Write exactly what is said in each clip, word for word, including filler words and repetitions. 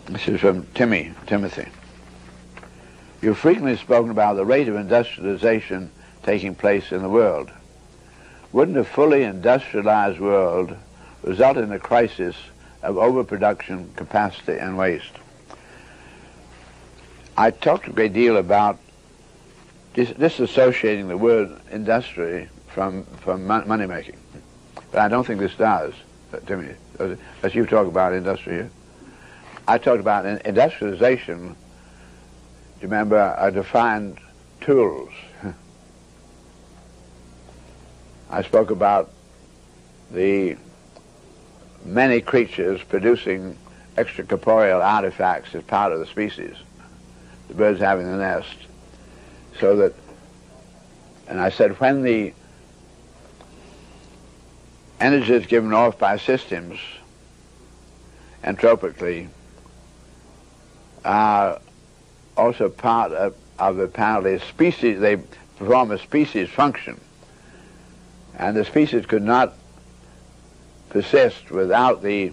This is from Timmy, Timothy. You've frequently spoken about the rate of industrialization taking place in the world. Wouldn't a fully industrialized world result in a crisis of overproduction, capacity, and waste? I talked a great deal about dis disassociating the word industry from, from mon money making. But I don't think this does, Timmy, as you talk about industry here. I talked about industrialization. Do you remember I defined tools? I spoke about the many creatures producing extracorporeal artifacts as part of the species, the birds having the nest, so that, and I said when the energy is given off by systems entropically are also part of, of apparently a species, they perform a species function. And the species could not persist without the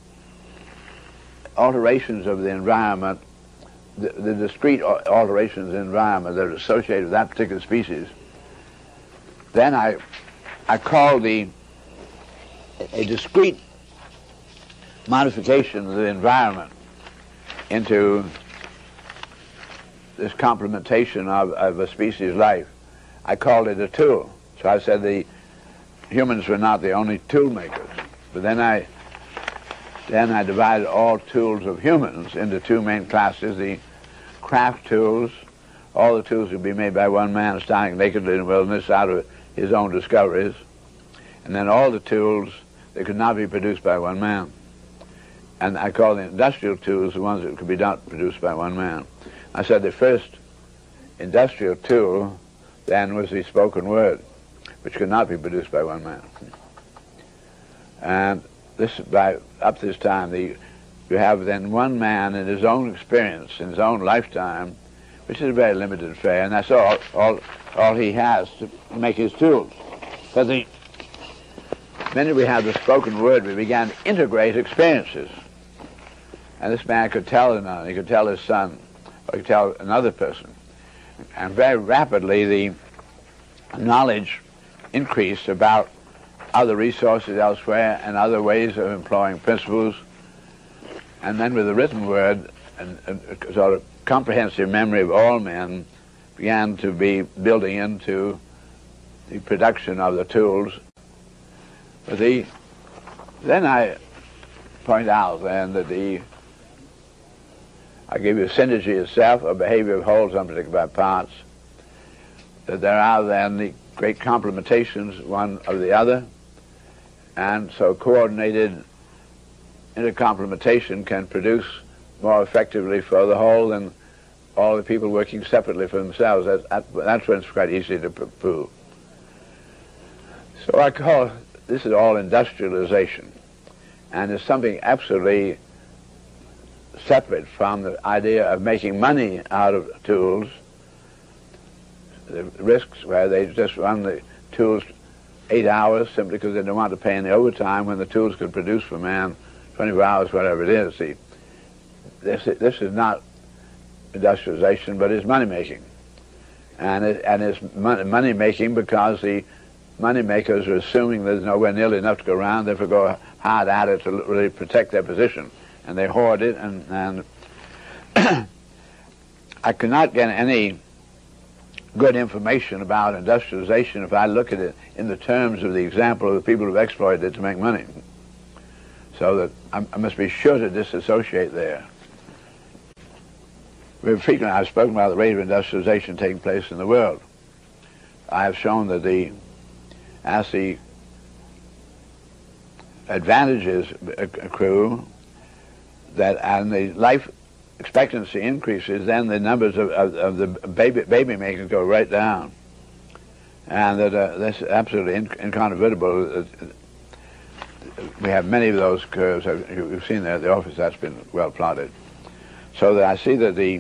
alterations of the environment, the, the discrete alterations of the environment that are associated with that particular species. Then I, I called the, a discrete modification of the environment into this complementation of, of a species' life. I called it a tool. So I said the humans were not the only tool makers. But then I, then I divided all tools of humans into two main classes: the craft tools. All the tools could be made by one man standing nakedly in the wilderness out of his own discoveries. And then all the tools that could not be produced by one man. And I call the industrial tools the ones that could be not produced by one man. I said the first industrial tool then was the spoken word, which could not be produced by one man. And this, by up to this time, the, you have then one man in his own experience, in his own lifetime, which is a very limited affair, and that's all, all, all he has to make his tools. But the minute we have the spoken word, we began to integrate experiences. And this man could tell another, he could tell his son, or he could tell another person. And very rapidly the knowledge increased about other resources elsewhere and other ways of employing principles. And then with the written word, and a sort of comprehensive memory of all men began to be building into the production of the tools. But the, then I point out then that the I give you synergy itself, a behavior of wholes unpredicted by parts, that there are then the great complementations one of the other, and so coordinated intercomplementation can produce more effectively for the whole than all the people working separately for themselves. That's, that's when it's quite easy to prove. So I call this is all industrialization, and it's something absolutely separate from the idea of making money out of tools. The risks where they just run the tools eight hours simply because they don't want to pay any overtime when the tools could produce for man twenty-four hours, whatever it is. See, this, this is not industrialization, but it's money making. And, it, and it's money making because the money makers are assuming there's nowhere nearly enough to go around, therefore go hard at it to really protect their position. And they hoard it, and, and I cannot get any good information about industrialization if I look at it in the terms of the example of the people who've exploited it to make money. So that I, I must be sure to disassociate there. Very frequently I've spoken about the rate of industrialization taking place in the world. I have shown that the, as the advantages accrue, that and the life expectancy increases, then the numbers of, of, of the baby, baby makers go right down. And that uh, that's absolutely in, incontrovertible. We have many of those curves. You've seen there at the office, that's been well plotted. So that I see that the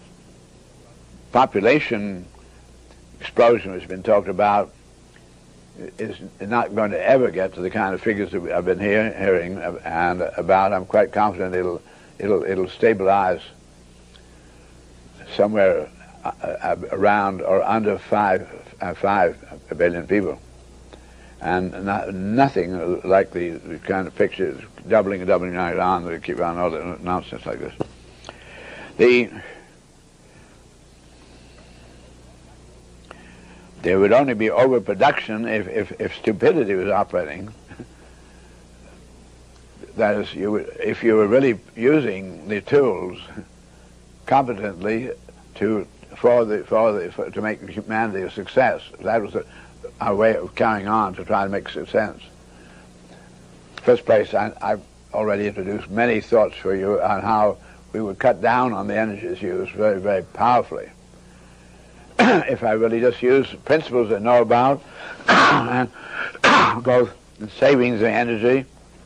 population explosion has been talked about is not going to ever get to the kind of figures that I've been hear, hearing and about. I'm quite confident it'll it'll it'll stabilize somewhere uh, around or under five uh, five billion people, and not, nothing like the, the kind of pictures doubling and doubling on that keep on all the nonsense like this. The There would only be overproduction if, if, if stupidity was operating. That is, you would, if you were really using the tools competently to for the for the for, to make humanity a success. That was a, our way of carrying on to try to make success. First place, I, I've already introduced many thoughts for you on how we would cut down on the energies used very, very powerfully. If I really just use principles I know about, and both in savings of energy,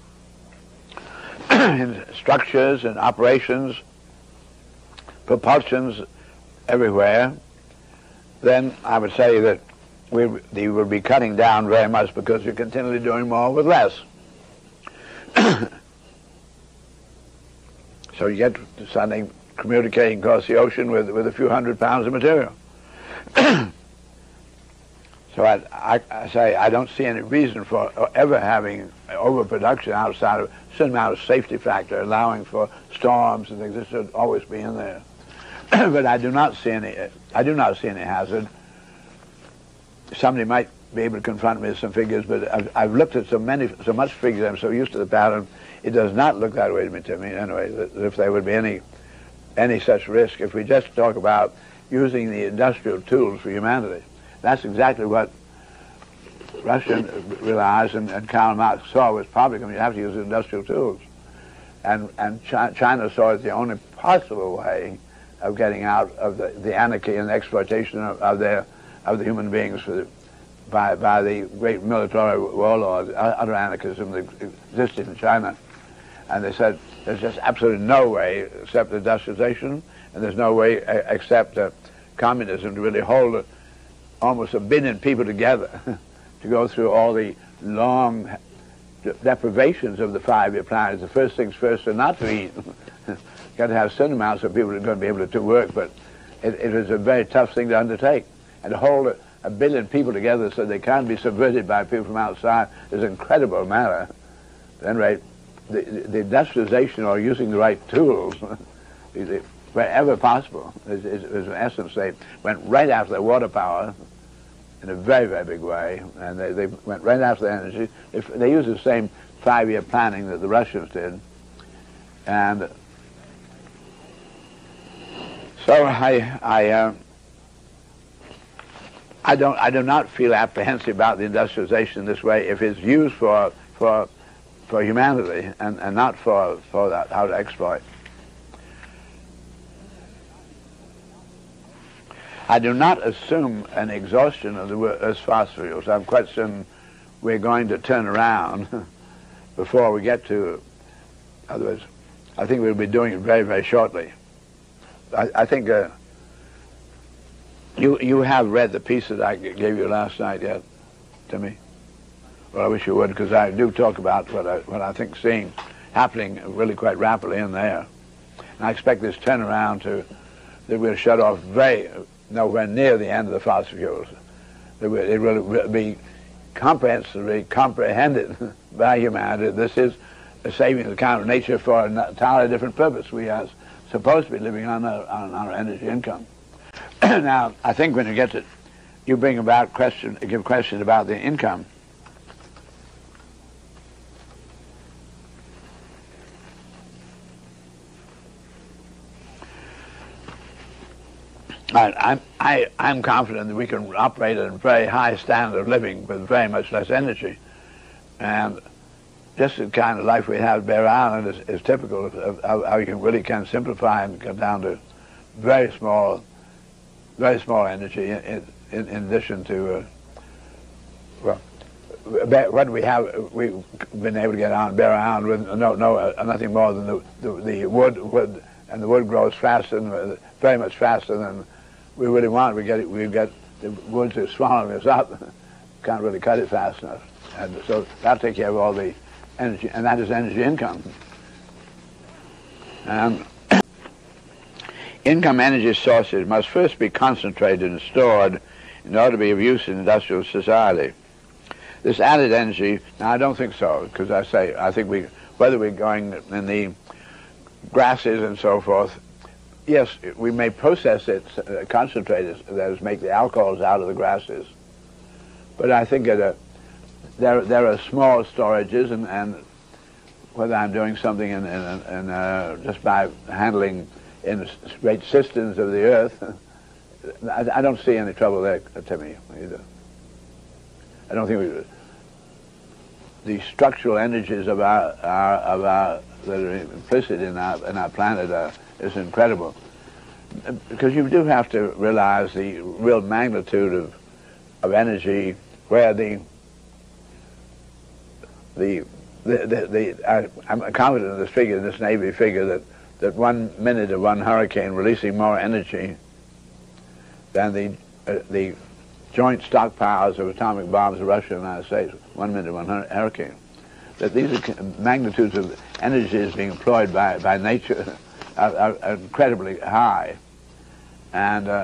in structures and operations, propulsions everywhere, then I would say that we, we would be cutting down very much because you're continually doing more with less. So you get something communicating across the ocean with, with a few hundred pounds of material. So I, I, I say I don't see any reason for ever having overproduction outside of a certain amount of safety factor, allowing for storms and things. This should always be in there. But I do not see any. I do not see any hazard. Somebody might be able to confront me with some figures, but I've, I've looked at so many, so much figures. I'm so used to the pattern. It does not look that way to me. To me, anyway, that if there would be any, any such risk, if we just talk about using the industrial tools for humanity. That's exactly what Russia realized, and, and Karl Marx saw was probably going to have to use industrial tools. And, and Chi China saw it the only possible way of getting out of the, the anarchy and the exploitation of, of, their, of the human beings for the, by, by the great military warlords, other anarchism that existed in China. And they said, there's just absolutely no way except industrialization, and there's no way except uh, communism to really hold uh, almost a billion people together to go through all the long deprivations of the five-year plan. The first things first are not to eat. You've got to have certain amounts of people who are going to be able to, to work, but it, it is a very tough thing to undertake. And to hold a, a billion people together so they can't be subverted by people from outside is an incredible matter. At any rate, the, the, the industrialization or using the right tools wherever possible is, is, is in essence they went right after their water power in a very, very big way, and they, they went right after the energy. If they used the same five-year planning that the Russians did, and so I, I, uh, I don't, I do not feel apprehensive about the industrialization in this way if it's used for for for humanity and, and not for for that, how to exploit. I do not assume an exhaustion of the Earth's fossil fuels. I'm quite certain we're going to turn around before we get to, in other words, I think we'll be doing it very, very shortly. I, I think uh, you you have read the piece that I gave you last night yet, Timmy? Well, I wish you would, because I do talk about what I, what I think seeing happening really quite rapidly in there. And I expect this turnaround to, that we'll shut off very, nowhere near the end of the fossil fuels. It will, it will be comprehensively comprehended by humanity. This is a saving of the kind of nature for an entirely different purpose. We are supposed to be living on our, on our energy income. Now, I think when you get to, you bring about question, give question about the income. I, I'm, I, I'm confident that we can operate at a very high standard of living with very much less energy. And just the kind of life we have at Bear Island is, is typical of, of how you can really can simplify and get down to very small, very small energy in, in, in addition to, uh, well, what we have, we've been able to get on Bear Island with no, no, uh, nothing more than the, the, the wood, wood, and the wood grows faster, than, very much faster than we really want. We get we get the woods are swallowing us up, can't really cut it fast enough. And so that'll take care of all the energy, and that is energy income. And income energy sources must first be concentrated and stored in order to be of use in industrial society. This added energy, now I don't think so, because I say, I think we, whether we're going in the grasses and so forth, yes, we may process it, uh, concentrate it, that is, make the alcohols out of the grasses. But I think that uh, there, there are small storages, and, and whether I'm doing something in, in, in uh, just by handling in great systems of the earth, I, I don't see any trouble there, Timmy, either. I don't think we, the structural energies of our, our, of our that are implicit in our, in our planet are, is incredible. Because you do have to realize the real magnitude of, of energy, where the, the, the, the, the I, I'm confident in this figure, in this Navy figure, that, that one minute of one hurricane releasing more energy than the, uh, the joint stockpiles of atomic bombs of Russia and the United States, one minute of one hurricane. That these are magnitudes of energies being employed by, by nature are, are, are incredibly high. And uh,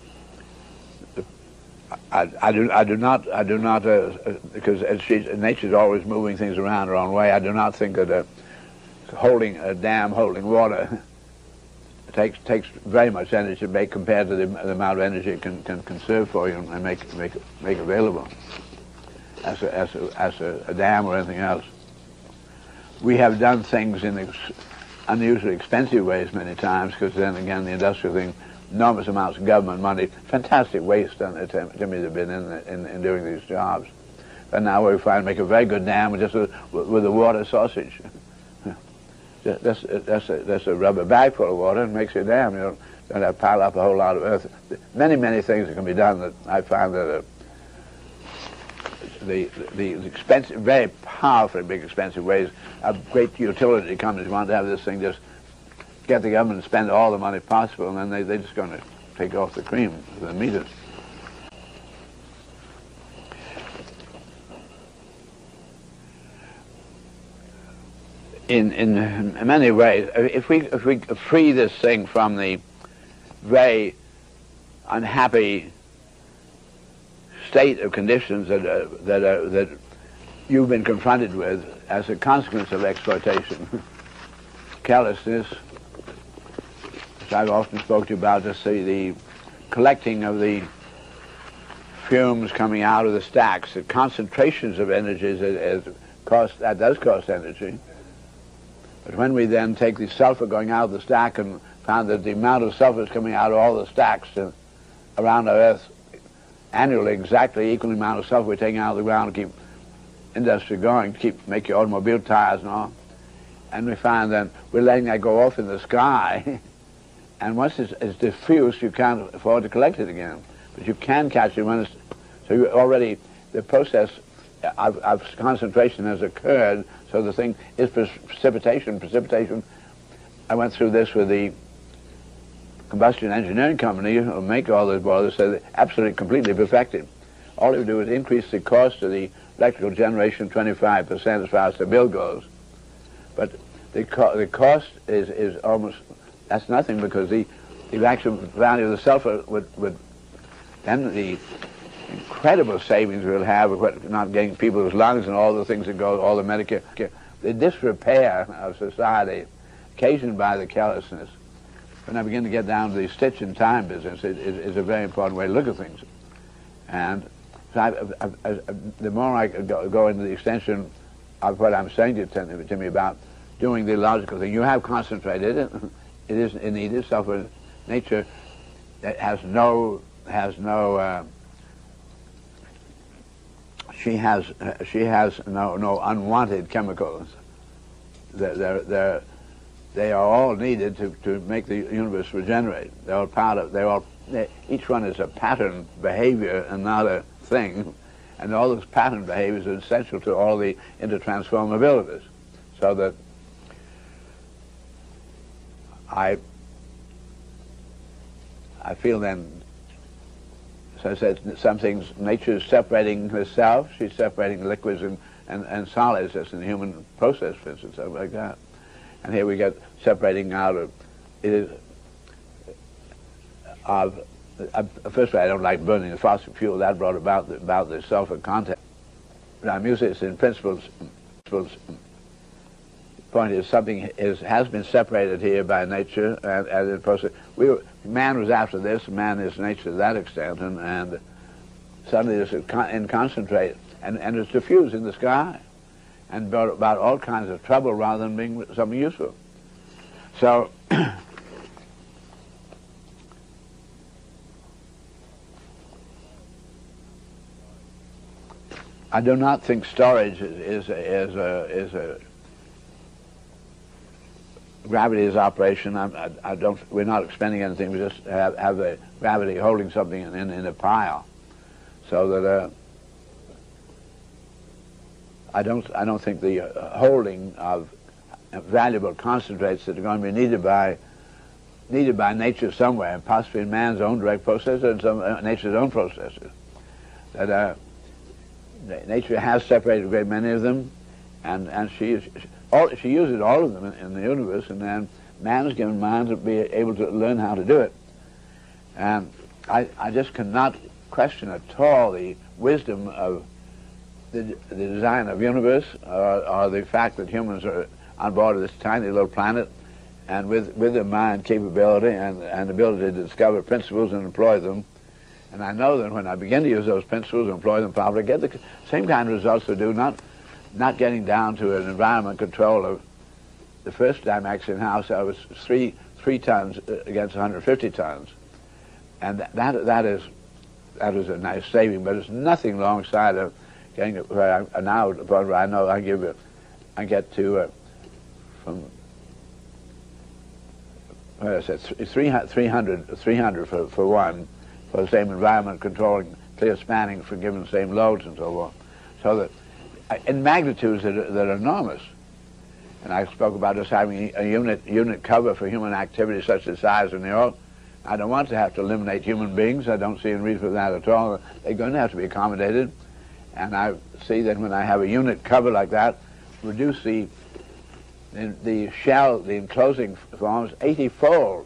I, I, do, I do not, I do not uh, because as she's, nature's always moving things around her own way, I do not think that uh, holding a dam, holding water, takes takes very much energy to make compared to the, the amount of energy it can, can conserve for you and make make make available as a, as a, as a, a dam or anything else. We have done things in ex unusually expensive ways many times, because then again the industrial thing, enormous amounts of government money, fantastic waste on it, Jimmy, have been in, in in doing these jobs. And now we find make a very good dam with just a, with a water sausage. That's, that's, a, that's a rubber bag full of water and makes you a dam. You don't, don't have to pile up a whole lot of earth. Many, many things that can be done that I find that uh, the, the, the expensive, very powerfully big expensive ways of great utility companies want to have this thing just get the government to spend all the money possible, and then they, they're just going to take off the cream, the meters. In, in many ways, if we, if we free this thing from the very unhappy state of conditions that, uh, that, uh, that you've been confronted with as a consequence of exploitation, carelessness, which I've often spoken to you about, just the, the collecting of the fumes coming out of the stacks, the concentrations of energies, as cost, that does cost energy. But when we then take the sulfur going out of the stack and found that the amount of sulfur is coming out of all the stacks to, around our Earth annually, exactly equal amount of sulfur we're taking out of the ground to keep industry going, to keep make your automobile tires and all. And we find that we're letting that go off in the sky. And once it's, it's diffused, you can't afford to collect it again. But you can catch it when it's, so you already, the process of, of concentration has occurred. So the thing is precipitation. Precipitation, I went through this with the combustion engineering company who make all those boilers, so they're absolutely completely perfected. All you do is increase the cost of the electrical generation twenty-five percent as far as the bill goes. But the, co the cost is, is almost, that's nothing, because the, the actual value of the sulfur would, would then the incredible savings we'll have of not getting people's lungs and all the things that go, all the Medicare. The disrepair of society occasioned by the carelessness, when I begin to get down to the stitch in time business, it is a very important way to look at things. And so I, I, I, the more I go, go into the extension of what I'm saying to, to, to me about doing the logical thing, you have concentrated it. It is indeed itself a nature that has no, has no, uh, She has uh, she has no no unwanted chemicals. They're, they're, they're, they are all needed to, to make the universe regenerate. They're all part of. They all they, each one is a pattern behavior and not a thing, and all those pattern behaviors are essential to all the intertransformabilities. So that I I feel then so I said some things, nature is separating herself, she's separating liquids and, and, and solids, as in the human process, for instance, something like that. And here we get separating out of, it is, of, uh, first of all, I don't like burning the fossil fuel, that brought about the, about the sulfur content. But I'm using this in principles, principles. The point is something is, has been separated here by nature, and, and in process, we were, man was after this, man is nature to that extent, and, and suddenly this is con in concentrate, and, and it's diffused in the sky, and brought about all kinds of trouble rather than being something useful. So, I do not think storage is, is, is a, is a gravity is operation. I, I, I don't. We're not expending anything. We just have, have the gravity holding something in, in, in a pile, so that uh, I don't. I don't think the uh, holding of valuable concentrates that are going to be needed by needed by nature somewhere, possibly in man's own direct processes and some uh, nature's own processes. That uh, nature has separated a great many of them, and and she is. All, she uses all of them in, in the universe, and then man is given mind to be able to learn how to do it. And I, I just cannot question at all the wisdom of the, the design of the universe, or, or the fact that humans are on board of this tiny little planet, and with, with their mind capability and, and ability to discover principles and employ them. And I know that when I begin to use those principles and employ them properly, I get the same kind of results to do, not not getting down to an environment control of the first time actually in house I was three three tons against one hundred fifty tons, and that that, that is that is a nice saving, but it's nothing alongside of getting where I now where I know I give it, I get to uh, from what I said three hundred three hundred for for one for the same environment controlling clear spanning for given the same loads and so forth, so that in magnitudes that are, that are enormous. And I spoke about us having a unit unit cover for human activity such as the size of New York. I don't want to have to eliminate human beings. I don't see any reason for that at all. They're going to have to be accommodated. And I see that when I have a unit cover like that, reduce the the, the shell, the enclosing forms eighty-fold.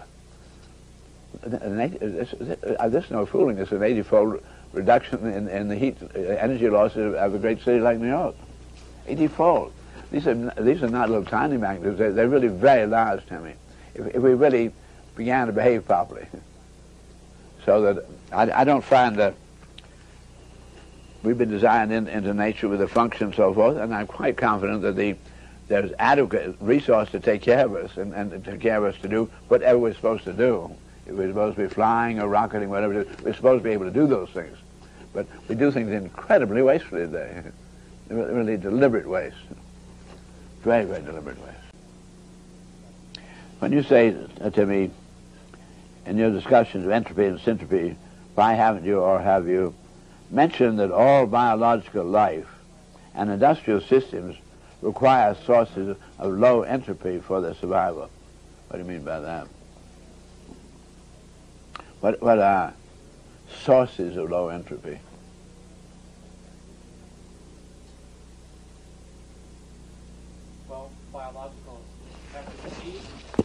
This is no fooling. It's an eighty-fold reduction in, in the heat uh, energy losses of a great city like New York. eighty-fold. These are, these are not little tiny magnitudes. They're, they're really very large to me, if, if we really began to behave properly. So that I, I don't find that we've been designed in, into nature with a function and so forth, and I'm quite confident that the, there's adequate resource to take care of us and, and to take care of us to do whatever we're supposed to do. If we're supposed to be flying or rocketing, whatever it is, we're supposed to be able to do those things. But we do things incredibly wastefully today. Really deliberate waste. Very, very deliberate waste. When you say to me, in your discussions of entropy and syntropy, why haven't you or have you mentioned that all biological life and industrial systems require sources of low entropy for their survival? What do you mean by that? What, what are sources of low entropy? Well, biological have to feed.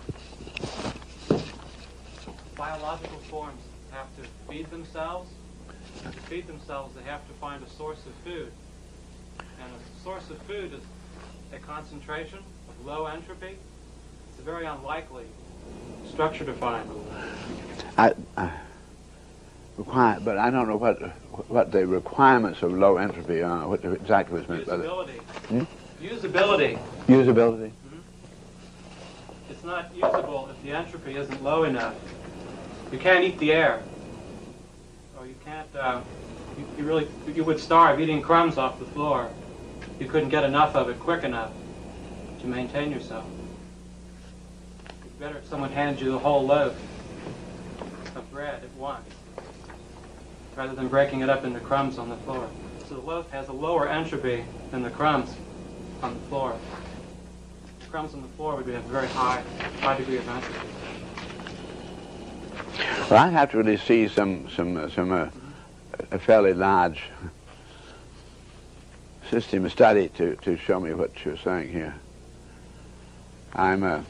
Biological forms have to feed themselves. To feed themselves, they have to find a source of food. And a source of food is a concentration of low entropy. It's a very unlikely structure to find. I, I require, but I don't know what what the requirements of low entropy are. What exactly was meant by that? Usability. Hmm? Usability. Usability. Mm-hmm. It's not usable if the entropy isn't low enough. You can't eat the air, or you can't. Uh, you, you really you would starve eating crumbs off the floor. You couldn't get enough of it quick enough to maintain yourself. It's better if someone hands you the whole loaf of bread at once, rather than breaking it up into crumbs on the floor. So the loaf has a lower entropy than the crumbs on the floor. The crumbs on the floor would have a very high, high degree of entropy. Well, I have to really see some some uh, some uh, a fairly large system of study to, to show me what you're saying here. I'm a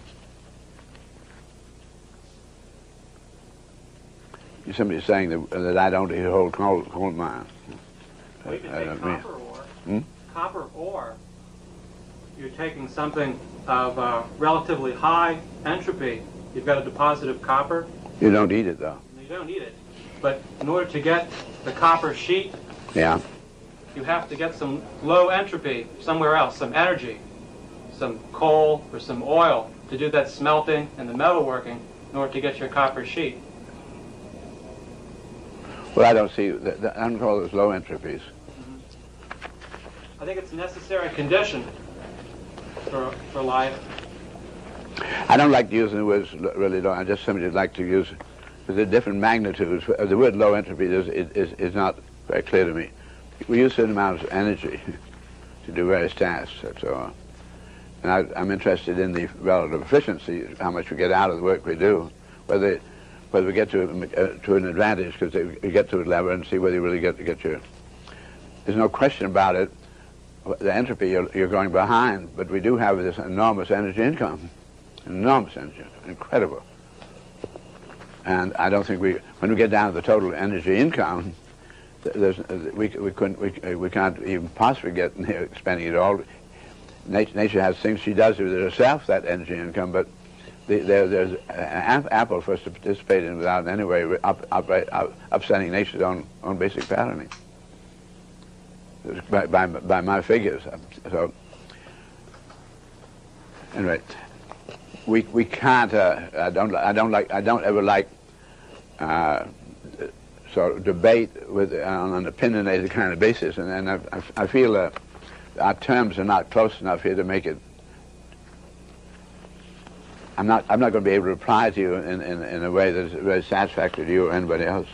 somebody's saying that, that I don't hold coal, coal mines. Well, you can I take don't copper mean. ore. Hmm? Copper ore. You're taking something of uh, relatively high entropy. You've got a deposit of copper. You don't eat it, though. You don't need it. But in order to get the copper sheet, Yeah. you have to get some low entropy somewhere else, some energy, some coal or some oil to do that smelting and the metalworking in order to get your copper sheet. Well, I don't see, the, the, I don't call those low entropies. Mm-hmm. I think it's a necessary condition for, for life. I don't like using the words lo- really low. I just simply like to use, because there are different magnitudes. The word low entropy is, is, is not very clear to me. We use certain amounts of energy to do various tasks, that's all. And I, I'm interested in the relative efficiency, how much we get out of the work we do, whether whether we get to uh, to an advantage, because you get to a level and see whether you really get to get your. There's no question about it. The entropy you're, you're going behind, but we do have this enormous energy income, enormous energy, incredible. And I don't think we, when we get down to the total energy income, there's we we couldn't we we can't even possibly get near spending it all. Nature, nature has things she does with herself, that energy income, but the, there, there's an apple for us to participate in without in any way up, up, up, upsetting nature's own own basic patterning. By, by by my figures, so anyway, we we can't. Uh, I don't I don't like I don't ever like. Uh, sort of debate with on an opinionated kind of basis, and, and I, I, I feel uh, our terms are not close enough here to make it. I'm not. I'm not going to be able to reply to you in, in, in a way that's very satisfactory to you or anybody else,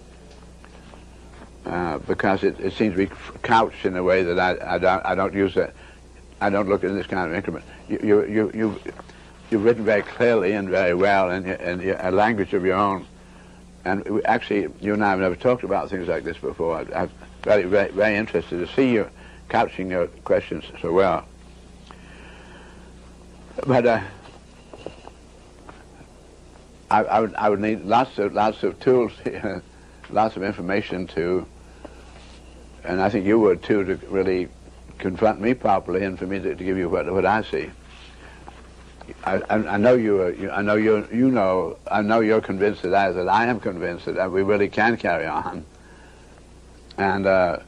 uh, because it, it seems to be couched in a way that I, I don't. I don't use that. I don't look at this kind of increment. You you you you you've written very clearly and very well, and and a language of your own. And we, actually, you and I have never talked about things like this before. I, I'm very, very, very interested to see you couching your questions so well. But uh, I, I, would, I would need lots of lots of tools, lots of information to, and I think you would too, to really confront me properly and for me to, to give you what, what I see. I, I, I know you, are, you. I know you. You know. I know you're convinced that I, that I am convinced that we really can carry on. And uh,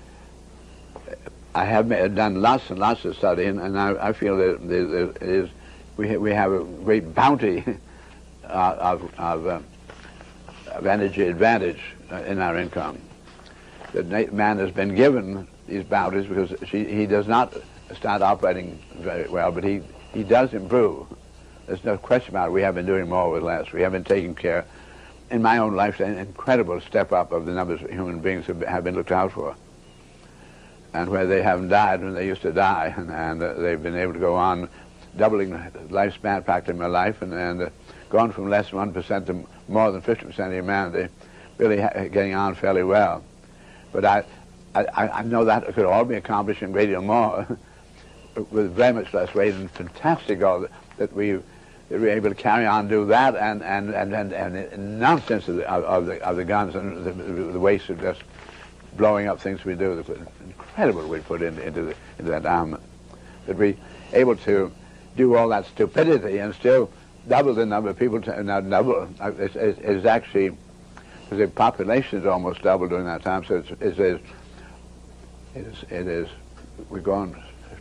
I have made, done lots and lots of study, and, and I, I feel that there it is. We ha we have a great bounty of of, uh, of energy advantage in our income. That man has been given these bounties because she, he does not start operating very well, but he. He does improve. There's no question about it. We have been doing more with less. We have been taking care, in my own life, an incredible step up of the numbers of human beings who have been looked out for. And where they haven't died when they used to die, and, and uh, they've been able to go on doubling the lifespan practically in my life, and, and uh, gone from less than one percent to more than fifty percent of humanity, really ha getting on fairly well. But I, I, I know that could all be accomplished and a great deal more with very much less weight, and fantastic all that, that we that we're able to carry on do that, and and and and, and nonsense of the, of the of the guns and the, the waste of just blowing up things we do. The incredible we put into into, the, into that armament, that we able to do all that stupidity and still double the number of people. To, now double it's, it's, it's actually because the population is almost double during that time. So it's it's, it's it is it is we're going.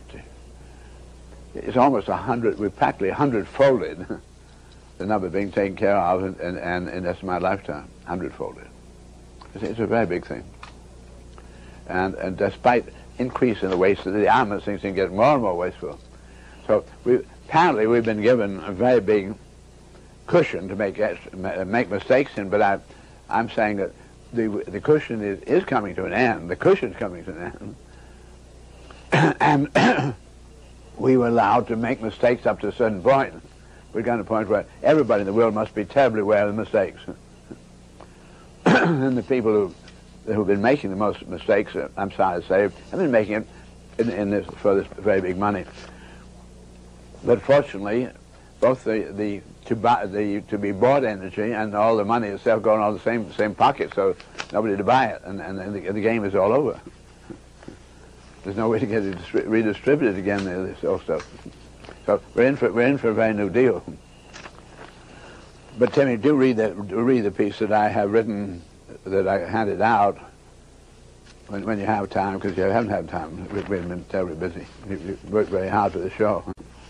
It's almost a hundred, we've practically a hundred-folded the number being taken care of, and, and, and, and that's my lifetime, hundred-folded. It's, it's a very big thing. And, and despite increase in the waste of the armament, things can get more and more wasteful. So we, apparently we've been given a very big cushion to make make mistakes in, but I, I'm saying that the, the cushion is, is coming to an end. The cushion's coming to an end. And we were allowed to make mistakes up to a certain point. We've gotten to a point where everybody in the world must be terribly aware of the mistakes. And the people who who've been making the most mistakes, I'm sorry to say, have been making it in, in this, for this very big money. But fortunately, both the, the, to, buy, the to be bought energy and all the money itself going all the same same pocket, so nobody to buy it, and, and, and the, the game is all over. There's no way to get it redistributed again, this also. So we're in for, we're in for a very new deal. But Timmy, do read that, do read the piece that I have written, that I handed out when, when you have time, because you haven't had time. We've been terribly busy. We worked very hard for the show.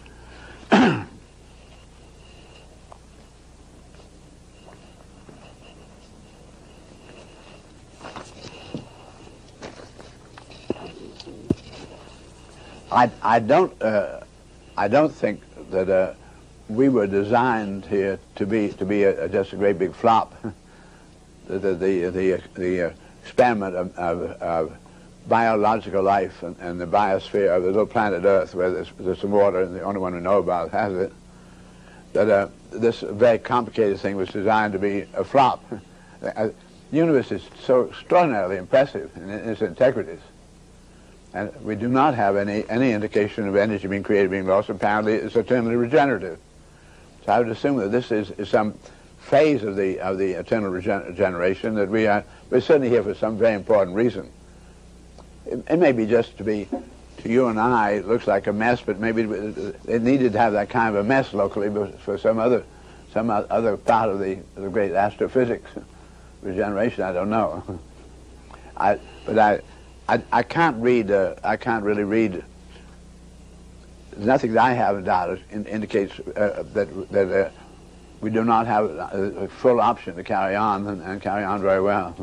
I, I don't uh, I don't think that uh, we were designed here to be to be a, a, just a great big flop. the the the the, the uh, experiment of, of, of biological life and, and the biosphere of the little planet Earth, where there's, there's some water, and the only one we know about has it. That uh, this very complicated thing was designed to be a flop. The universe is so extraordinarily impressive in its integrities. And we do not have any, any indication of energy being created, being lost. Apparently, it's eternally regenerative. So I would assume that this is, is some phase of the of the eternal regeneration, that we are we're certainly here for some very important reason. It, it may be just to be, to you and I, it looks like a mess, but maybe it needed to have that kind of a mess locally, but for some other some other part of the, the great astrophysics regeneration. I don't know. I but I. I, I can't read, uh, I can't really read, nothing that I have about it in, indicates uh, that, that uh, we do not have a, a full option to carry on and, and carry on very well.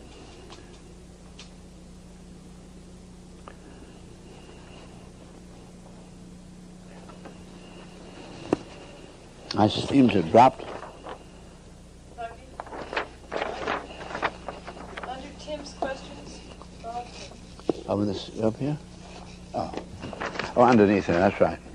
I seem to have dropped. Under Tim's questions. Over this, up here? Oh. Oh, underneath there, that's right.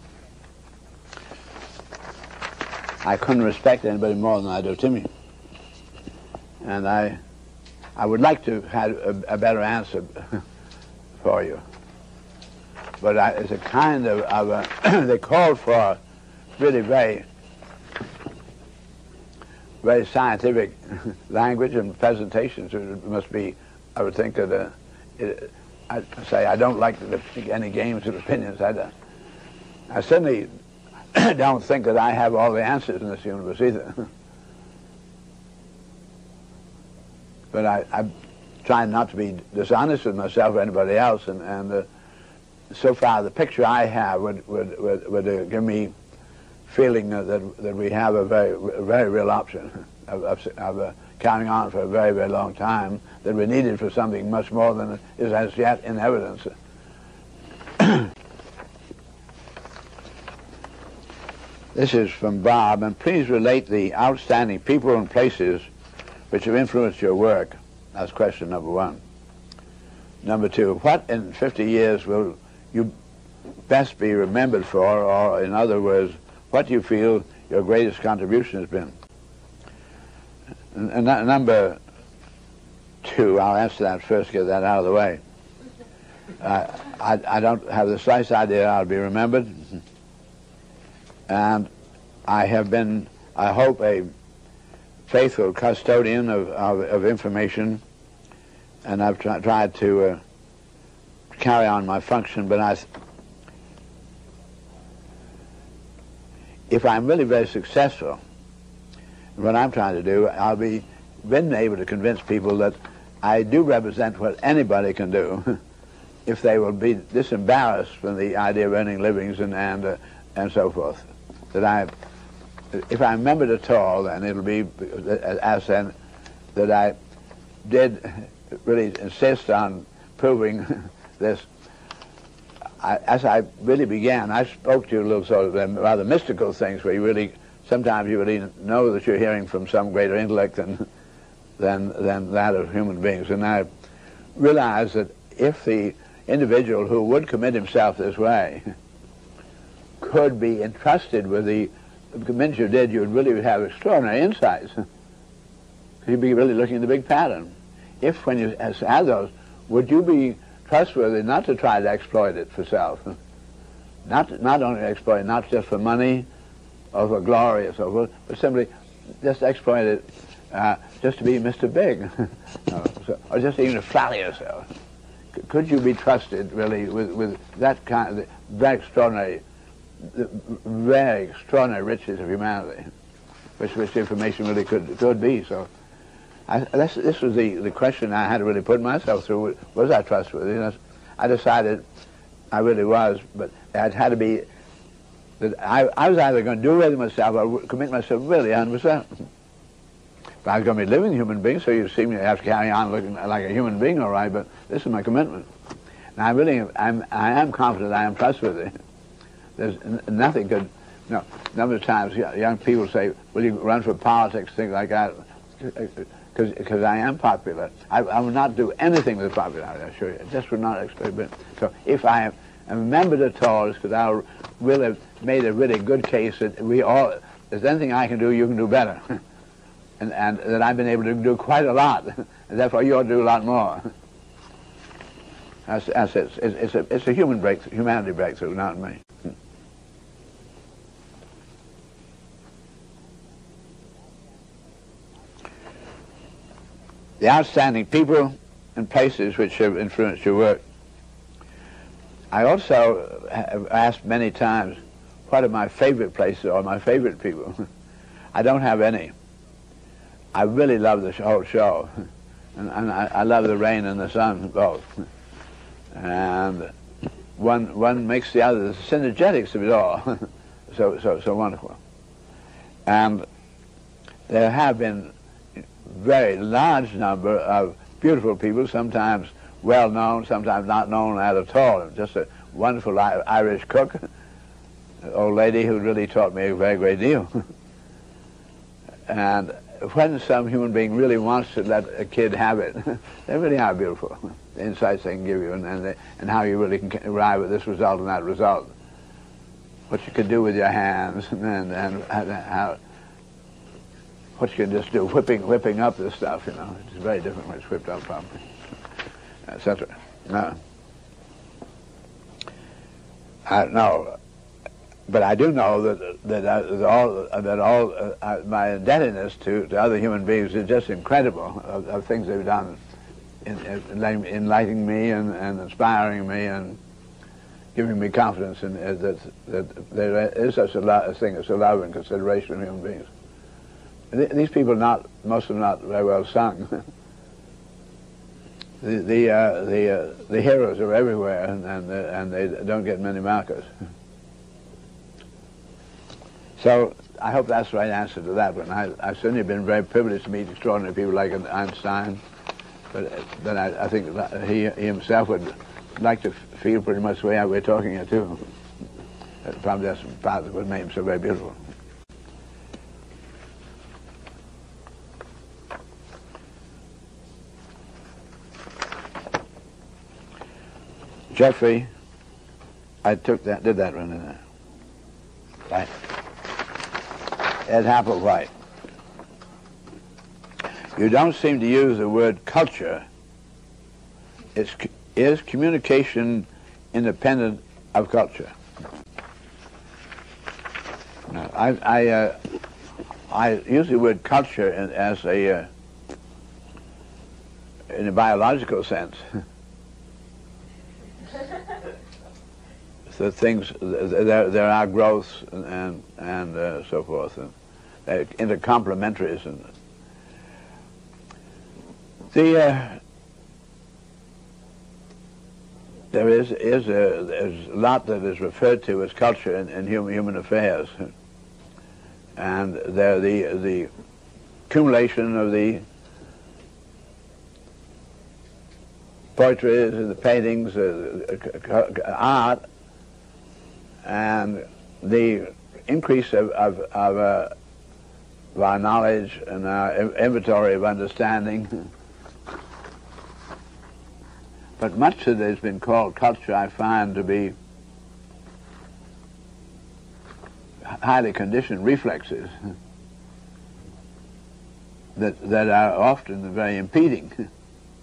I couldn't respect anybody more than I do Timmy. And I I would like to have a, a better answer for you. But I, it's a kind of, of a, they called for really very, very scientific language and presentations. It must be, I would think that uh, it, I say I don't like to any games of opinions. I, don't. I certainly don't think that I have all the answers in this universe either. But I, I'm trying not to be dishonest with myself or anybody else, and, and uh, so far the picture I have would would would, would uh, give me feeling uh, that that we have a very a very real option of, of, of uh, carrying on for a very, very long time, that we're needed for something much more than is as yet in evidence. This is from Bob, and please relate the outstanding people and places which have influenced your work. That's question number one. Number two, what in fifty years will you best be remembered for, or in other words, what do you feel your greatest contribution has been? And, and that, number two, I'll answer that first, get that out of the way. Uh, I, I don't have the slightest idea I'll be remembered. And I have been, I hope, a faithful custodian of, of, of information, and I've tr tried to uh, carry on my function, but I, if I'm really very successful, what I'm trying to do, I'll be been able to convince people that I do represent what anybody can do if they will be disembarrassed from the idea of earning livings and and, uh, and so forth. That I, if I'm remembered at all, then it'll be as then that I did really insist on proving this. I, as I really began, I spoke to you a little sort of rather mystical things where you really, sometimes you really know that you're hearing from some greater intellect than, than, than that of human beings. And I realized that if the individual who would commit himself this way could be entrusted with the, convinced you did, you would really have extraordinary insights. You'd be really looking at the big pattern. if when you have those, would you be trustworthy not to try to exploit it for self? Not, not only exploit, not just for money or for glory or so forth, but simply just exploit it uh, just to be Mister Big, or, so, or just even to flatter yourself. C could you be trusted really with, with that kind of very extraordinary, the very extraordinary riches of humanity, which which information really could could be? So, I, this this was the the question I had to really put myself through. Was I trustworthy? And I decided I really was, but it had to be that I, I was either going to do it myself or commit myself really one hundred percent. If I was going to be a living human being, so you see me have to carry on looking like a human being, all right, but this is my commitment. And I really, I'm, I am confident I am trustworthy. There's nothing could, you know, a number of times young people say, will you run for politics, things like that, because I am popular. I, I will not do anything with popularity, I assure you. I just would not expect it. So if I am remembered at all, it's because I will have made a really good case that we all, if there's anything I can do, you can do better. and, and that I've been able to do quite a lot. And therefore you ought to do a lot more. That's, that's it. It's, it's, a, it's a human breakthrough, humanity breakthrough, not me. The outstanding people and places which have influenced your work. I also have asked many times, what are my favorite places or my favorite people? I don't have any. I really love the whole show. And, and I, I love the rain and the sun both. And one one makes the other, the synergetics of it all. so, so, so wonderful. And there have been very large number of beautiful people, sometimes well known, sometimes not known at all. Just a wonderful Irish cook, an old lady who really taught me a very great deal. And when some human being really wants to let a kid have it, they really are beautiful. The insights they can give you, and and, they, and how you really can arrive at this result and that result. What you can do with your hands, and and, and how. What you can just do, whipping, whipping up this stuff, you know. It's very different when it's whipped up properly, et cetera. No. I no, but I do know that that, I, that all that all uh, my indebtedness to, to other human beings is just incredible of, of things they've done, in, in, enlightening me and, and inspiring me and giving me confidence in uh, that that there is such a, lo a thing as a love and consideration of human beings. These people, not most of them, not very well sung. the the uh, the uh, the heroes are everywhere, and and, uh, and they don't get many markers. So I hope that's the right answer to that one. I, I've certainly been very privileged to meet extraordinary people like Einstein, but but I, I think that he, he himself would like to feel pretty much the way we're talking here too. Probably that's part of what made him so very beautiful. Jeffrey, I took that, did that one in there. Right. Ed Applewhite. You don't seem to use the word culture. It's, is communication independent of culture? No, I, I, uh, I use the word culture in, as a, uh, in a biological sense. So things, there, there are growths and and, and uh, so forth, and uh, intercomplementaries, and the uh, there is is a, there's a lot that is referred to as culture in, in human human affairs, and there the the accumulation of the poetry, the paintings, uh, art, and the increase of, of, of, uh, of our knowledge and our inventory of understanding. But much that has been called culture I find to be highly conditioned reflexes that, that are often very impeding.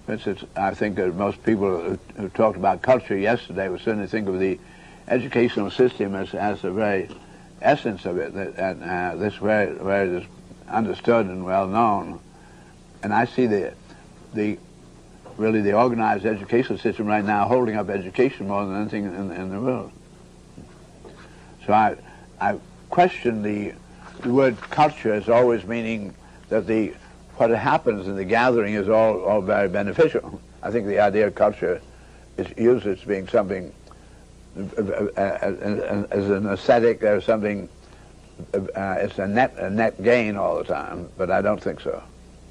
For instance, I think that most people who, who talked about culture yesterday would certainly think of the educational system as, as the very essence of it, that, and uh, this where, where it is understood and well known. And I see the, the really the organized educational system right now holding up education more than anything in, in the world. So I, I question the, the word culture as always meaning that the what happens in the gathering is all, all very beneficial. I think the idea of culture is used as being something, uh, uh, as an aesthetic, there's something, uh, it's a net, a net gain all the time, but I don't think so.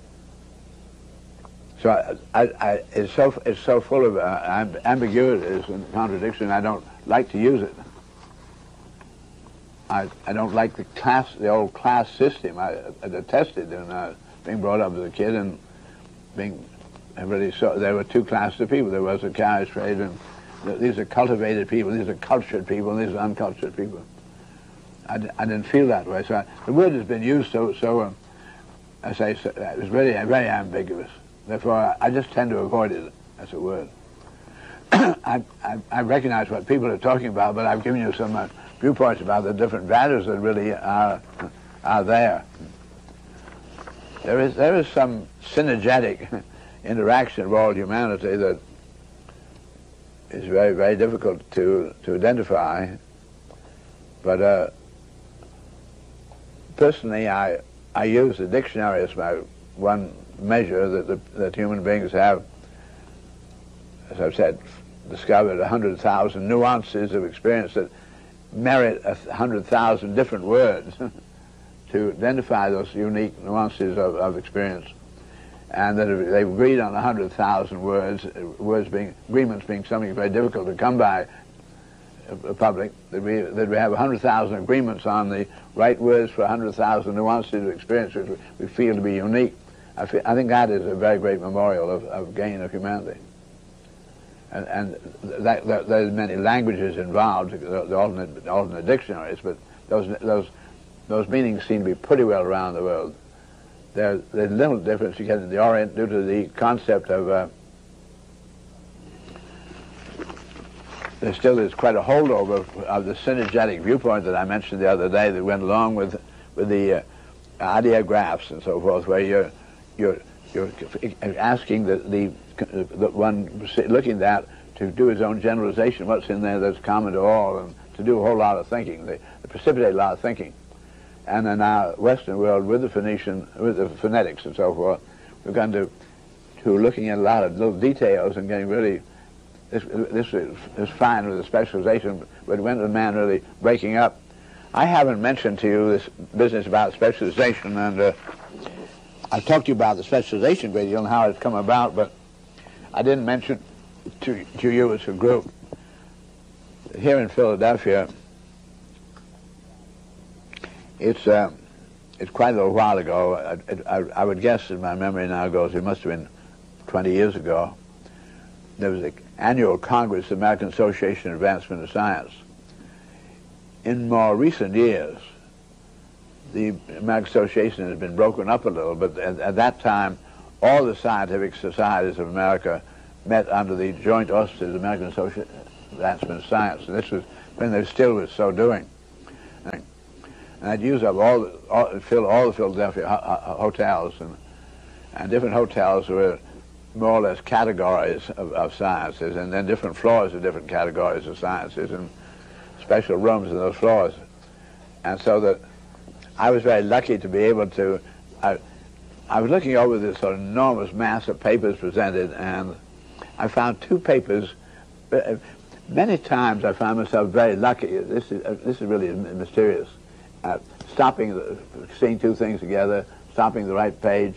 So I, I, I, it's so it's so full of uh, ambiguities and contradiction. I don't like to use it. I I don't like the class, the old class system. I, I detested it. Uh, being brought up as a kid and being really so. There were two classes of people. There was a carriage trade, and th these are cultivated people. These are cultured people. And these are uncultured people. I, d I didn't feel that way. So I, the word has been used so so. Uh, I say so, it's really very ambiguous. Therefore, I, I just tend to avoid it as a word. I, I, I recognize what people are talking about, but I've given you some uh, viewpoints about the different values that really are are there. There is there is some synergetic interaction of all humanity that is very very difficult to to identify. But uh, personally, I I use the dictionary as my one measure that the, that human beings have, as I've said, discovered a hundred thousand nuances of experience that merit a hundred thousand different words to identify those unique nuances of, of experience, and that if they've agreed on a hundred thousand words, words being agreements being something very difficult to come by, a public, that we that we have a hundred thousand agreements on the right words for a hundred thousand nuances of experience which we feel to be unique. I, feel, I think that is a very great memorial of, of gain of humanity. And, and that, that, there's many languages involved, the, the alternate, alternate dictionaries, but those those those meanings seem to be pretty well around the world. There, there's little difference you get in the Orient due to the concept of uh, there still is quite a holdover of, of the synergetic viewpoint that I mentioned the other day that went along with with the uh, ideographs and so forth, where you're you're you're asking the the, the one looking at that to do his own generalization, what's in there that's common to all, and to do a whole lot of thinking, they, they precipitate a lot of thinking. And in our Western world, with the Phoenician, with the phonetics and so forth, we've gone to to looking at a lot of little details and getting really. This, this is, is fine with the specialization, but when the man really breaking up. I haven't mentioned to you this business about specialization, and uh, I've talked to you about the specialization a great deal and how it's come about, but I didn't mention to, to you as a group. Here in Philadelphia, it's, uh, it's quite a little while ago. I, I, I would guess, as my memory now goes, it must have been twenty years ago. There was an annual Congress of the American Association of Advancement of Science. In more recent years, the American Association has been broken up a little, but at, at that time, all the scientific societies of America met under the joint auspices of the American Association of Advancement of Science. And this was when they still was so doing. And I'd use up all the, all, fill all the Philadelphia ho ho hotels, and, and different hotels were more or less categories of, of sciences, and then different floors of different categories of sciences, and special rooms in those floors. And so that I was very lucky to be able to, I, I was looking over this sort of enormous mass of papers presented, and I found two papers. Many times I found myself very lucky. This is, uh, this is really mysterious. Uh, stopping, the, seeing two things together, stopping the right page.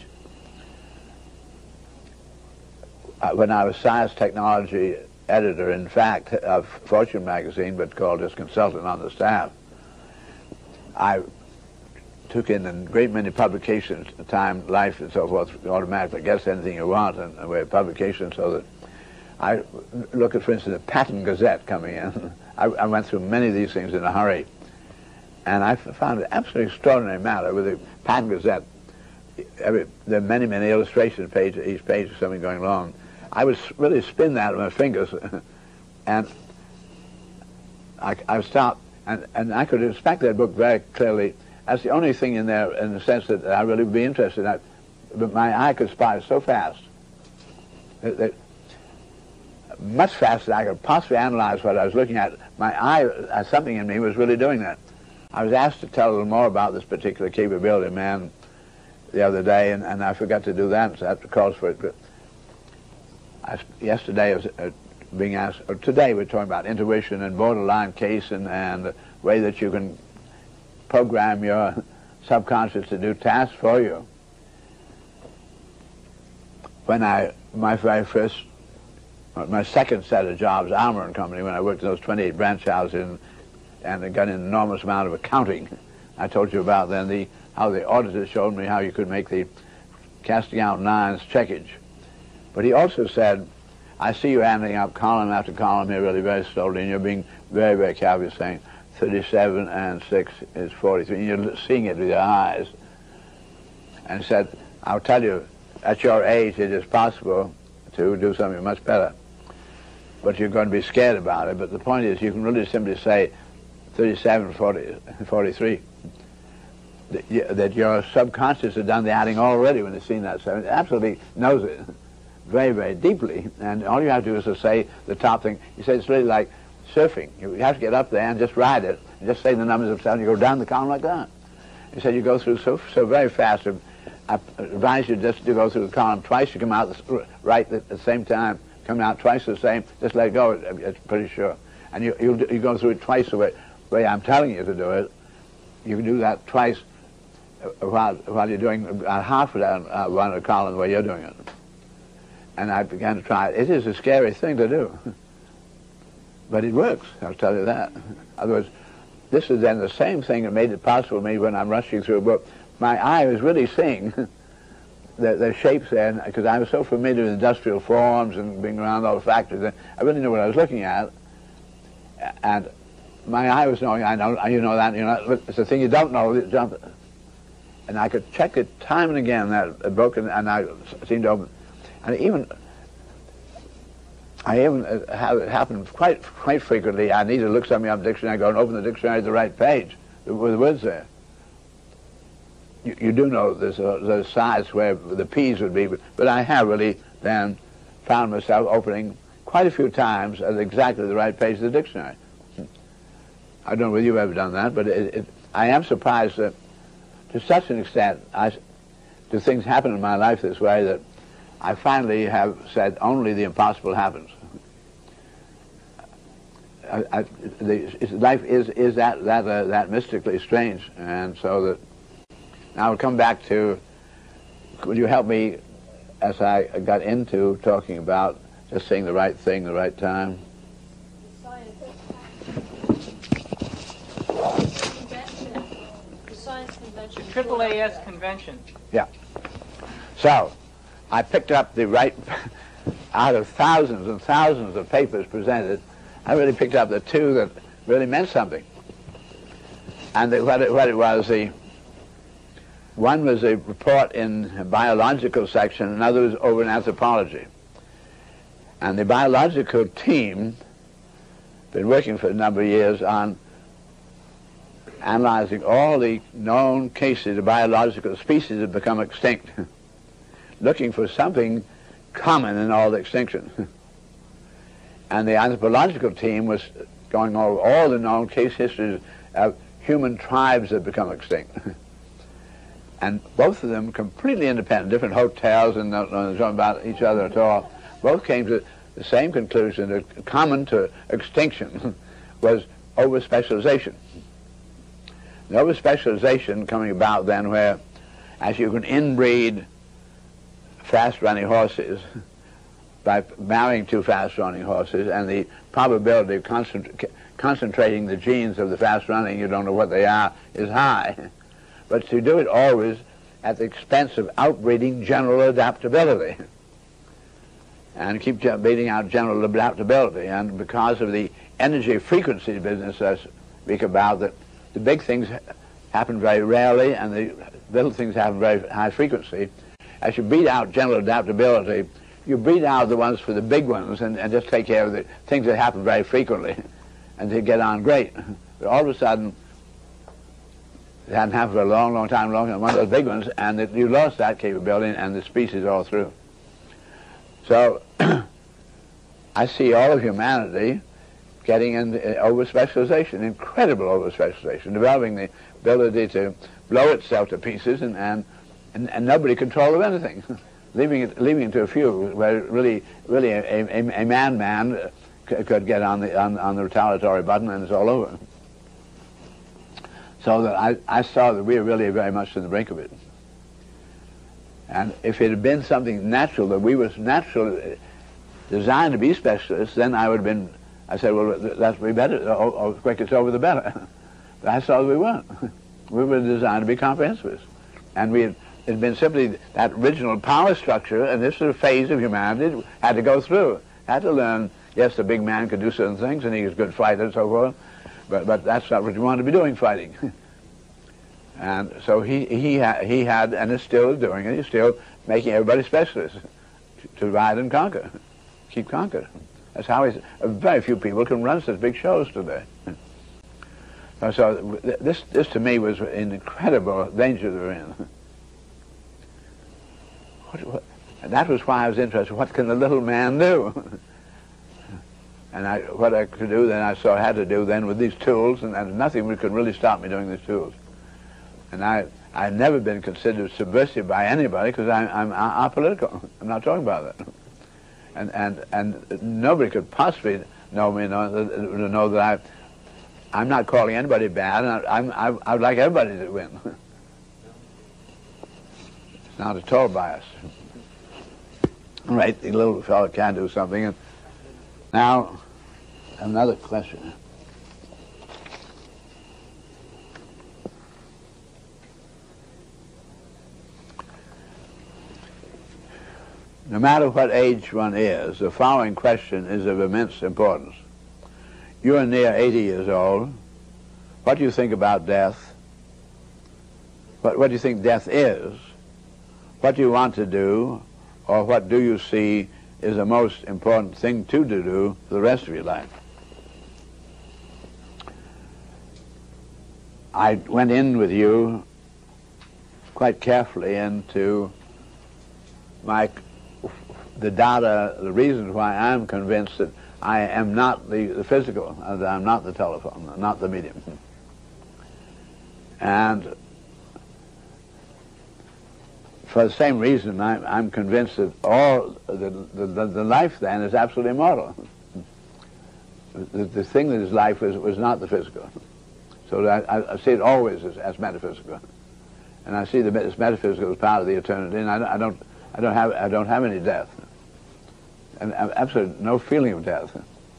Uh, when I was science technology editor, in fact, of Fortune magazine, but called as consultant on the staff, I took in a great many publications, Time, Life, and so forth, automatically guess anything you want in the way of publications, so that I look at, for instance, the Patent Gazette coming in. I, I went through many of these things in a hurry, and I found an absolutely extraordinary matter with the Patent Gazette. Every, there are many, many illustration pages, each page is something going along. I would really spin that with my fingers, and I, I would stop, and, and I could inspect that book very clearly. That's the only thing in there, in the sense that I really would be interested in. I, but my eye could spot it so fast, that, that much faster than I could possibly analyze what I was looking at. My eye, uh, something in me was really doing that. I was asked to tell a little more about this particular capability of man the other day, and, and I forgot to do that, so that calls for it. But I, yesterday I was uh, being asked, or today we're talking about intuition and borderline case, and, and the way that you can program your subconscious to do tasks for you. When I, my very first, my second set of jobs, Armour and Company, when I worked in those twenty-eight branch houses and, and I got an enormous amount of accounting, I told you about then the how the auditor showed me how you could make the casting out nines checkage. But he also said, I see you handing up column after column here really very slowly, and you're being very, very careful. You're saying thirty-seven and six is forty-three, and you're seeing it with your eyes. And he said, I'll tell you, at your age it is possible to do something much better. But you're going to be scared about it. But the point is, you can really simply say thirty-seven, forty, forty-three. That your subconscious has done the adding already when it's seen that. So it absolutely knows it very, very deeply. And all you have to do is to say the top thing. You say it's really like surfing. You have to get up there and just ride it. And just say the numbers of seven. You go down the column like that. He said you go through so so very fast. I advise you just to go through the column twice. You come out right at the same time. Come out twice the same. Just let go. It's pretty sure. And you you you go through it twice the way, way I'm telling you to do it. You can do that twice while while you're doing uh, half of that uh, one of the column the way you're doing it. And I began to try it. It is a scary thing to do, but it works. I'll tell you that. In other words, this is then the same thing that made it possible for me when I'm rushing through a book. My eye was really seeing the, the shapes there, because I was so familiar with industrial forms and being around all the factories. I really knew what I was looking at, and my eye was knowing, I know, you know that, you know, it's the thing you don't know, jump. And I could check it time and again, that book, and, and I seemed to open. And even, I even uh, have it happen quite quite frequently. I need to look something up in the dictionary, I go and open the dictionary at the right page with the words there. You, you do know there's, a, there's sides where the P's would be, but, but I have really then found myself opening quite a few times at exactly the right page of the dictionary. I don't know whether you've ever done that, but it, it, I am surprised that to such an extent I, do things happen in my life this way that I finally have said only the impossible happens. I, I, the, life is, is that, that, uh, that mystically strange, and so that now I'll come back to, would you help me as I got into talking about just saying the right thing, the right time? Triple A S convention. Yeah. So, I picked up the right, out of thousands and thousands of papers presented, I really picked up the two that really meant something. And the, what, it, what it was, the one was a report in a biological section, another was over in anthropology. And the biological team been working for a number of years on analyzing all the known cases of biological species that become extinct, looking for something common in all the extinction. And the anthropological team was going over all the known case histories of human tribes that become extinct. And both of them completely independent, different hotels and not knowing about each other at all, both came to the same conclusion that common to extinction was over-specialization. The over-specialization coming about then where, as you can inbreed fast-running horses by marrying two fast-running horses, and the probability of concentr concentrating the genes of the fast-running, you don't know what they are, is high. But to do it always at the expense of outbreeding general adaptability. And keep beating out general adaptability. And because of the energy frequency business I speak about, that the big things happen very rarely and the little things happen very high frequency. As you beat out general adaptability, you beat out the ones for the big ones and, and just take care of the things that happen very frequently and to get on great. But all of a sudden, it hadn't happened for a long, long time, long time, one of those big ones, and it, you lost that capability and the species all through. So I see all of humanity getting into over-specialization, incredible over-specialization, developing the ability to blow itself to pieces and, and, and, and nobody control of anything, leaving it, leaving it to a few, where really, really a, a, a man-man could get on the, on, on the retaliatory button and it's all over. So that I, I saw that we were really very much on the brink of it. And if it had been something natural, that we were naturally designed to be specialists, then I would have been, I said, well, that's be better, the quicker it's over, the better. But I saw that we weren't. We were designed to be comprehensivists. And we had, it had been simply that original power structure, and this sort of phase of humanity had to go through. Had to learn, yes, the big man could do certain things, and he was a good fighter and so forth, but, but that's not what you wanted to be doing, fighting. And so he, he, ha he had, and is still doing it, he's still making everybody specialists to, to divide and conquer, keep conquered. That's how he's, very few people can run such big shows today. So, so this, this to me was an incredible danger they're in. What, what, and that was why I was interested, what can the little man do? And I, what I could do then, I saw I had to do then with these tools, and, and nothing could really stop me doing these tools. And I, I've never been considered subversive by anybody because I'm, I'm apolitical. I'm not talking about that. And, and, and nobody could possibly know me, know, to know that I, I'm not calling anybody bad, and I, I'm, I, I would like everybody to win. It's not at all biased. All right, the little fellow can do something. And now, another question. No matter what age one is, the following question is of immense importance. You are near eighty years old. What do you think about death? What, what do you think death is? What do you want to do? Or what do you see is the most important thing to do for the rest of your life? I went in with you quite carefully into my the data, the reasons why I'm convinced that I am not the, the physical, that I'm not the telephone, not the medium. And for the same reason, I'm, I'm convinced that all the, the, the life then is absolutely immortal. The, the thing that is life was, was not the physical. So I, I see it always as, as metaphysical. And I see the this metaphysical as part of the eternity, and I, I don't I don't have I don't have any death, and absolutely no feeling of death.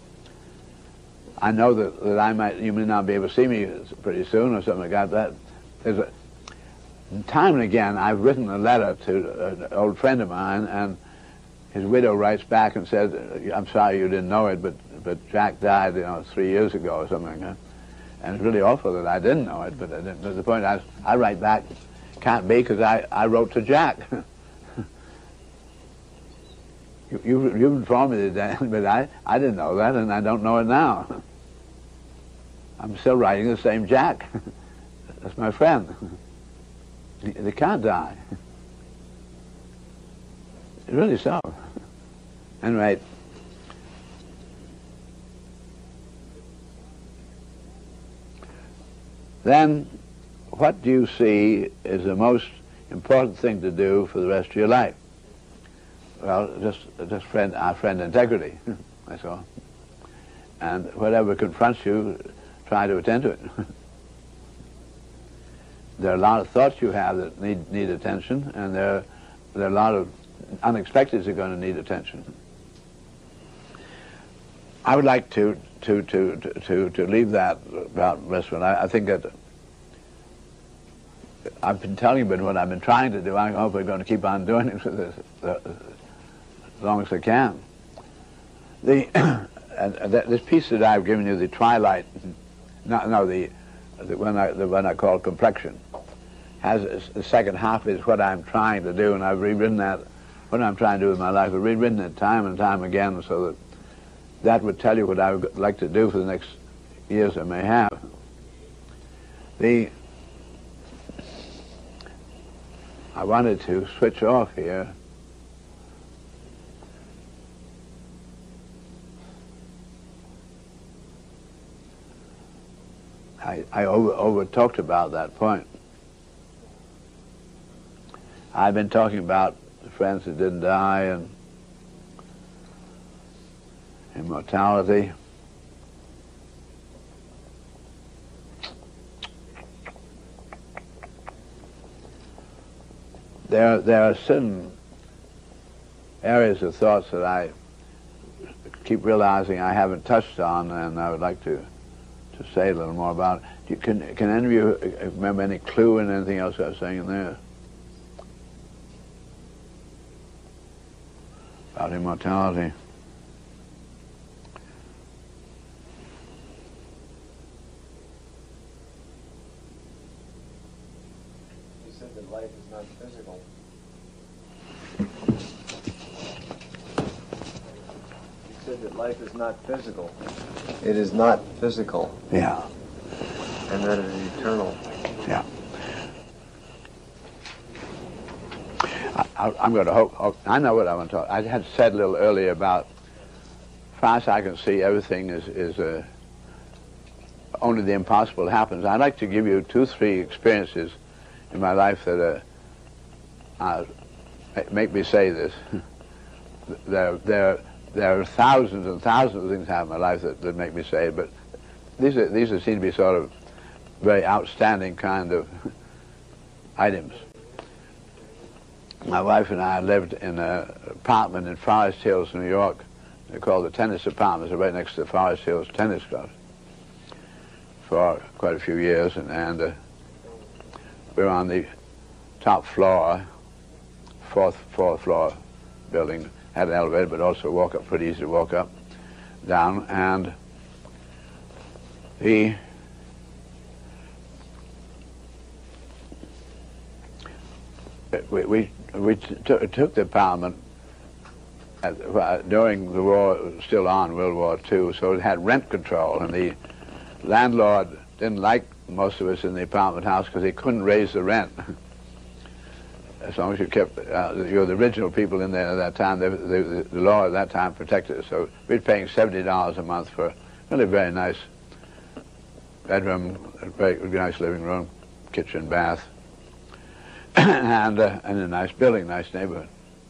I know that, that I might you may not be able to see me pretty soon or something like that. There's a, time and again I've written a letter to an old friend of mine, and his widow writes back and says, "I'm sorry you didn't know it, but but Jack died, you know, three years ago or something." Huh? And it's really awful that I didn't know it, but I didn't. The point I I write back, can't be because I I wrote to Jack. You, you, you informed me that, but I, I didn't know that, and I don't know it now. I'm still writing the same Jack. That's my friend. They can't die. Really so. Anyway, then what do you see is the most important thing to do for the rest of your life? Well, just just friend, our friend integrity, that's all. And whatever confronts you, try to attend to it. There are a lot of thoughts you have that need need attention, and there there are a lot of unexpecteds that are going to need attention. I would like to to to to to leave that about Westwood. I, I think that I've been telling you about what I've been trying to do. I hope we're going to keep on doing it for this. Uh, as long as I can. The and th this piece that I've given you, the twilight, no, no the, the one I the one I call complexion, has a, the second half is what I'm trying to do, and I've rewritten that what I'm trying to do with my life. I've rewritten it time and time again so that that would tell you what I would like to do for the next years I may have. The I wanted to switch off here. I, I over, over talked about that point. I've been talking about the friends that didn't die and immortality. There, there are certain areas of thoughts that I keep realizing I haven't touched on, and I would like to to say a little more about it. Do you, can, can any of you remember any clue in anything else I was saying in there? About immortality. You said that life is not physical. You said that life is not physical. It is not physical. Yeah. And that it is eternal. Yeah. I, I, I'm going to hope, hope. I know what I want to talk. I had said a little earlier about, as far as I can see, everything is is uh, only the impossible happens. I'd like to give you two, three experiences in my life that uh, uh, make me say this. there, there, there are thousands and thousands of things happen in my life that, that make me say it, but these are, these are, seem to be sort of very outstanding kind of items. My wife and I lived in an apartment in Forest Hills, New York. They're called the Tennis Apartments. They're right next to the Forest Hills Tennis Club for quite a few years, and, and uh, we were on the top floor, fourth, fourth floor building. Had an elevator, but also walk up, pretty easy to walk up, down, and the we we, we t took the apartment at, uh, during the war, still on, World War Two, so it had rent control, and the landlord didn't like most of us in the apartment house because he couldn't raise the rent. As long as you kept, uh, you were the original people in there at that time, they, they, the law at that time protected us. So we were paying seventy dollars a month for a really very nice bedroom, a very nice living room, kitchen, bath, and, uh, and a nice building, nice neighborhood.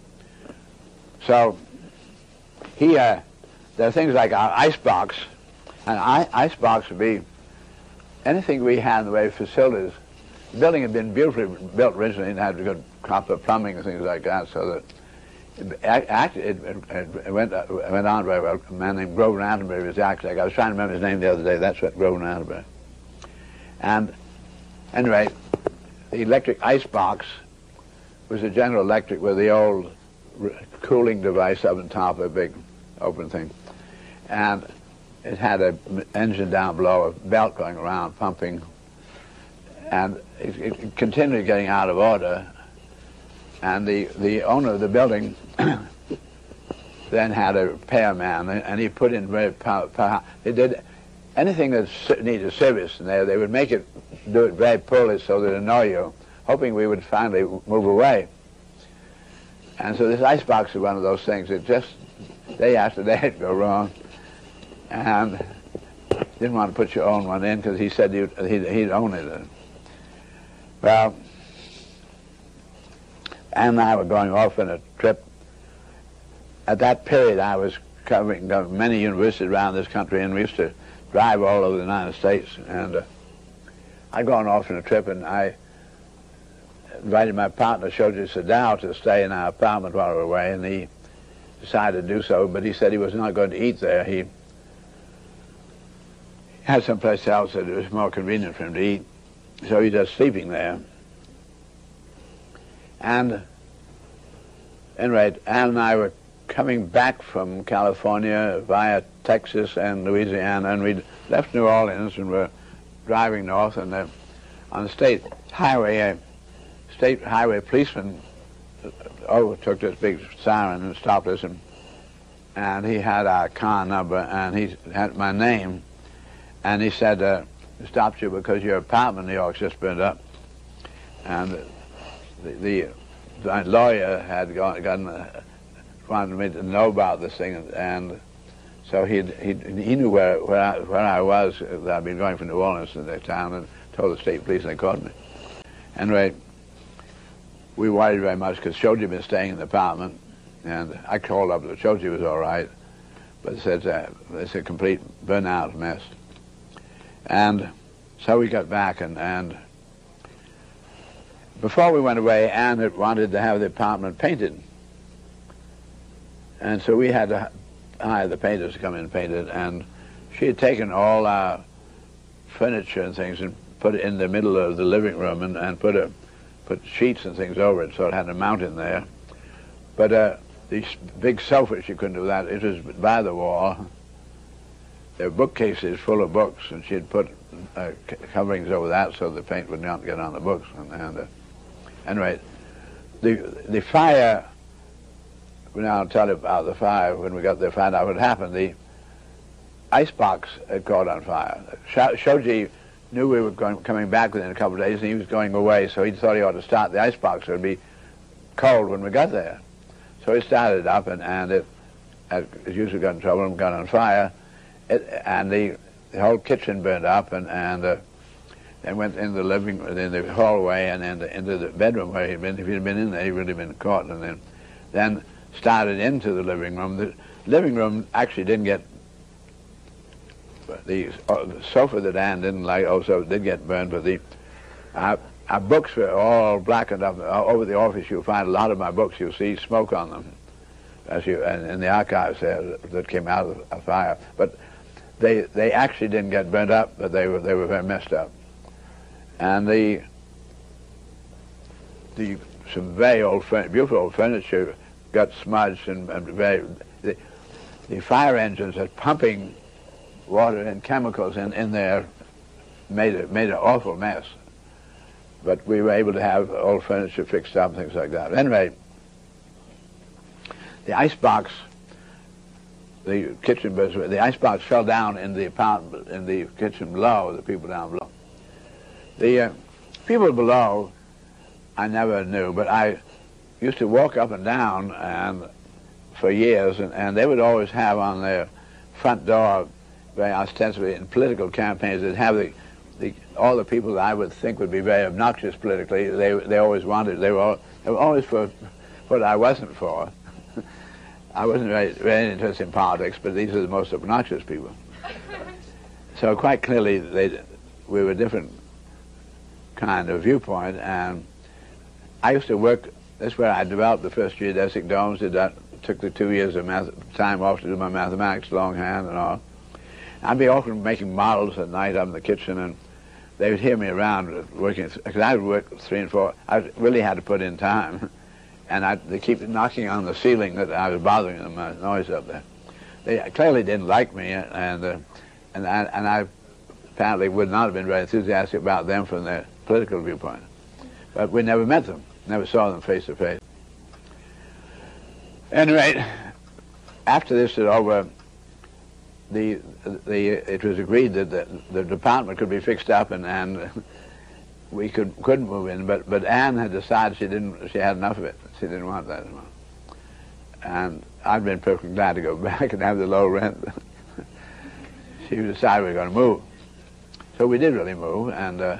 So he, uh, there are things like our icebox, and I, icebox would be anything we had in the way of facilities. The building had been beautifully built originally and had good copper plumbing and things like that, so that it, actually, it, it, it, went, uh, it went on very well. A man named Grover Atterbury was the architect. I was trying to remember his name the other day. That's what, Grover Atterbury. And anyway, the electric icebox was a General Electric with the old cooling device up on top of a big open thing. And it had an engine down below, a belt going around, pumping. And it, it continued getting out of order. And the, the owner of the building then had a repairman, and he put in very power, power. They did anything that needed service in there, they would make it, do it very poorly so that it annoy you, hoping we would finally move away. And so this icebox is one of those things that just day after day it'd go wrong. And didn't want to put your own one in because he said he'd, he'd, he'd own it. Well, Ann and I were going off on a trip. At that period, I was covering many universities around this country, and we used to drive all over the United States. And uh, I'd gone off on a trip, and I invited my partner, Shoji Sadao, to stay in our apartment while we were away, and he decided to do so, but he said he was not going to eat there. He had someplace else that it was more convenient for him to eat, so he was just sleeping there. And anyway, Ann and I were coming back from California via Texas and Louisiana, and we'd left New Orleans and were driving north, and uh, on the state highway, a state highway policeman overtook this big siren and stopped us, and, and he had our car number, and he had my name, and he said, uh, stopped you because your apartment in New York's just burned up. And the, the, the lawyer had gone, gotten, uh, wanted me to know about this thing, and, and so he he he knew where where I, where I was. That I'd been going from New Orleans to the town, and told the state police, and they caught me. Anyway, we worried very much because Shoji had been staying in the apartment, and I called up that Shoji was all right, but it said uh, it's a complete burnout mess. And so we got back, and and before we went away, Anne had wanted to have the apartment painted, and so we had to hire the painters to come in and paint it, and she had taken all our furniture and things and put it in the middle of the living room, and, and put a put sheets and things over it, so it had a mountain there. But uh, these big sofa, she couldn't do that. It was by the wall. There were bookcases full of books, and she had put uh, coverings over that so the paint would not get on the books. And, and uh, anyway, the the fire. Now I'll tell you about the fire. When we got there, found out what happened. The icebox had caught on fire. Shoji knew we were going, coming back within a couple of days, and he was going away, so he thought he ought to start the icebox. It would be cold when we got there. So he started it up, and, and it, as usually, got in trouble and got on fire. It, and the, the whole kitchen burned up, and, and uh, then went in the living, in the hallway, and into, into the bedroom where he'd been. If he'd been in there, he would have been caught. And then, then started into the living room. The living room actually didn't get, the, uh, the sofa that Anne didn't like also did get burned, but the our, our books were all blackened up. Over the office you'll find a lot of my books, you'll see smoke on them, as you, and in the archives there that came out of a fire. But they they actually didn't get burnt up, but they were they were very messed up. And the the some very old, beautiful old furniture got smudged, and, and very, the, the fire engines that pumping water and chemicals in, in there made it made an awful mess. But we were able to have old furniture fixed up and things like that. Anyway, the icebox, the kitchen, the icebox fell down in the apartment, in the kitchen below, the people down below. The uh, people below, I never knew, but I used to walk up and down and for years, and, and they would always have on their front door, very ostensibly in political campaigns, they'd have the, the all the people that I would think would be very obnoxious politically. They they always wanted. They were all, they were always for what I wasn't for. I wasn't very, very interested in politics, but these are the most obnoxious people. So quite clearly, they we were a different kind of viewpoint, and I used to work. That's where I developed the first geodesic domes. Did that? Took the two years of math, time off to do my mathematics, longhand and all. I'd be often making models at night up in the kitchen, and they would hear me around working, because I would work three and four. I really had to put in time, and I, they keep knocking on the ceiling that I was bothering them, my noise up there. They clearly didn't like me, and uh, and I, and I apparently would not have been very enthusiastic about them from their political viewpoint. But we never met them, never saw them face to face. At any rate, after this was over, the the it was agreed that the, the department could be fixed up, and and we could couldn't move in. But but Anne had decided she didn't. She had enough of it. She didn't want that anymore. And I'd been perfectly glad to go back and have the low rent. She decided we were going to move, so we did really move, and uh,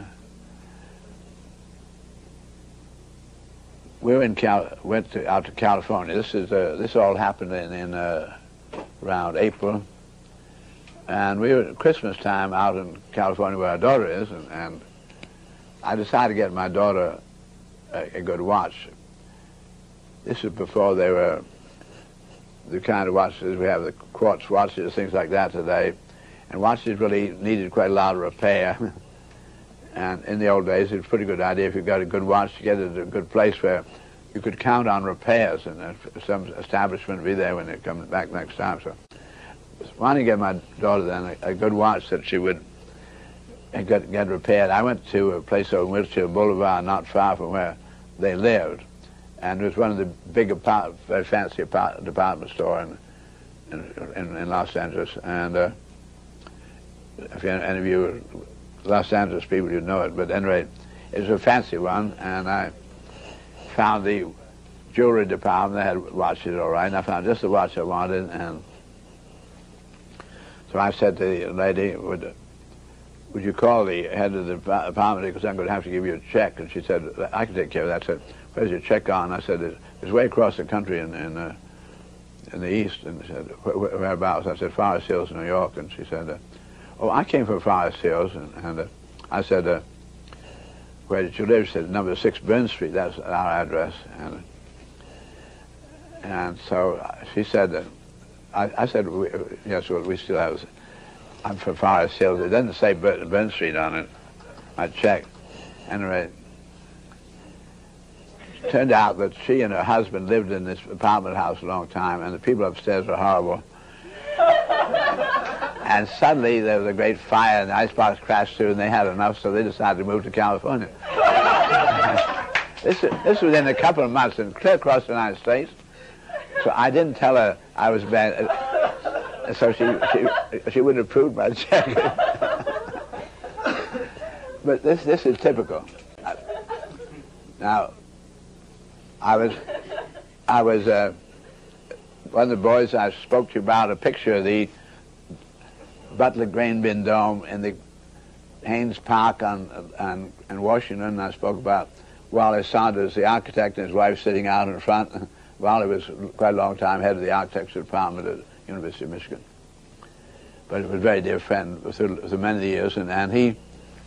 we were in Cal went to, out to California. This is uh, this all happened in in uh, around April. And we were at Christmas time out in California where our daughter is, and, and I decided to get my daughter a, a good watch. This is before they were the kind of watches we have, the quartz watches, things like that today. And watches really needed quite a lot of repair. And in the old days, it was a pretty good idea if you got a good watch to get it at a good place where you could count on repairs, and some establishment would be there when it comes back next time. So. Wanting to get my daughter then a, a good watch that she would get, get repaired. I went to a place over Wilshire Boulevard, not far from where they lived, and it was one of the big, apart, very fancy apart, department store in, in, in Los Angeles. And uh, if any of you Los Angeles people, you know it, but at any rate, it was a fancy one, and I found the jewelry department. They had watches all right, and I found just the watch I wanted, and so I said to the lady, would, would you call the head of the department, because I'm going to have to give you a check? And she said, I can take care of that. I said, where's your check on? I said, it's, it's way across the country in, in, uh, in the east. And she said, whereabouts? I said, Forest Hills, New York. And she said, uh, oh, I came from Forest Hills. And, and uh, I said, uh, where did you live? She said, number six Burn Street, that's our address. And, and so she said, uh, I, I said, we, yes, well, we still have, I'm from Forest Hills. It doesn't say Burn, Burn Street on it. I checked. Anyway, it turned out that she and her husband lived in this apartment house a long time, and the people upstairs were horrible. And suddenly there was a great fire, and the icebox crashed through, and they had enough, so they decided to move to California. this, this was in a couple of months, and clear across the United States. So I didn't tell her I was bad, so she she, she wouldn't approve my check. But this this is typical. Now, I was I was uh, one of the boys I spoke to you about, a picture of the Butler Grain Bin Dome in the Haynes Park on on in Washington. I spoke about Wally Saunders, the architect, and his wife sitting out in front. Wally was quite a long time head of the architecture department at the University of Michigan. But he was a very dear friend through, through many years, and, and he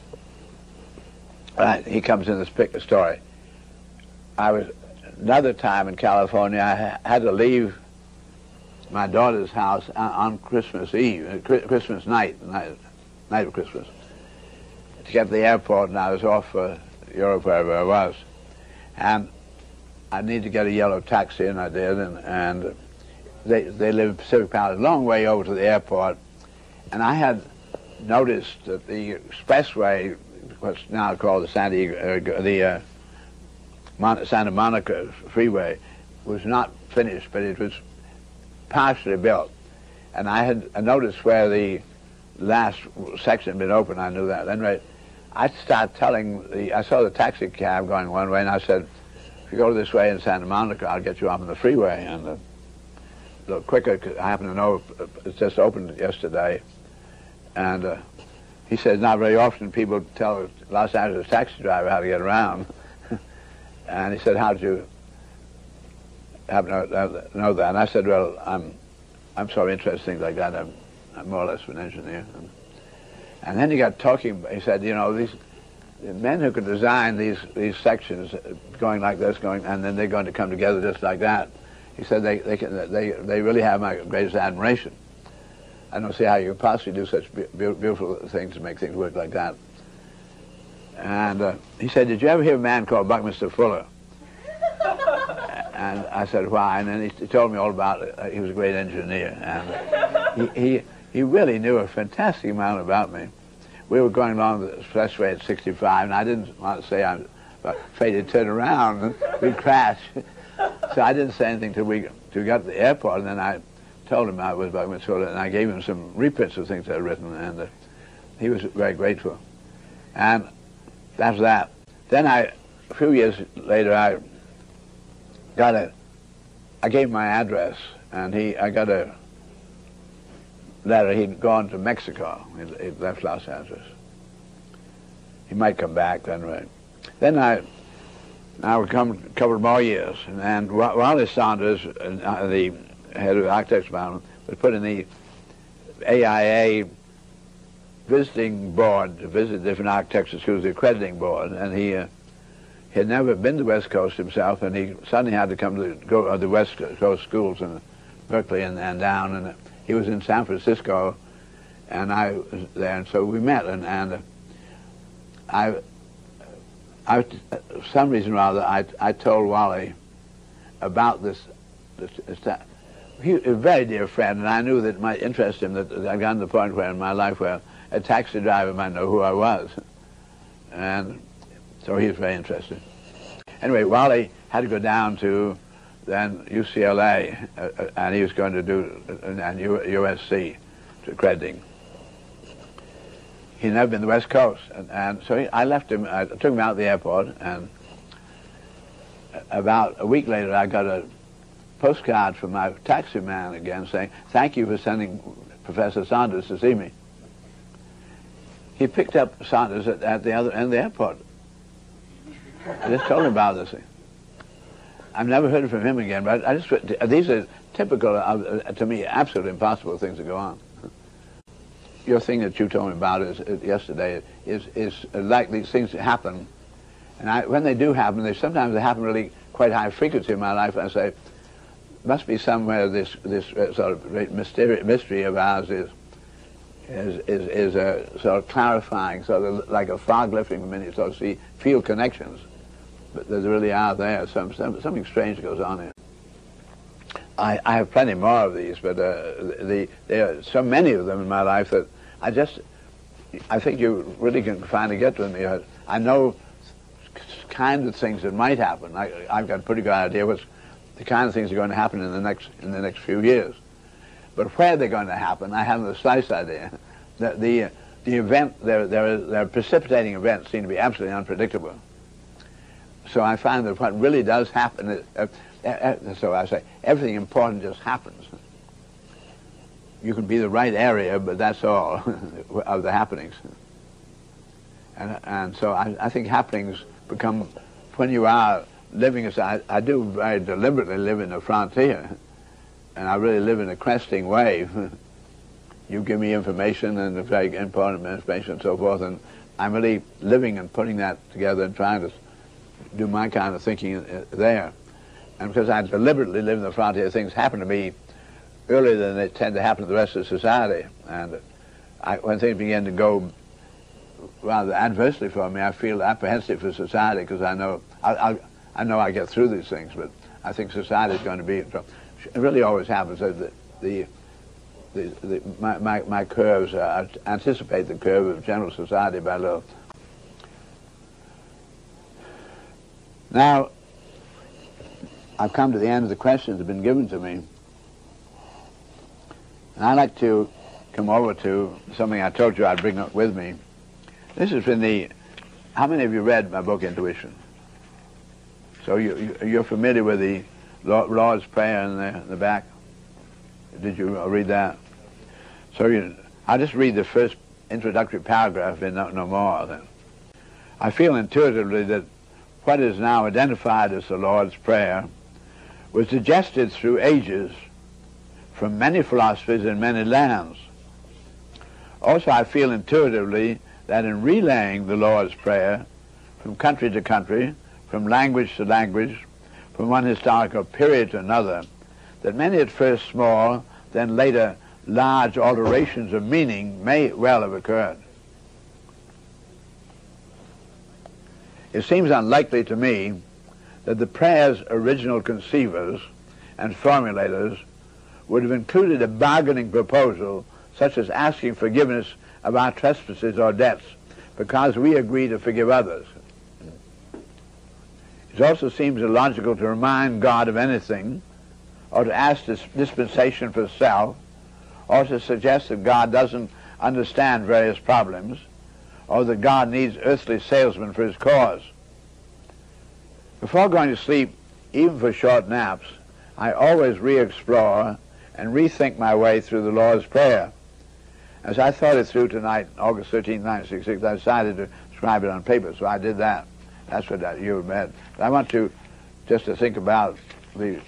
right, he comes in this pic story. I was another time in California. I had to leave my daughter's house on Christmas Eve, Christmas night, night, night of Christmas, to get to the airport, and I was off for Europe, wherever I was. And I needed to get a yellow taxi, and I did, and, and they, they live in Pacific Palace, a long way over to the airport, and I had noticed that the expressway, what's now called the San Diego, uh, the uh, Mon Santa Monica Freeway, was not finished, but it was partially built. And I had I noticed where the last section had been open. I knew that. Anyway, I started telling the, I saw the taxi cab going one way, and I said, if you go this way in Santa Monica, I'll get you off on the freeway. And uh, a little quicker, 'cause I happen to know it's just opened yesterday. And uh, he said, not very often people tell a Los Angeles taxi driver how to get around. And he said, how did you happen to know that? And I said, well, I'm I'm sort of interested in things like that. I'm, I'm more or less an engineer. And, and then he got talking, he said, you know, these the men who could design these, these sections going like this, going, and then they're going to come together just like that, he said they, they, can, they, they really have my greatest admiration. I don't see how you can possibly do such be beautiful things to make things work like that. And uh, he said, did you ever hear a man called Buckminster Fuller? And I said, why? And then he, he told me all about it. Uh, he was a great engineer. And uh, he, he, he really knew a fantastic amount about me. We were going along the expressway at sixty-five, and I didn't want to say I'm afraid to turn around and we'd crash. So I didn't say anything till we, till we got to the airport, and then I told him I was Buckminster Fuller, and I gave him some reprints of things I'd written, and uh, he was very grateful. And that's that. Then I, a few years later, I got a, I gave my address, and he, I got a letter. He'd gone to Mexico. He, he left Los Angeles. He might come back then, right? Then I, now we come a couple more years, and, and Wally Saunders, uh, the head of the architects department, was put in the A I A visiting board to visit different architecture schools, the accrediting board, and he uh, he had never been to the West Coast himself, and he suddenly had to come to go uh, the West Coast schools in Berkeley and, and down, and uh, he was in San Francisco, and I was there, and so we met, and, and uh, I, I, for some reason or other, I, I told Wally about this, this, this that. He was a very dear friend, and I knew that it might interest him, that I'd gotten to the point where in my life where a taxi driver might know who I was. And so he was very interested. Anyway, Wally had to go down to then U C L A, uh, and he was going to do uh, and U S C to crediting. He'd never been to the West Coast, and, and so he, I left him. I took him out of the airport, and about a week later, I got a postcard from my taxi man again saying, "Thank you for sending Professor Saunders to see me." He picked up Saunders at, at the other end of the airport. I just told him about this thing. I've never heard from him again, but I just, these are typical, uh, to me, absolutely impossible things to go on. Your thing that you told me about is, uh, yesterday is, is like these things that happen, and I, when they do happen, they sometimes they happen really quite high frequency in my life, and I say, must be somewhere this, this uh, sort of great mystery, mystery of ours is is, is, is uh, sort of clarifying, sort of like a fog lifting from you sort of see, feel connections. But there really are there. Some, some, something strange goes on here. I, I have plenty more of these, but uh, the, there are so many of them in my life that I just, I think you really can finally get to them. I know kind of things that might happen. I, I've got a pretty good idea what's the kind of things that are going to happen in the next in the next few years. But where they're going to happen, I haven't the slightest idea. The the, the event, their their their precipitating events seem to be absolutely unpredictable. So I find that what really does happen, uh, uh, so I say, everything important just happens. You can be the right area, but that's all of the happenings. And, and so I, I think happenings become, when you are living, as I, I do very deliberately live in the frontier, and I really live in a cresting way. You give me information, and very important information and so forth, and I'm really living and putting that together and trying to do my kind of thinking there. And because I deliberately live in the frontier, things happen to me earlier than they tend to happen to the rest of society. And I, when things begin to go rather adversely for me, I feel apprehensive for society, because I know I, I, I know I get through these things, but I think society is going to be in trouble. It really always happens that the, the, the, the my, my, my curves uh, anticipate the curve of general society by a little. Now, I've come to the end of the questions that have been given to me. And I'd like to come over to something I told you I'd bring up with me. This has been the, how many of you read my book, Intuition? So you, you, you're familiar with the Lord's Prayer in the, in the back? Did you read that? So you, I'll just read the first introductory paragraph and no, no more then. I feel intuitively that what is now identified as the Lord's Prayer was digested through ages from many philosophies in many lands. Also, I feel intuitively that in relaying the Lord's Prayer from country to country, from language to language, from one historical period to another, that many at first small, then later large alterations of meaning may well have occurred. It seems unlikely to me that the prayer's original conceivers and formulators would have included a bargaining proposal such as asking forgiveness of our trespasses or debts because we agree to forgive others. It also seems illogical to remind God of anything, or to ask this dispensation for self, or to suggest that God doesn't understand various problems, or that God needs earthly salesmen for his cause. Before going to sleep, even for short naps, I always re-explore and rethink my way through the Lord's Prayer. As I thought it through tonight, August thirteenth, nineteen sixty-six, I decided to scribe it on paper, so I did that. That's what that, you read. But I want to just to think about the.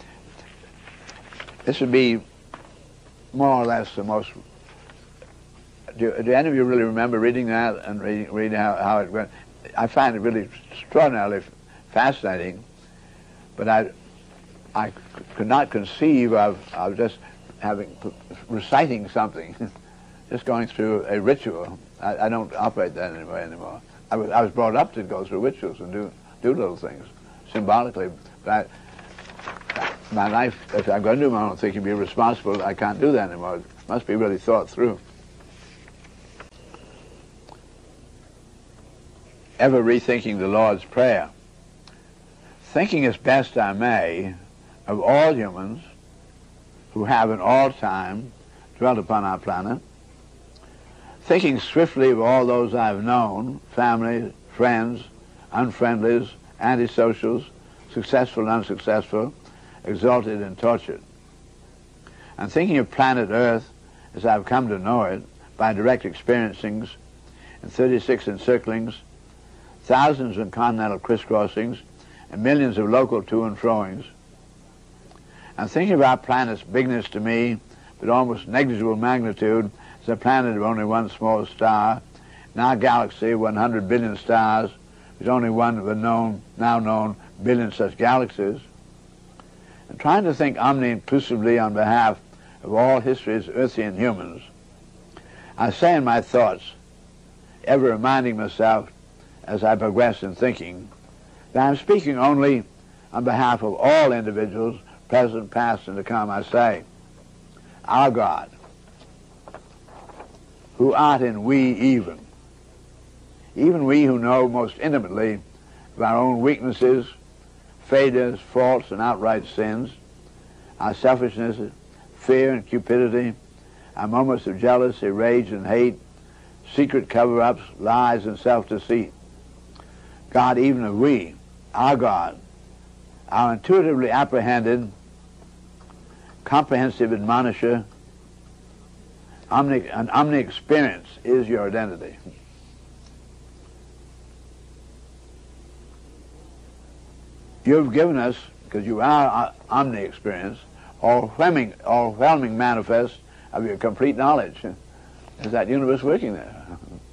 This would be more or less the most. Do, do any of you really remember reading that and reading, reading how, how it went? I find it really extraordinarily fascinating, but I, I could not conceive of, of just having reciting something, just going through a ritual. I, I don't operate that anyway anymore. I was, I was brought up to go through rituals and do do little things symbolically, but I, my life, if I'm going to do my own thinking, be responsible, I can't do that anymore. It must be really thought through. Ever rethinking the Lord's Prayer. thinking as best I may of all humans who have in all time dwelt upon our planet, thinking swiftly of all those I've known, family, friends, unfriendlies, antisocials, successful and unsuccessful, exalted and tortured, and thinking of planet Earth as I've come to know it by direct experiencings in thirty-six encirclings, thousands of continental crisscrossings, and millions of local to and froings, and thinking of our planet's bigness to me, but almost negligible magnitude as a planet of only one small star, in our galaxy of one hundred billion stars, there's only one of the known, now known billion such galaxies, and trying to think omni-inclusively on behalf of all history's earthian humans, I say in my thoughts, ever reminding myself as I progress in thinking, that I'm speaking only on behalf of all individuals, present, past, and to come. I say, our God, who art in we even, even we who know most intimately of our own weaknesses, failures, faults, and outright sins, our selfishness, fear and cupidity, our moments of jealousy, rage and hate, secret cover-ups, lies and self-deceit. God, even of we, our God, our intuitively apprehended, comprehensive admonisher, omni, an omni-experience is your identity. You've given us, because you are omni-experience, overwhelming, overwhelming manifest of your complete knowledge. Is that universe working there?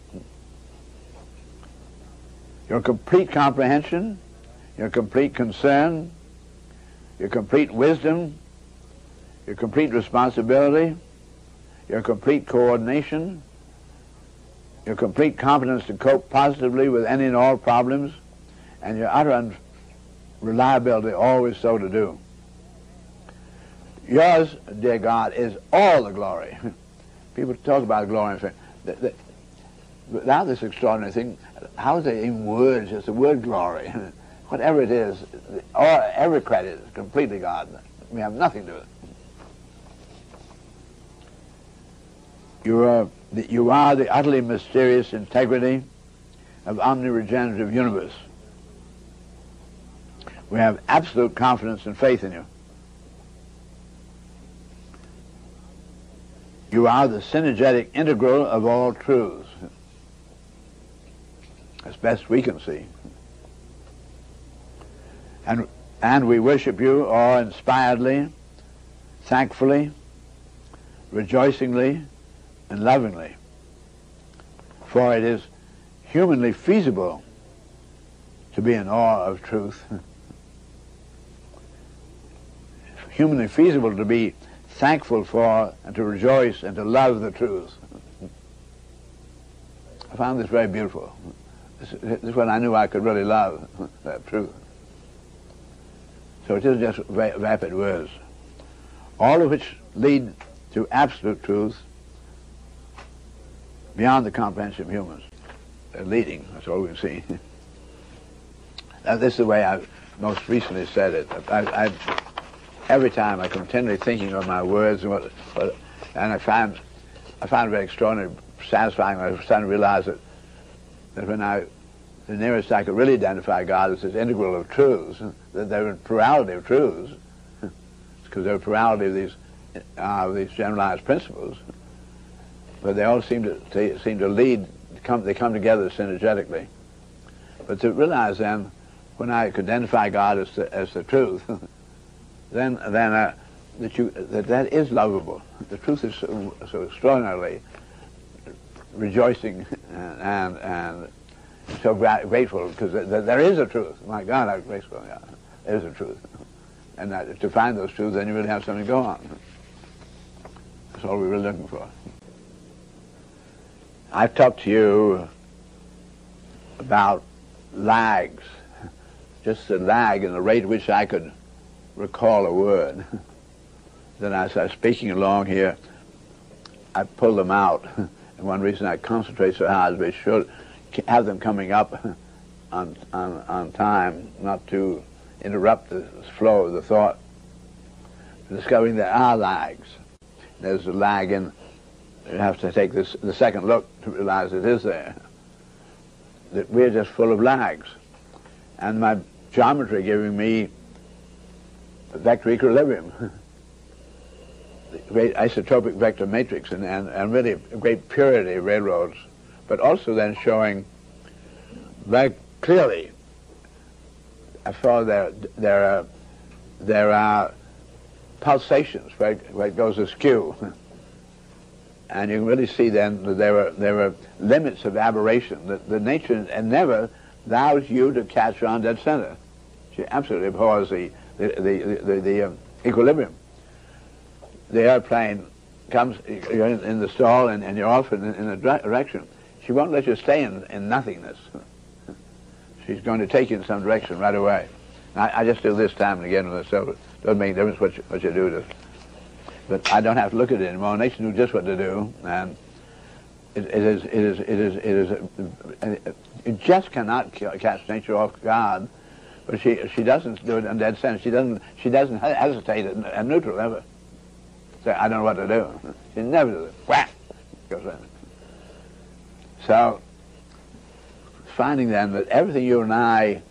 Your complete comprehension, your complete concern, your complete wisdom, your complete responsibility, your complete coordination, your complete competence to cope positively with any and all problems, and your utter reliability always so to do. Yours, dear God, is all the glory. People talk about glory and fame. The, the, without this extraordinary thing, how is there even words? It's the word glory. Whatever it is, all, every credit is completely God. We have nothing to do with it. You are, the, you are the utterly mysterious integrity of omni-regenerative universe. We have absolute confidence and faith in you. You are the synergetic integral of all truths, as best we can see. And, and we worship you awe-inspiredly, thankfully, rejoicingly, and lovingly. For it is humanly feasible to be in awe of truth. Humanly feasible to be thankful for and to rejoice and to love the truth. I found this very beautiful. This, this is when I knew I could really love that truth. So it isn't just va vapid words, all of which lead to absolute truth beyond the comprehension of humans. They're leading, that's all we can see. Now, this is the way I've most recently said it. I, I, every time I'm continually thinking of my words, and, what, what, and I find I find it very extraordinary, satisfying when I started to realize that, that when I, the nearest I could really identify God is this integral of truths, that there are a plurality of truths, because there are a plurality of these, uh, these generalized principles, but they all seem to, to seem to lead, come, they come together synergetically. But to realize then, when I could identify God as the, as the truth, then then uh, that you that that is lovable. The truth is so, so extraordinarily rejoicing and and, and so gra grateful, because th th there is a truth. My God, how graceful! Yeah, there is a truth, and that, to find those truths, then you really have something to go on. That's all we're really looking for. I've talked to you about lags, just the lag in the rate at which I could recall a word. Then as I was speaking along here, I pull them out. And one reason I concentrate so hard is we should have them coming up on, on, on time, not too interrupt the flow of the thought. Discovering there are lags. There's a lag in, you have to take this, the second look to realize it is there. That we're just full of lags. And my geometry giving me vector equilibrium, the great isotropic vector matrix, and, and, and really a great purity of railroads, but also then showing very clearly, I saw there, there, are, there are pulsations where it, where it goes askew. And you can really see then that there were, there were limits of aberration, that the nature never allows you to catch on dead center. She absolutely abhors the, the, the, the, the um, equilibrium. The airplane comes, you're in, in the stall and, and you're off in, in a direction. She won't let you stay in, in nothingness. She's going to take you in some direction right away. I, I just do this time and again with myself. It doesn't make a difference what you, what you do. To, but I don't have to look at it anymore. Nature knew just what to do, and it, it is, it is, it is, it is, it, you just cannot catch nature off guard. But she, she doesn't do it in dead sense. She doesn't, she doesn't hesitate at, at neutral ever. Say, I don't know what to do. She never does it. Whack! Goes in. So, finding then that everything you and I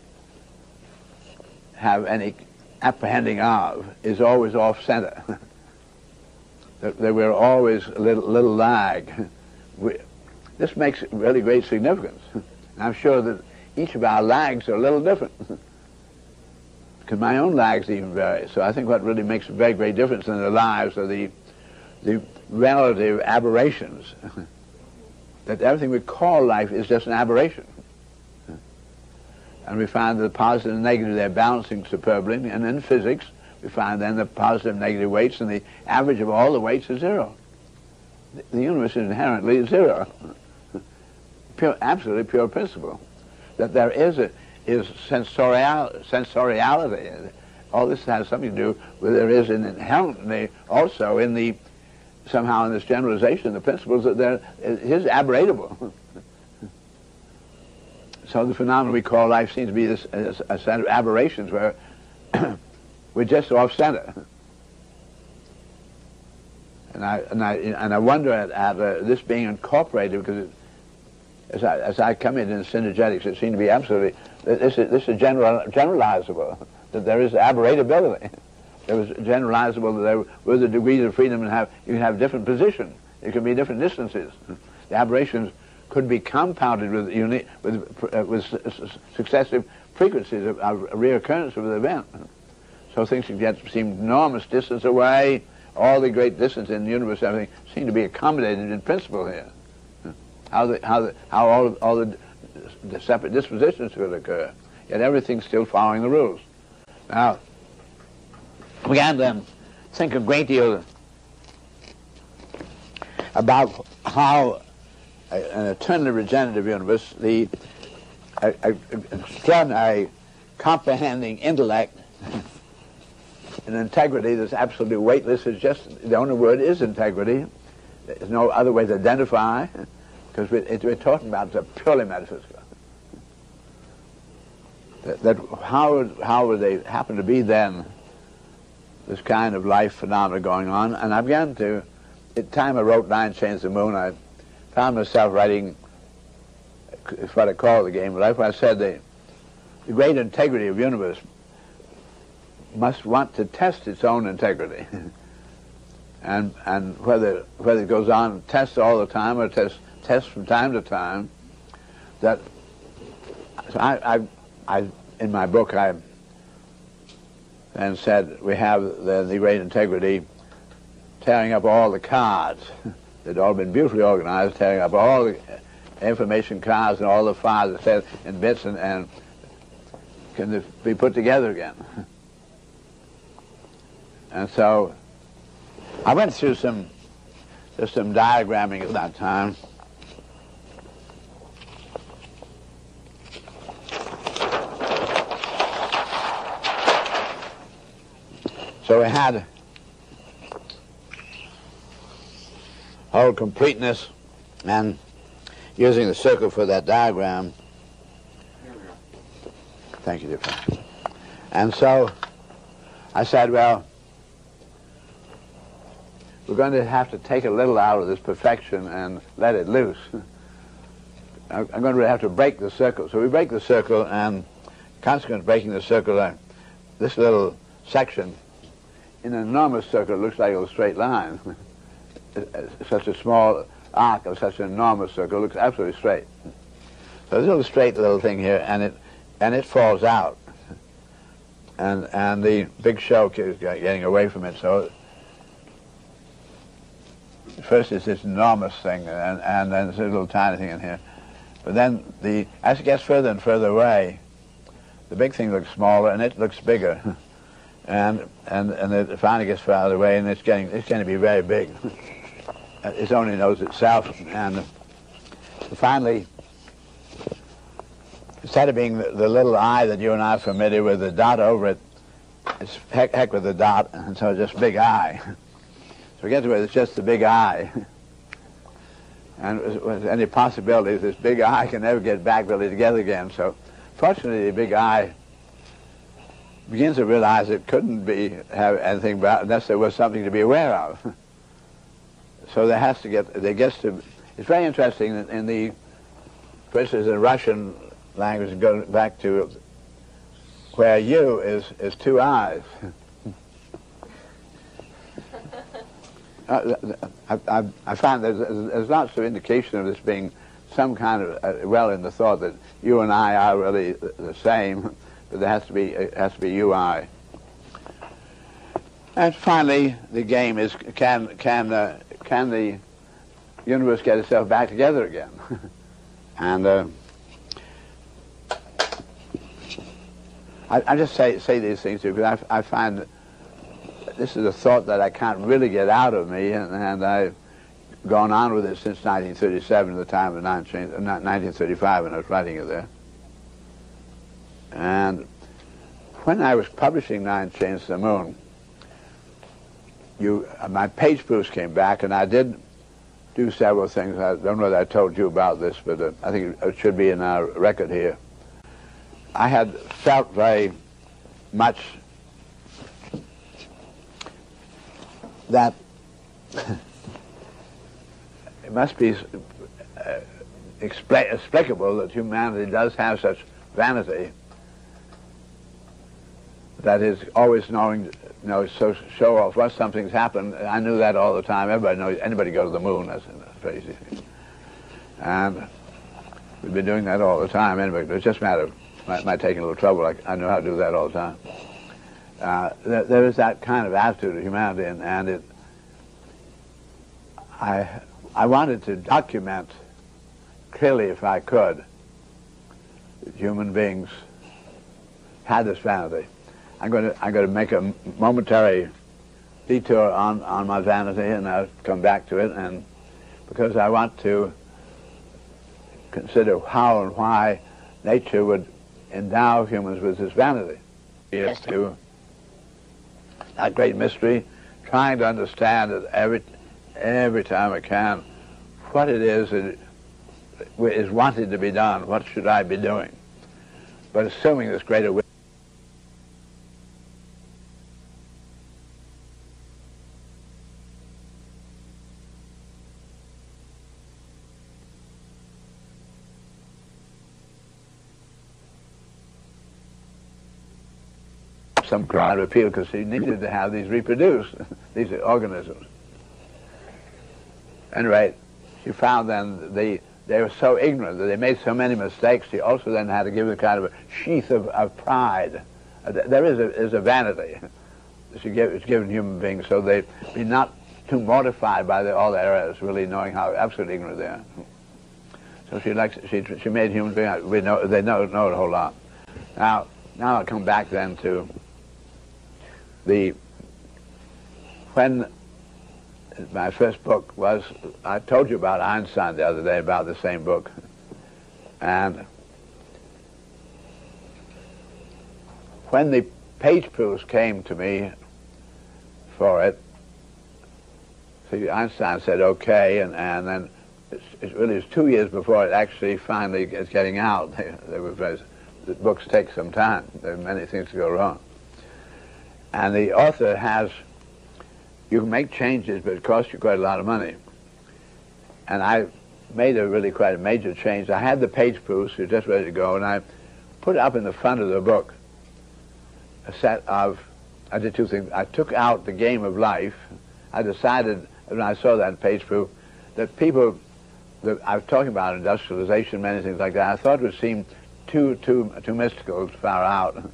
have any apprehending of is always off center. that, that we're always a little, little lag. We, this makes really great significance. And I'm sure that each of our lags are a little different. Because my own lags even vary. So I think what really makes a very great difference in the lives are the, the relative aberrations. That everything we call life is just an aberration. And we find the positive and negative, they're balancing superbly. And in physics, we find then the positive and negative weights, and the average of all the weights is zero. The, the universe is inherently zero. Pure, absolutely pure principle. That there is a is sensorial, sensoriality. All this has something to do with there is an inherently also in the, somehow in this generalization, the principles that there is aberratable. So the phenomenon we call life seems to be this a, a set of aberrations where we're just off center. And I and I and I wonder at, at uh, this being incorporated, because it, as I as I come in in synergetics, it seems to be absolutely this is this is general, generalizable. That there is aberratability. There was generalizable that there were the degrees of freedom, and have you can have different positions. It can be different distances. The aberrations could be compounded with uni with uh, with su successive frequencies of, of reoccurrence of the event. So things can get seem enormous distance away. All the great distance in the universe, everything seem to be accommodated in principle here. How the how the how all all the, the separate dispositions could occur, yet everything's still following the rules. Now, we can then think a great deal about how a, an eternally regenerative universe, the a, a, a extraordinary comprehending intellect, an integrity that's absolutely weightless is just, the only word is integrity. There's no other way to identify, because we're, we're talking about the purely metaphysical. That, that how, how would they happen to be then, this kind of life phenomena going on? And I began to, at the time I wrote Nine Chains of the Moon, I found myself writing, it's what I call the game of life, where I said the, the great integrity of the universe must want to test its own integrity. and and whether whether it goes on tests all the time or tests tests from time to time, that so I, I I in my book I then said we have the, the great integrity tearing up all the cards that all been beautifully organized, tearing up all the information cards and all the files that said in bits and, and can be put together again. And so I went through some just some diagramming at that time. So we had whole completeness, and using the circle for that diagram. Thank you, dear friend. And so I said, well, we're going to have to take a little out of this perfection and let it loose. I'm going to have to break the circle. So we break the circle, and consequent breaking the circle, uh, this little section in an enormous circle looks like a straight line. Such a small arc of such an enormous circle looks absolutely straight. So there's a little straight little thing here, and it and it falls out, and and the big show is getting away from it. So first it's this enormous thing, and and then there's a little tiny thing in here. But then the as it gets further and further away, the big thing looks smaller and it looks bigger, and and and it finally gets farther away, and it's getting it's going to be very big. It only knows itself, and finally, instead of being the, the little eye that you and I are familiar with, the dot over it, it's heck, heck with the dot, and so just big eye. So we get to where it's just the big eye. And with any possibility, this big eye can never get back really together again. So fortunately, the big eye begins to realize it couldn't be have anything about unless there was something to be aware of. So there has to get, there gets to, it's very interesting in, in the, for instance, in Russian language, going back to where you is, is two eyes. uh, I, I, I find there's, there's lots of indication of this being some kind of, uh, well in the thought that you and I are really the, the same, but there has to be, it has to be you, I. And finally, the game is, can, can, uh, can the universe get itself back together again? And uh, I, I just say, say these things too, because I, I find that this is a thought that I can't really get out of me, and, and I've gone on with it since nineteen thirty-seven, the time of nine chains, uh, nineteen thirty-five, when I was writing it there. And when I was publishing Nine Chains to the Moon, You, uh, my page proofs came back, and I did do several things. I don't know that I told you about this, but uh, I think it should be in our record here. I had felt very much that it must be uh, expl- explicable that humanity does have such vanity that is always knowing, you know, so show off once something's happened. I knew that all the time. Everybody knows. Anybody go to the moon? That's, that's very easy. And we've been doing that all the time. Anyway, it's just a matter of my, my taking a little trouble. I, I know how to do that all the time. Uh, there, there is that kind of attitude of humanity, and, and it. I I wanted to document clearly, if I could, that human beings had this vanity. I'm going to I'm going to make a momentary detour on on my vanity, and I'll come back to it. And because I want to consider how and why nature would endow humans with this vanity. Yes, to that great mystery, trying to understand it every every time I can, what it is that is wanted to be done. What should I be doing? But assuming this greater wisdom. Some kind of appeal, because he needed to have these reproduced, these organisms. Anyway, she found then they they were so ignorant that they made so many mistakes. She also then had to give them kind of a sheath of, of pride. Uh, there is a is a vanity she gave, it's given human beings, so they be not too mortified by the, all their errors, really knowing how absolutely ignorant they are. So she likes she she made human beings. We know they know know a whole lot. Now now I'll come back then to the when my first book was, I told you about Einstein the other day, about the same book, and when the page proofs came to me for it, see, Einstein said okay, and, and then it's, it really was two years before it actually finally is getting out. They, they were very, the books take some time. There are many things to go wrong. And the author has, you can make changes, but it costs you quite a lot of money. And I made a really quite a major change. I had the page proofs, you're just ready to go, and I put up in the front of the book a set of, I did two things. I took out the game of life. I decided, when I saw that page proof, that people, that I was talking about industrialization, many things like that, I thought it would seem too, too, too mystical, far out.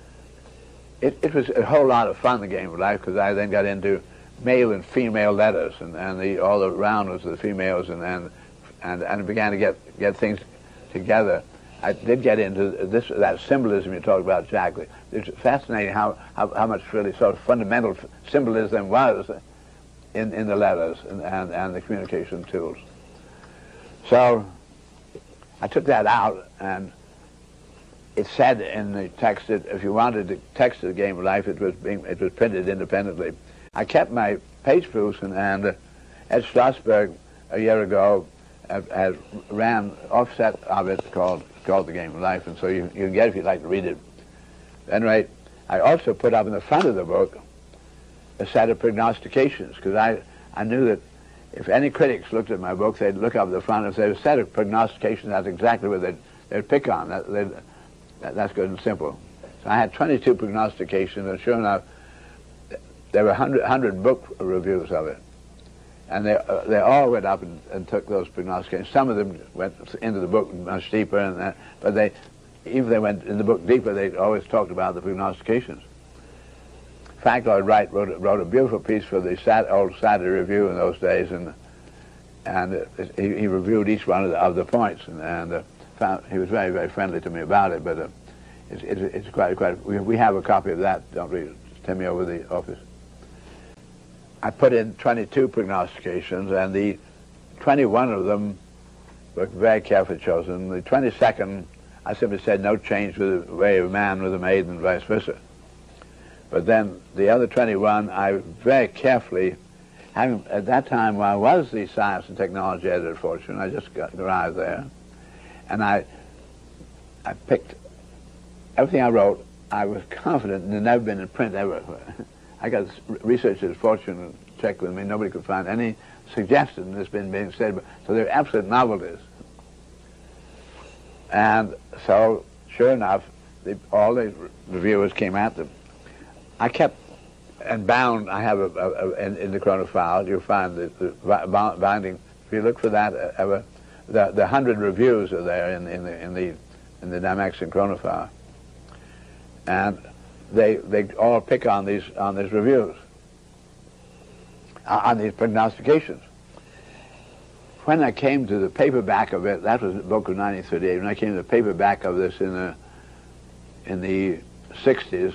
It, it was a whole lot of fun, the game of life, because I then got into male and female letters, and, and the, all the rounders of the females, and, and, and, and began to get, get things together. I did get into this, that symbolism you talked about, Jack. It's fascinating how, how, how much really sort of fundamental symbolism was in, in the letters and, and, and the communication tools. So I took that out, and it said in the text that if you wanted to text the game of life, it was being, it was printed independently. I kept my page proofs, and, and uh, Ed Schlossberg a year ago had, had ran offset of it called called The Game of Life, and so you, you can get it if you'd like to read it. At any rate, I also put up in the front of the book a set of prognostications, because I, I knew that if any critics looked at my book, they'd look up at the front, and if there was a set of prognostications, that's exactly what they'd, they'd pick on. That, they'd, that, that's good and simple. So I had twenty-two prognostications, and sure enough, there were one hundred, one hundred book reviews of it. And they, uh, they all went up and, and took those prognostications. Some of them went into the book much deeper, and that, but they, even if they went in the book deeper, they always talked about the prognostications. In fact, Lloyd Wright wrote, wrote a beautiful piece for the Sat, old Saturday Review in those days, and and uh, he, he reviewed each one of the, of the points, and, and uh, found, he was very, very friendly to me about it. But uh, it's, it's, it's quite, quite. We, we have a copy of that. Don't we? Send me over the office. I put in twenty-two prognostications, and the twenty-one of them were very carefully chosen. The twenty-second, I simply said no change with the way of man with a maid and vice versa. But then the other twenty-one, I very carefully, having, at that time I was the science and technology editor at Fortune, I just got arrived there, and I, I picked everything I wrote. I was confident, and it had never been in print ever. I got researchers at Fortune and checked with me. Nobody could find any suggestion that's been being said. So they're absolute novelties. And so, sure enough, the, all the reviewers came at them. I kept, and bound, I have a, a, a in, in the chronophile, you'll find the, the binding. If you look for that, uh, ever, the the hundred reviews are there in, in the in the in the Dymaxion chronophile. And they they all pick on these on these reviews, uh, on these prognostications. When I came to the paperback of it, that was the book of nineteen thirty-eight. When I came to the paperback of this in the in the sixties,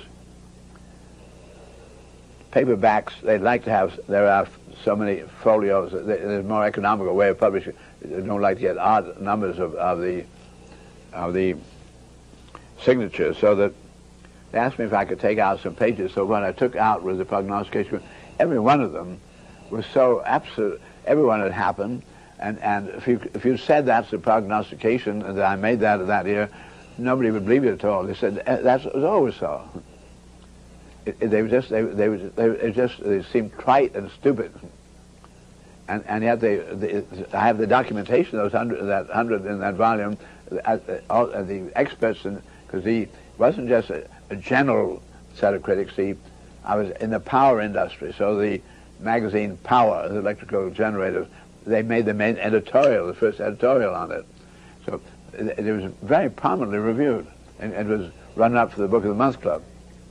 paperbacks they'd like to have. There are so many folios. There's a more economical way of publishing. They don't like to get odd numbers of, of the of the signatures, so that. They asked me if I could take out some pages, so what I took out was the prognostication. Every one of them was so absolute. Every one had happened, and, and if you if you said that's the prognostication, and that I made that that year, nobody would believe it at all. They said that was always so. It, it, they were just they they, were, they, they just they seemed trite and stupid, and and yet they, they I have the documentation of those hundred that hundred in that volume. Uh, all, uh, the experts, because he wasn't just a, a general set of critics. He, I was in the power industry, so the magazine Power, the electrical generators, they made the main editorial, the first editorial on it. So it, it was very prominently reviewed, and it was run up for the Book of the Month Club.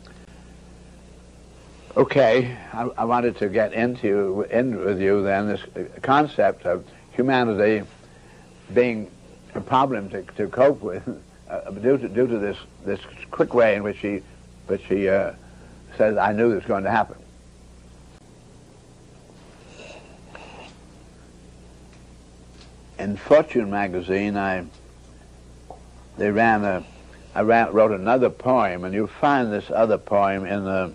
Okay, I, I wanted to get into end with you then this concept of humanity being a problem to, to cope with. Uh, due to due to this this quick way in which he, which he uh, says, I knew this was going to happen. In Fortune magazine, I they ran a, I ran, wrote another poem, and you find this other poem in the.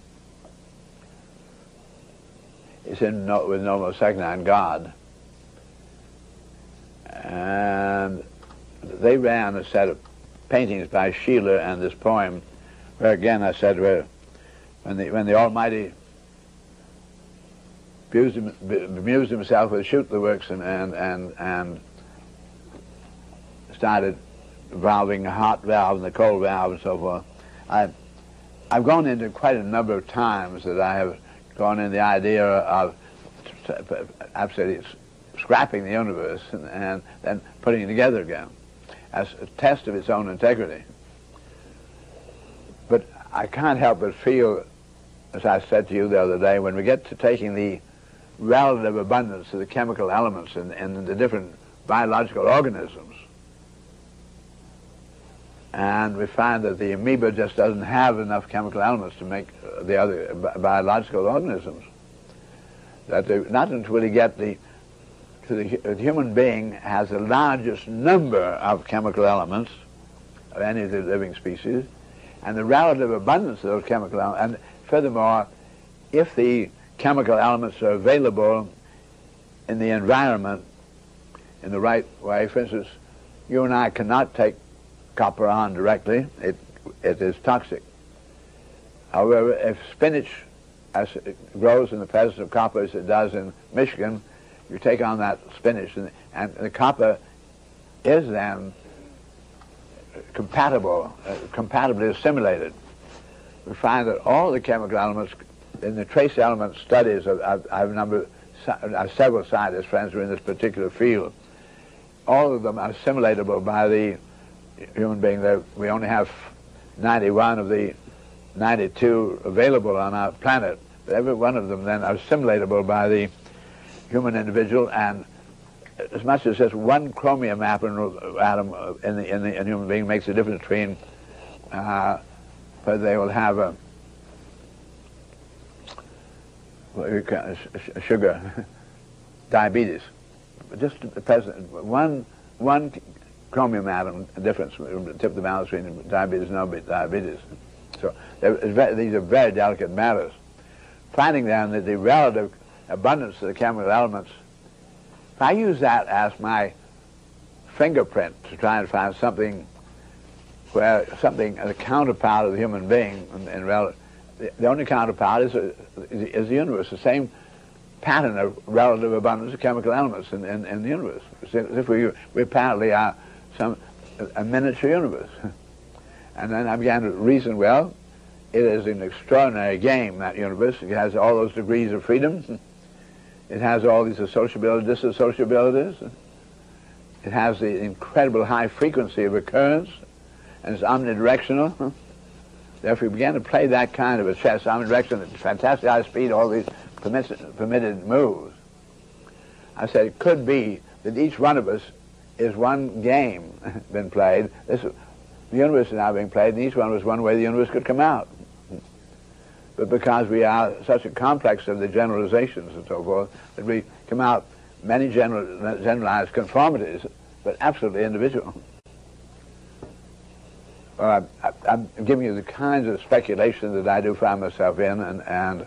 It's in no, with Nomo Segnan, God, and they ran a set of paintings by Sheila and this poem, where again I said, where when the, when the Almighty amused, him, amused himself with shoot the works and, and, and, and started valving the hot valve and the cold valve and so forth. I, I've gone into quite a number of times that I have gone in the idea of absolutely scrapping the universe and, and then putting it together again as a test of its own integrity. But I can't help but feel, as I said to you the other day, when we get to taking the relative abundance of the chemical elements in, in the different biological organisms, and we find that the amoeba just doesn't have enough chemical elements to make the other bi biological organisms, that they not until we get the to the, the human being has the largest number of chemical elements of any of the living species, and the relative abundance of those chemical elements. And furthermore, if the chemical elements are available in the environment in the right way, for instance, you and I cannot take copper on directly. It, it is toxic. However, if spinach as it grows in the presence of copper as it does in Michigan, you take on that spinach, and, and the copper is then compatible, uh, compatibly assimilated. We find that all the chemical elements in the trace element studies, of, I've, I've number, uh, several scientists, friends who are in this particular field, all of them are assimilatable by the human being. There, we only have ninety-one of the ninety-two available on our planet, but every one of them then are assimilatable by the human individual, and as much as just one chromium atom in the in the in human being makes a difference between uh, whether they will have a, what you call a sugar diabetes. Just the present one one chromium atom difference will tip the balance between diabetes and no diabetes. So these are very delicate matters. Finding then that the relative abundance of the chemical elements, if I use that as my fingerprint to try and find something where something, a counterpart of the human being, and, and relative, the, the only counterpart is, a, is the universe, the same pattern of relative abundance of chemical elements in, in, in the universe. As if we, we apparently are some a miniature universe. And then I began to reason, well, it is an extraordinary game, that universe. It has all those degrees of freedom. It has all these associabilities, disassociabilities. It has the incredible high frequency of occurrence, and it's omnidirectional. Therefore, we began to play that kind of a chess, omnidirectional, fantastic high speed, all these permitted, permitted moves. I said it could be that each one of us is one game been played. This, the universe is now being played, and each one was one way the universe could come out. But because we are such a complex of the generalizations and so forth, that we come out many general, generalized conformities, but absolutely individual. Well, I, I, I'm giving you the kinds of speculation that I do find myself in, and, and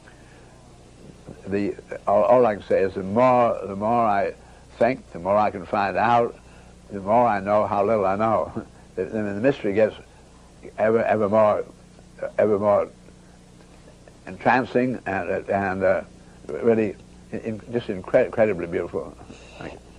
the all, all I can say is the more the more I think, the more I can find out, the more I know how little I know. the, the mystery gets ever ever more ever more entrancing and and uh, really in, just incre incredibly beautiful. Thank you.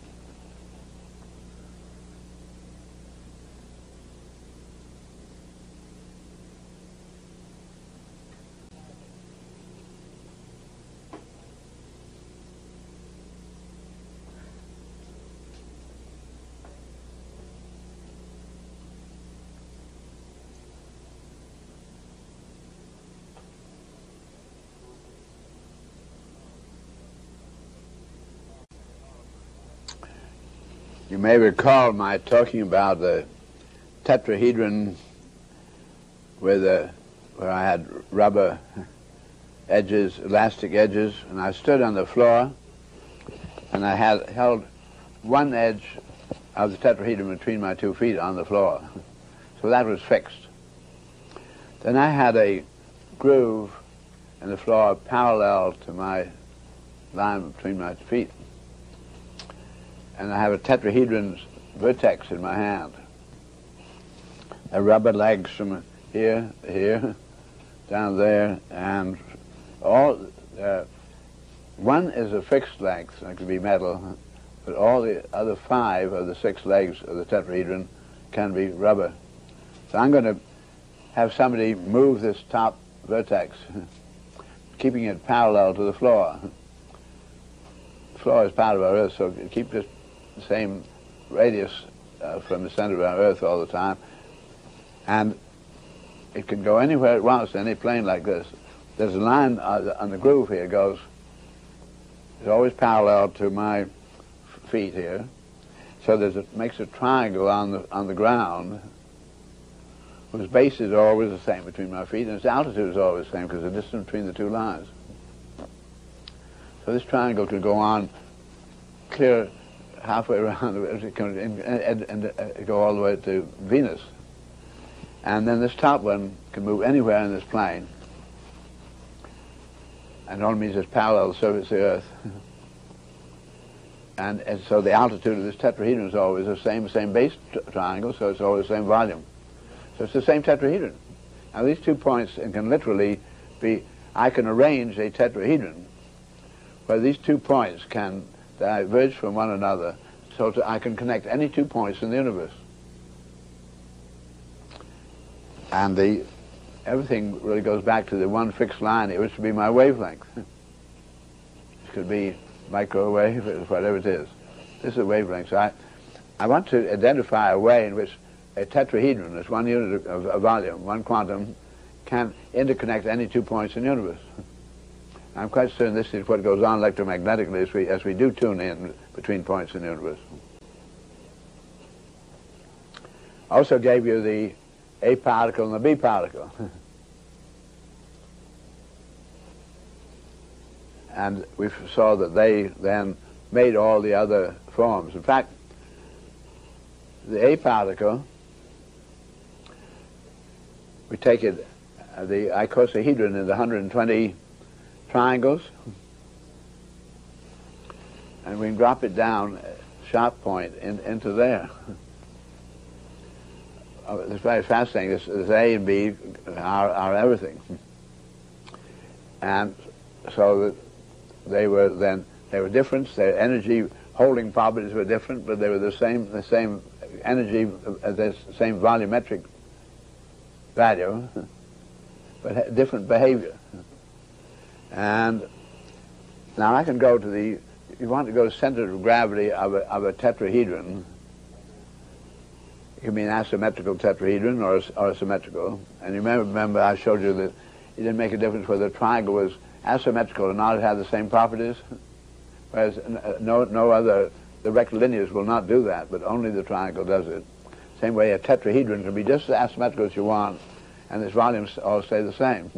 You may recall my talking about the tetrahedron with a, where I had rubber edges, elastic edges, and I stood on the floor, and I had held one edge of the tetrahedron between my two feet on the floor. So that was fixed. Then I had a groove in the floor parallel to my line between my feet. And I have a tetrahedron vertex in my hand. uh, rubber legs from here, here, down there, and all. Uh, one is a fixed length, it could be metal, but all the other five of the six legs of the tetrahedron can be rubber. So I'm going to have somebody move this top vertex, keeping it parallel to the floor. The floor is part of our Earth, so keep it the same radius uh, from the center of our Earth all the time. And it can go anywhere it wants, any plane like this. There's a line uh, on the groove here, it goes, it's always parallel to my feet here. So there's a, makes a triangle on the, on the ground, whose base is always the same between my feet, and its altitude is always the same because the distance between the two lines. So this triangle could go on clear halfway around and, and, and uh, go all the way to Venus. And then this top one can move anywhere in this plane. And it only means it's parallel to the surface of the Earth. and, and so the altitude of this tetrahedron is always the same, same base triangle, so it's always the same volume. So it's the same tetrahedron. Now these two points can literally be, I can arrange a tetrahedron where these two points can diverge from one another so to, I can connect any two points in the universe. And the everything really goes back to the one fixed line, which would be my wavelength. It could be microwave, whatever it is. This is a wavelength. So I, I want to identify a way in which a tetrahedron, that's one unit of, of volume, one quantum, can interconnect any two points in the universe. I'm quite certain this is what goes on electromagnetically as we, as we do tune in between points in the universe. I also gave you the A particle and the B particle. And we saw that they then made all the other forms. In fact, the A particle, we take it, uh, the icosahedron in the one hundred twenty triangles, and we can drop it down, sharp point, in, into there. Uh, it's very fascinating. This, this A and B are, are everything. And so that they were then, they were different, their energy holding properties were different, but they were the same, the same energy, uh, the same volumetric value, but different behavior. And now I can go to the, you want to go to the center of gravity of a, of a tetrahedron. It can be an asymmetrical tetrahedron or a, or a symmetrical. And you remember, remember I showed you that it didn't make a difference whether the triangle was asymmetrical or not, it had the same properties. Whereas no, no other, the rectilinears will not do that, but only the triangle does it. Same way a tetrahedron can be just as asymmetrical as you want, and its volumes all stay the same.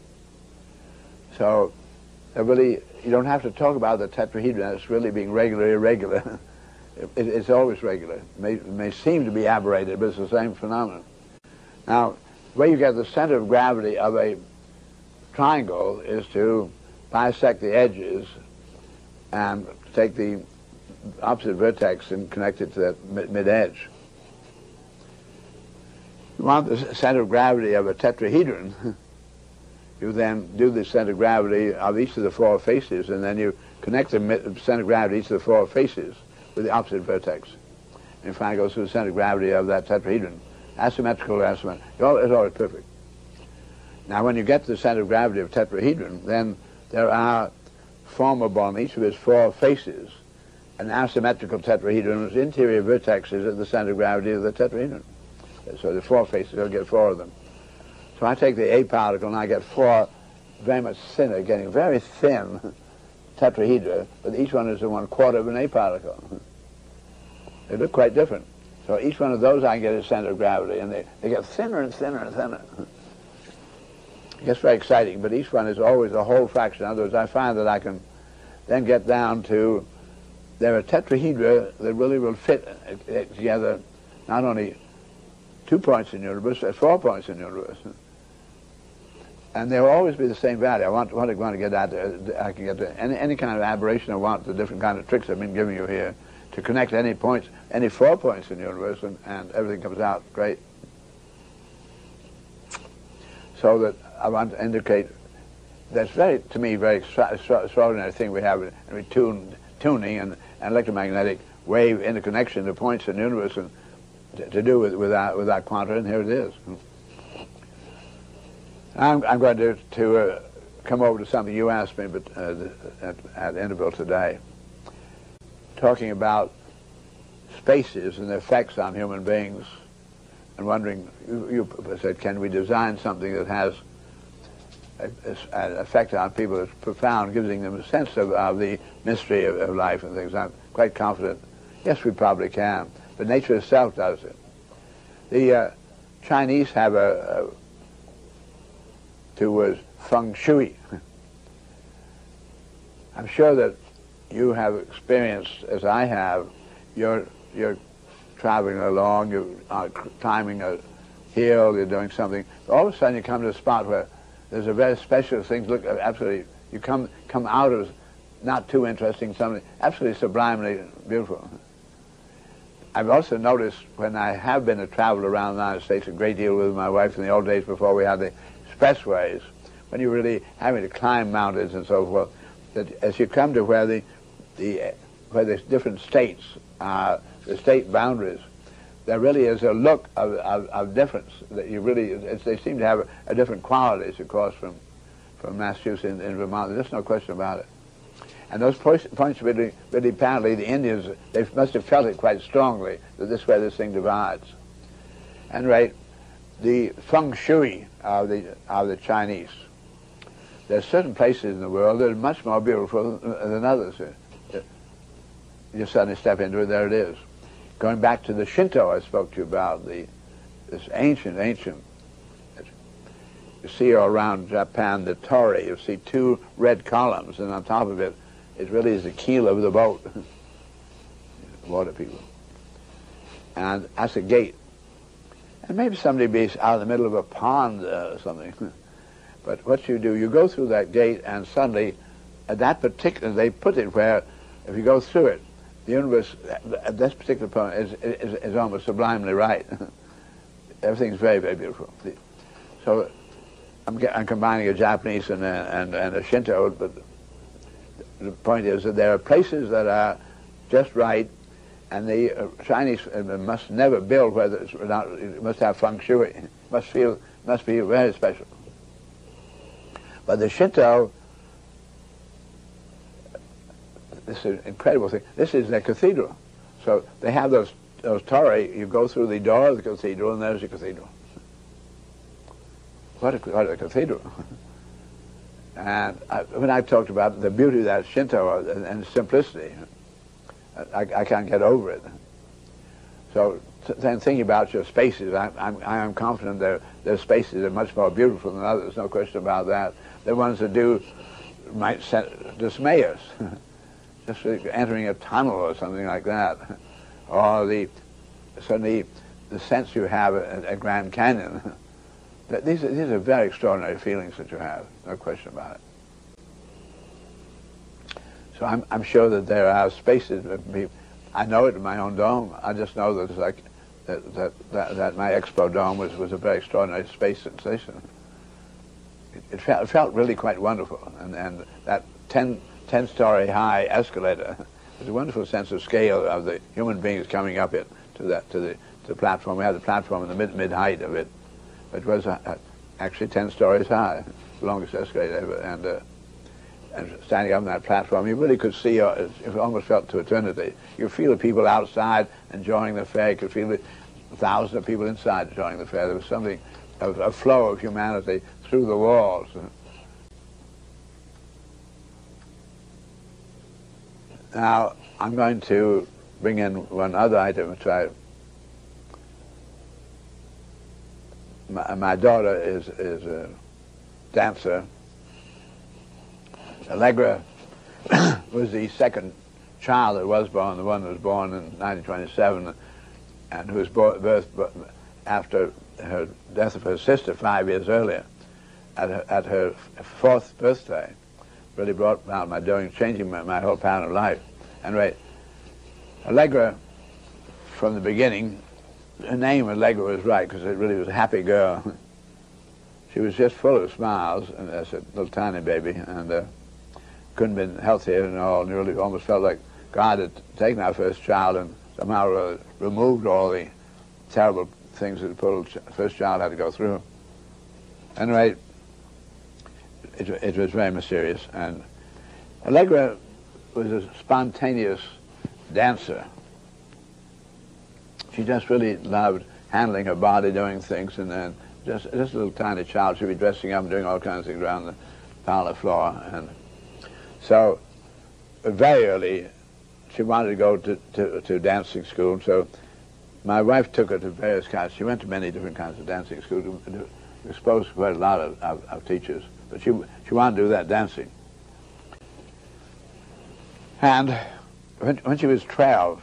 So, really, you don't have to talk about the tetrahedron as really being regular, irregular. it, it's always regular. It may, it may seem to be aberrated, but it's the same phenomenon. Now, the way you get the center of gravity of a triangle is to bisect the edges and take the opposite vertex and connect it to that mid-edge. You want the center of gravity of a tetrahedron, you then do the center of gravity of each of the four faces, and then you connect the center of gravity of each of the four faces with the opposite vertex. And finally goes through the center of gravity of that tetrahedron. Asymmetrical, asymmetrical. It's always perfect. Now when you get to the center of gravity of tetrahedron, then there are formable on each of its four faces an asymmetrical tetrahedron whose interior vertex is at the center of gravity of the tetrahedron. So the four faces, I'll get four of them. So I take the A particle and I get four very much thinner, getting very thin tetrahedra, but each one is a one quarter of an A particle. They look quite different. So each one of those I get a center of gravity, and they, they get thinner and thinner and thinner. It gets very exciting, but each one is always a whole fraction. In other words, I find that I can then get down to, there are tetrahedra that really will fit together not only two points in the universe, but four points in the universe. And they'll always be the same value. I want, want, to, want to get at, uh, I can get to any, any kind of aberration I want, the different kind of tricks I've been giving you here, to connect any points, any four points in the universe, and, and everything comes out great. So that I want to indicate that's very, to me, very extra extraordinary thing we have in, in tune, tuning and, and electromagnetic wave interconnection to points in the universe and to, to do with, with, our, with our quanta, and here it is. I'm, I'm going to, to uh, come over to something you asked me but, uh, at, at interval today, talking about spaces and their effects on human beings, and wondering, you, you said, can we design something that has a, a, an effect on people that's profound, giving them a sense of, of the mystery of, of life and things. I'm quite confident, yes, we probably can, but nature itself does it. The uh, Chinese have a, a two words, feng shui. I'm sure that you have experienced, as I have, you're, you're traveling along, you're uh, climbing a hill, you're doing something. All of a sudden you come to a spot where there's a very special thing, look, absolutely, you come, come out of not too interesting, something absolutely sublimely beautiful. I've also noticed when I have been to travel around the United States a great deal with my wife in the old days before we had the expressways, when you're really having to climb mountains and so forth, that as you come to where the, the where there's different states, uh, the state boundaries, there really is a look of, of, of difference that you really, it's, they seem to have a, a different qualities, of course, from, from Massachusetts and, and Vermont. There's no question about it. And those points really, really apparently the Indians, they must have felt it quite strongly that this is where this thing divides. And right, the feng shui of the, of the Chinese, there's certain places in the world that are much more beautiful than others. You suddenly step into it, there it is. Going back to the Shinto I spoke to you about, the, this ancient, ancient, you see all around Japan, the torii, you see two red columns, and on top of it, it really is the keel of the boat. Water people. And that's a gate. And maybe somebody be out in the middle of a pond uh, or something. But what you do, you go through that gate, and suddenly, at that particular, they put it where, if you go through it, the universe, at this particular point, is, is, is almost sublimely right. Everything's very, very beautiful. So, I'm, I'm combining a Japanese and a, and, and a Shinto, but the point is that there are places that are just right, and the uh, Chinese uh, must never build where it's not, it must have feng shui. It must feel, must be very special. But the Shinto, this is an incredible thing. This is their cathedral. So they have those, those torii. You go through the door of the cathedral, and there's the cathedral. What a, what a cathedral. And I, when I talked about the beauty of that Shinto and, and simplicity, I, I can't get over it. So then thinking about your spaces, I, I'm, I am confident there, there are spaces that are much more beautiful than others, no question about that. The ones that do might set, dismay us, just like entering a tunnel or something like that. Or the, certainly the sense you have at, at Grand Canyon. These are, these are very extraordinary feelings that you have, no question about it. So I'm, I'm sure that there are spaces that be, I know it in my own dome. I just know that it's like that, that, that, that my expo dome was, was a very extraordinary space sensation. It, it, felt, it felt really quite wonderful, and, and that ten, ten story high escalator was a wonderful sense of scale of the human beings coming up it to that to the to the platform. We had the platform in the mid mid height of it. It was uh, actually ten stories high, the longest escalator ever, and, uh, and standing up on that platform, you really could see, uh, it almost felt to eternity. You could feel the people outside enjoying the fair, you could feel the thousands of people inside enjoying the fair. There was something, of a flow of humanity through the walls. Now, I'm going to bring in one other item, which I My, my daughter is, is a dancer. Allegra was the second child that was born, the one that was born in nineteen twenty-seven, and who was birthed after her death of her sister five years earlier, at her, at her fourth birthday. Really brought about my doing, changing my, my whole pattern of life. Anyway, Allegra, from the beginning, her name Allegra was right, because it really was a happy girl. she was just full of smiles, and as a little tiny baby, and uh, couldn't have been healthier and all. And really almost felt like God had taken our first child and somehow uh, removed all the terrible things that the first child had to go through. Anyway, it, it was very mysterious. And Allegra was a spontaneous dancer. She just really loved handling her body, doing things, and then just, just a little tiny child. She'd be dressing up and doing all kinds of things around the parlor floor. And so very early, she wanted to go to, to, to dancing school. So my wife took her to various kinds. She went to many different kinds of dancing schools, to, to expose quite a lot of, of, of teachers. But she, she wanted to do that dancing. And when, when she was twelve,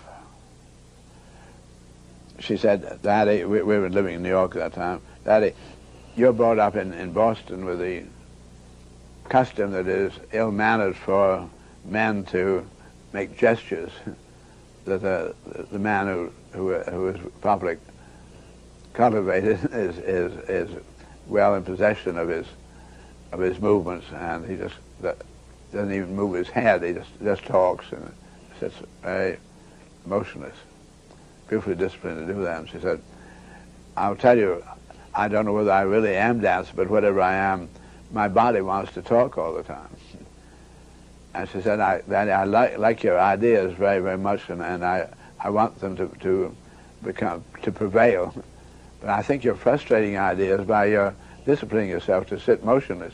she said, Daddy, we, we were living in New York at that time, Daddy, you're brought up in, in Boston with the custom that it is ill-mannered for men to make gestures, that the, the man who, who, who is properly cultivated is, is, is well in possession of his, of his movements, and he just doesn't even move his head, he just, just talks and sits very motionless. Beautifully disciplined to do that. And she said, I'll tell you, I don't know whether I really am dancing, but whatever I am, my body wants to talk all the time. And she said, I, Daddy, I like, like your ideas very, very much, and, and I, I want them to, to become, to prevail. But I think you're frustrating ideas by your disciplining yourself to sit motionless.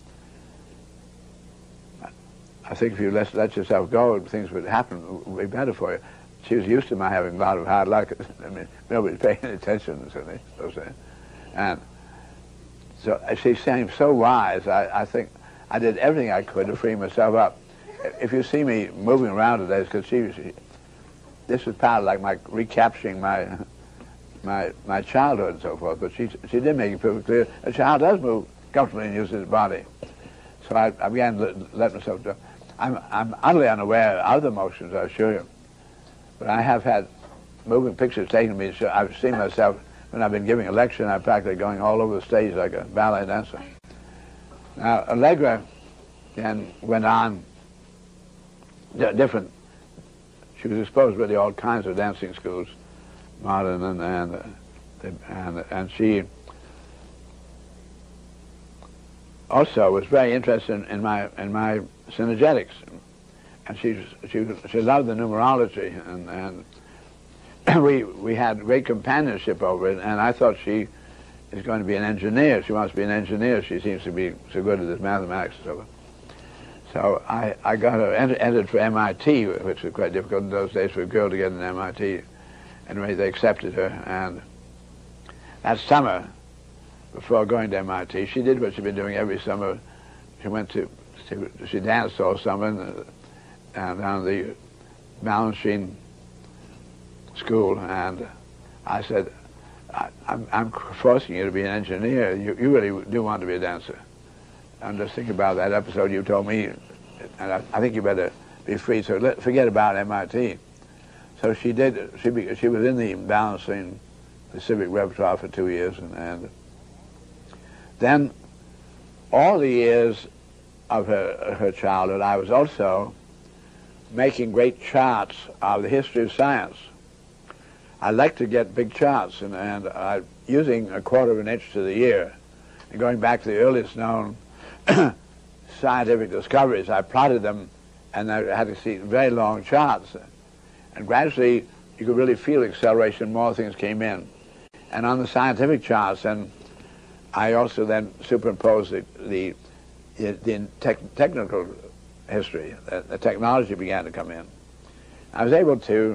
I think if you let, let yourself go, things would happen, would be better for you. She was used to my having a lot of hard luck. I mean, nobody's paying any attention, certainly, so say. And so she seemed so wise. I, I think I did everything I could to free myself up. If you see me moving around today, it's because she, she, this was part of like my recapturing my, my, my childhood and so forth. But she, she did make it perfectly clear a child does move comfortably and use his body. So I, I began to let myself do. I'm, I'm utterly unaware of the motions, I assure you. But I have had moving pictures taken of me. So I've seen myself when I've been giving a lecture, and I'm practically going all over the stage like a ballet dancer. Now, Allegra then went on different. She was exposed to really all kinds of dancing schools, modern and and uh, and, and she also was very interested in, in my in my synergetics. And she, she, she loved the numerology, and, and we, we had great companionship over it, and I thought she is going to be an engineer. She wants to be an engineer. She seems to be so good at this mathematics and so on. So I, I got her entered, entered for M I T, which was quite difficult in those days for a girl to get an M I T. Anyway, they accepted her, and that summer, before going to M I T, she did what she'd been doing every summer. She went to, to she danced all summer, and, and down the Balanchine school, and I said, I, I'm, I'm forcing you to be an engineer. You, you really do want to be a dancer. I'm just thinking about that episode you told me, and I, I think you better be free, so let, forget about M I T. So she did, she, be, she was in the Balanchine, the civic repertoire for two years, and, and then all the years of her, her childhood, I was also making great charts of the history of science. I like to get big charts, and, and uh, using a quarter of an inch to the year, and going back to the earliest known scientific discoveries, I plotted them, and I had to see very long charts. And gradually, you could really feel acceleration, more things came in. And on the scientific charts, and I also then superimposed the, the, the tech, technical history. The, the technology began to come in. I was able to,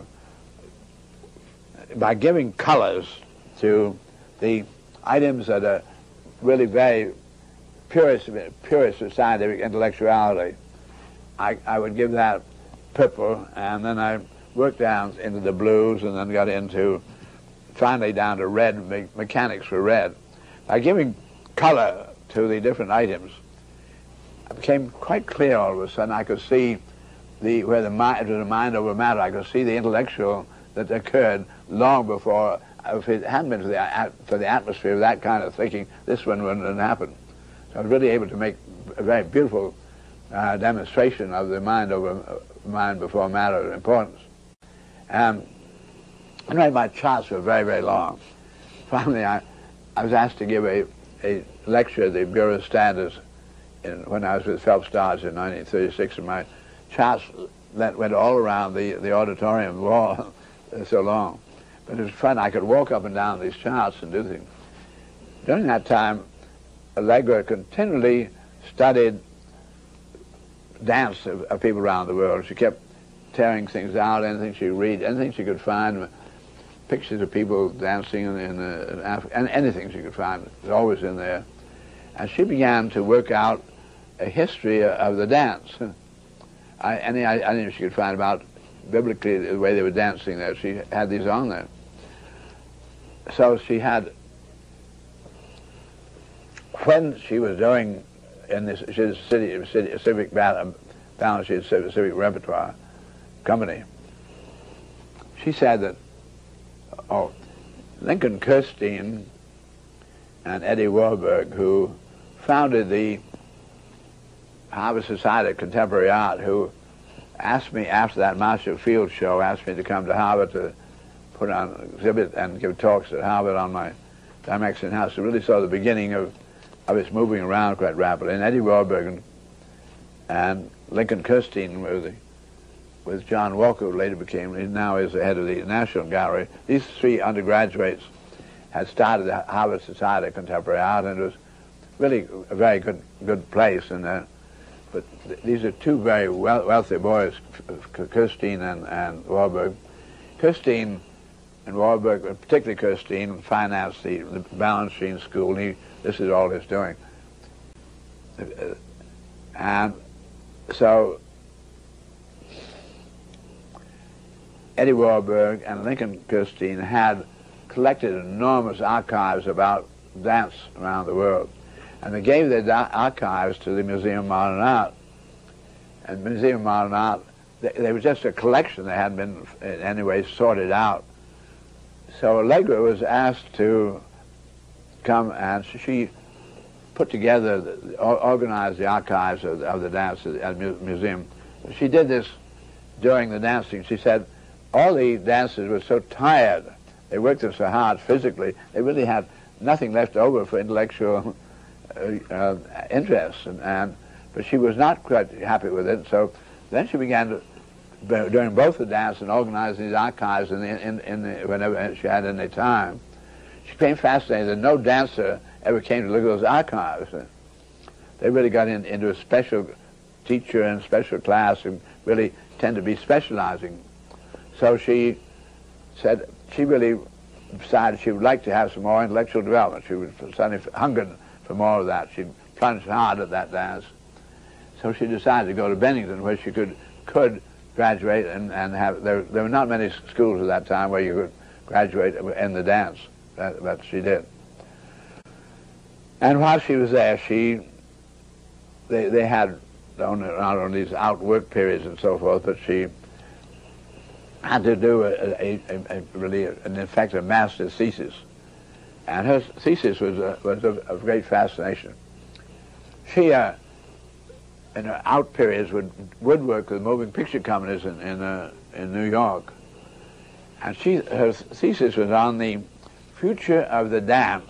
by giving colors to the items that are really very purest, purest of scientific intellectuality, I, I would give that purple, and then I worked down into the blues, and then got into, finally down to red, me mechanics for red. By giving color to the different items, it became quite clear all of a sudden. I could see the, where the mind, it was a mind over matter, I could see the intellectual that occurred long before if it hadn't been for the, for the atmosphere of that kind of thinking, this one wouldn't have happened. So I was really able to make a very beautiful uh, demonstration of the mind over uh, mind before matter importance. Um, anyway, my charts were very, very long. Finally, I, I was asked to give a, a lecture at the Bureau of Standards in, when I was with Phelps Dodge in nineteen thirty-six, and my charts went all around the, the auditorium wall. So long. But it was fun. I could walk up and down these charts and do things. During that time, Allegra continually studied dance of, of people around the world. She kept tearing things out, anything she could read, anything she could find, pictures of people dancing in, in, uh, in Africa, and anything she could find was always in there. And she began to work out a history of the dance. I, any anything she could find about biblically the way they were dancing there, she had these on there. So she had, when she was doing in this, she had a city, city, civic balance, she had a civic repertoire company. She said that, oh, Lincoln Kirstein and Eddie Warburg, who founded the Harvard Society of Contemporary Art, who asked me after that Marshall Field show, asked me to come to Harvard to put on exhibit and give talks at Harvard on my Dymaxion house. So really saw the beginning of, of its moving around quite rapidly. And Eddie Warburg and, and Lincoln Kirstein were the, with John Walker, who later became, he now is the head of the National Gallery. These three undergraduates had started the Harvard Society of Contemporary Art, and it was really a very good good place. And uh, but th these are two very well wealthy boys, Kirstein and, and Warburg. Kirstein and Warburg, particularly Kirstein, financed the, the Balanchine School. He, this is all his doing. And so Eddie Warburg and Lincoln Kirstein had collected enormous archives about dance around the world. And they gave their archives to the Museum of Modern Art. And Museum of Modern Art, they, they were just a collection. They hadn't been in any way sorted out. So Allegra was asked to come, and she put together, the, organized the archives of, of the dance at the museum. She did this during the dancing. She said all the dancers were so tired, they worked them so hard physically, they really had nothing left over for intellectual uh, uh, interest. And, and but she was not quite happy with it. So then she began to, during both the dance and organizing these archives in, the, in, in the, whenever she had any time. She became fascinated that no dancer ever came to look at those archives. They really got in, into a special teacher and special class and really tend to be specializing. So she said she really decided she would like to have some more intellectual development. She was suddenly hungered for more of that. She plunged hard at that dance. So she decided to go to Bennington, where she could could graduate and, and have, there, there were not many schools at that time where you could graduate in the dance, that, that she did. And while she was there, she, they, they had not only these outwork periods and so forth, but she had to do a, a, a, a really, a, in effect, a master's thesis. And her thesis was, a, was of, of great fascination. She, uh, in her out periods, would woodwork with moving picture companies in, in, uh, in New York. And she, her thesis was on the future of the dance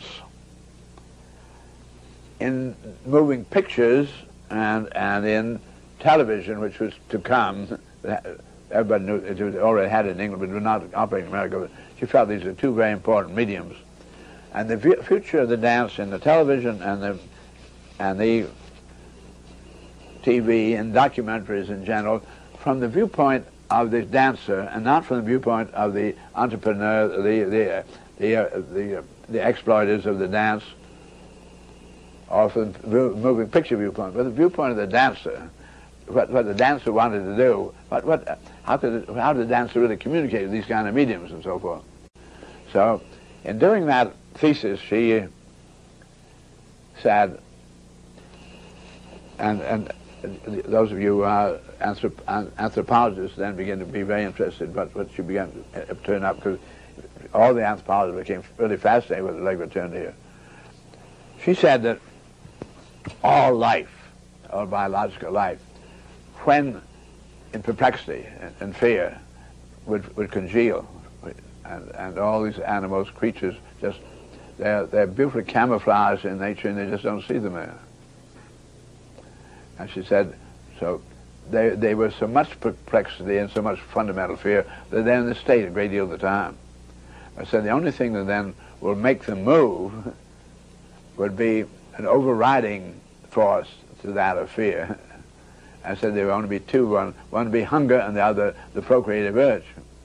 in moving pictures and, and in television, which was to come. Everybody knew it was already had it in England, but it was not operating in America. She felt these are two very important mediums. And the future of the dance in the television and the, and the T V and documentaries in general, from the viewpoint of the dancer and not from the viewpoint of the entrepreneur, the the the uh, the, uh, the exploiters of the dance, or from the moving picture viewpoint, but the viewpoint of the dancer, what what the dancer wanted to do, what what how could it, how did the dancer really communicate with these kind of mediums and so forth. So, in doing that thesis, she said, and and. those of you who are anthrop anthropologists then begin to be very interested, but what she began to turn up, because all the anthropologists became really fascinated with Allegra Turner here. She said that all life, all biological life, when in perplexity and, and fear, would, would congeal. And, and all these animals, creatures, just, they're, they're beautifully camouflaged in nature and they just don't see them there. And she said, so they, they were so much perplexity and so much fundamental fear that they're in this state a great deal of the time. I said the only thing that then will make them move would be an overriding force to that of fear. I said there would only be two, one, one would be hunger and the other the procreative urge.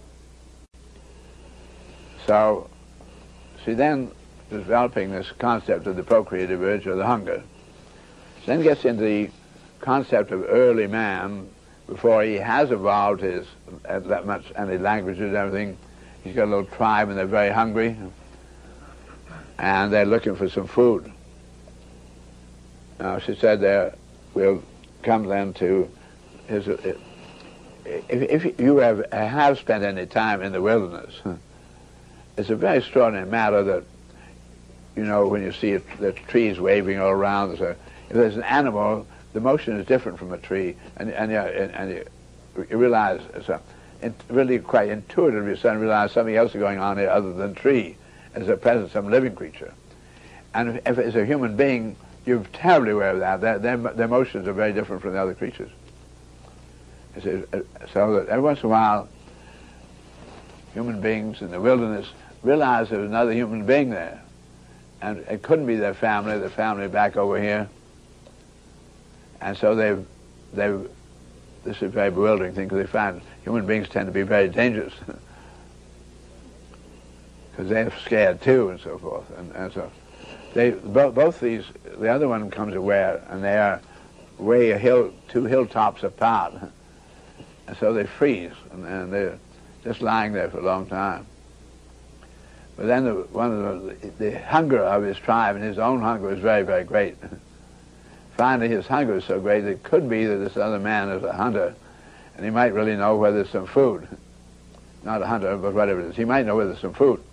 So she then, developing this concept of the procreative urge or the hunger, then gets into the concept of early man before he has evolved his uh, that much any languages and everything. He's got a little tribe and they're very hungry and they're looking for some food. Now she said there we'll come then to his uh, if, if you have, have spent any time in the wilderness, it's a very extraordinary matter that, you know, when you see it, the trees waving all around, so if there's an animal, the motion is different from a tree, and and, you, and, and you, you realize, so, it really quite intuitively, you suddenly realize something else is going on here other than tree, as a present some living creature. And if, if it's a human being, you're terribly aware of that. Their, their, their motions are very different from the other creatures. So that every once in a while, human beings in the wilderness realize there's another human being there. And it couldn't be their family, their family back over here. And so they've, they've, this is a very bewildering thing, because they find human beings tend to be very dangerous. Because they're scared too, and so forth. And, and so they, both, both these, the other one comes aware, and they are way a hill, two hilltops apart. And so they freeze, and, and they're just lying there for a long time. But then the, one of the, the hunger of his tribe, and his own hunger, was very, very great. Finally, his hunger was so great that it could be that this other man is a hunter, and he might really know where there's some food. Not a hunter, but whatever it is. He might know where there's some food.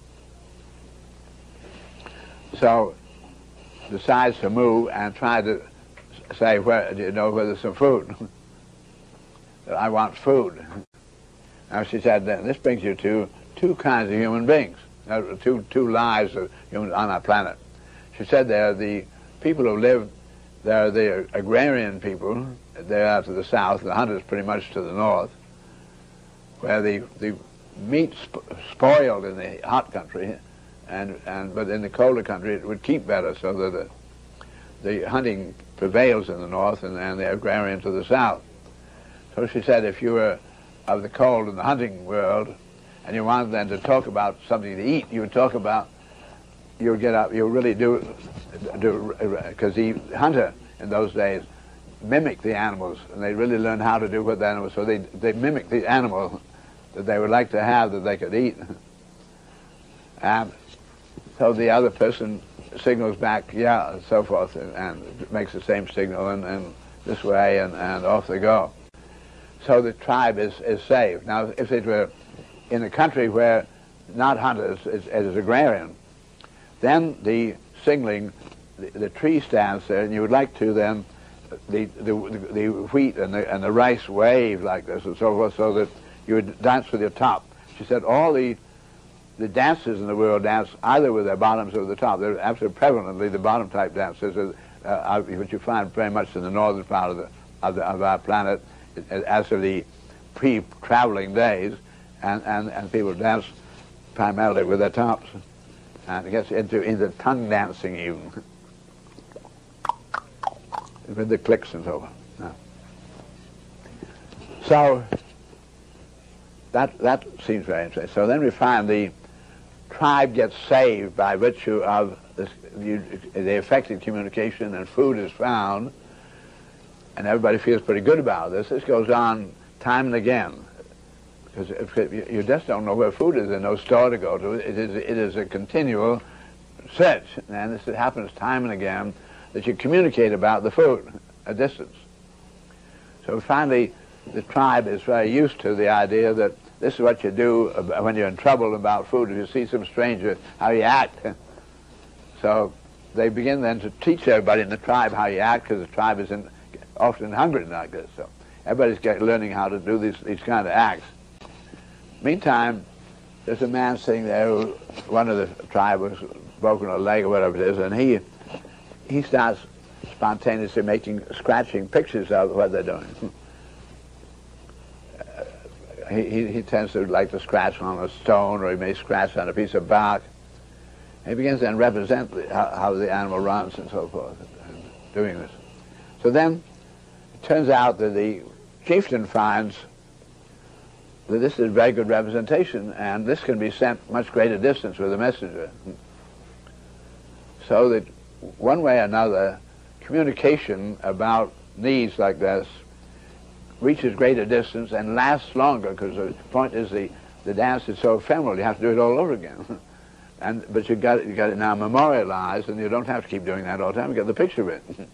So, decides to move and try to say, where, do you know where there's some food? I want food. Now she said, this brings you to two kinds of human beings, two, two lives of humans on our planet. She said there are the people who live, there are the agrarian people, they're out to the south, the hunters pretty much to the north, where the, the meat sp spoiled in the hot country, and, and but in the colder country it would keep better, so that the, the hunting prevails in the north and, and the agrarian to the south. So she said if you were of the cold in the hunting world and you wanted then to talk about something to eat, you would talk about, you would get up, you would really do, because the hunter in those days mimicked the animals, and they really learned how to do what the animals, so they, they mimicked the animal that they would like to have that they could eat. And so the other person signals back, yeah, and so forth, and, and makes the same signal, and, and this way, and, and off they go. So the tribe is, is saved. Now, if it were in a country where not hunters, it is agrarian, then the signaling, the, the tree stands there, and you would like to then, the, the, the wheat and the, and the rice wave like this and so forth, so that you would dance with your top. She said all the the dancers in the world dance either with their bottoms or the top. They're absolutely prevalently the bottom type dancers, uh, which you find very much in the northern part of, the, of, the, of our planet, as of the pre-traveling days, and, and, and people dance primarily with their tops. And it gets into, into tongue dancing even, with the clicks and so on. No. So that, that seems very interesting. So then we find the tribe gets saved by virtue of this, you, the effective communication, and food is found, and everybody feels pretty good about this. This goes on time and again, because if it, you just don't know where food is, there's no store to go to. It is, it is a continual search, and this happens time and again, that you communicate about the food a distance. So finally, the tribe is very used to the idea that this is what you do when you're in trouble about food. If you see some stranger, how you act. So they begin then to teach everybody in the tribe how you act, because the tribe is in, often hungry like this. So everybody's get, learning how to do these, these kind of acts. Meantime, there's a man sitting there who, one of the tribe was broken a leg or whatever it is, and he he starts spontaneously making, scratching pictures of what they're doing. Uh, he, he, he tends to like to scratch on a stone, or he may scratch on a piece of bark. He begins then to represent the, how, how the animal runs and so forth, and doing this. So then it turns out that the chieftain finds that this is a very good representation, and this can be sent much greater distance with a messenger. So that one way or another, communication about needs like this reaches greater distance and lasts longer, because the point is the, the dance is so ephemeral, you have to do it all over again. And, but you got it, you got it now memorialized, and you don't have to keep doing that all the time. You get the picture of it.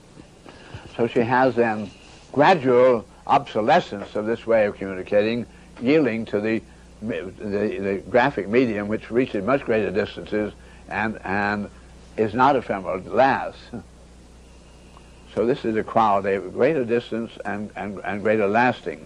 So she has then gradual obsolescence of this way of communicating, yielding to the, the, the graphic medium, which reaches much greater distances and, and is not ephemeral, it lasts. So this is a quality of greater distance and, and, and greater lasting.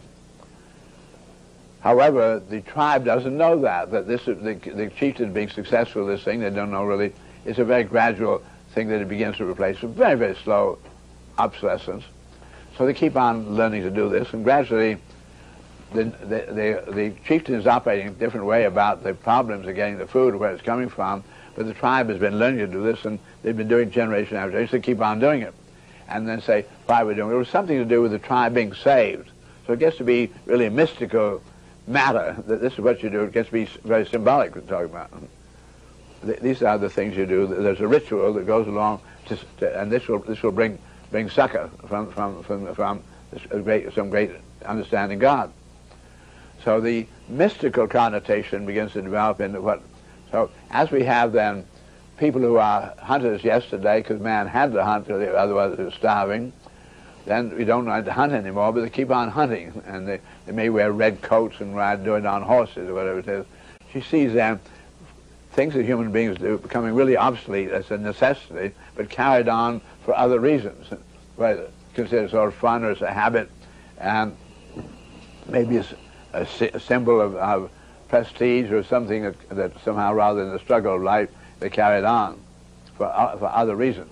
However, the tribe doesn't know that, that this is, the, the chieftain being successful in this thing, they don't know really. It's a very gradual thing that it begins to replace with very, very slow obsolescence. So they keep on learning to do this, and gradually the, the, the, the chieftain is operating in a different way about the problems of getting the food, where it's coming from, but the tribe has been learning to do this, and they've been doing generation after generation, so they keep on doing it. And then say, why are we doing it? It was something to do with the tribe being saved. So it gets to be really a mystical matter, that this is what you do. It gets to be very symbolic, we're talking about. These are the things you do. There's a ritual that goes along, to, to, and this will this will bring bring succor from from from, from a great, some great understanding God. So the mystical connotation begins to develop into what. So as we have then people who are hunters yesterday, because man had to hunt, otherwise they were starving. Then we don't like to hunt anymore, but they keep on hunting, and they, they may wear red coats and ride, do it on horses or whatever it is. She sees them, things that human beings do, becoming really obsolete as a necessity, but carried on for other reasons. Right? Considered sort of fun, or as a habit, and maybe a, a, a symbol of, of prestige, or something that, that somehow, rather than the struggle of life, they carried on for, uh, for other reasons.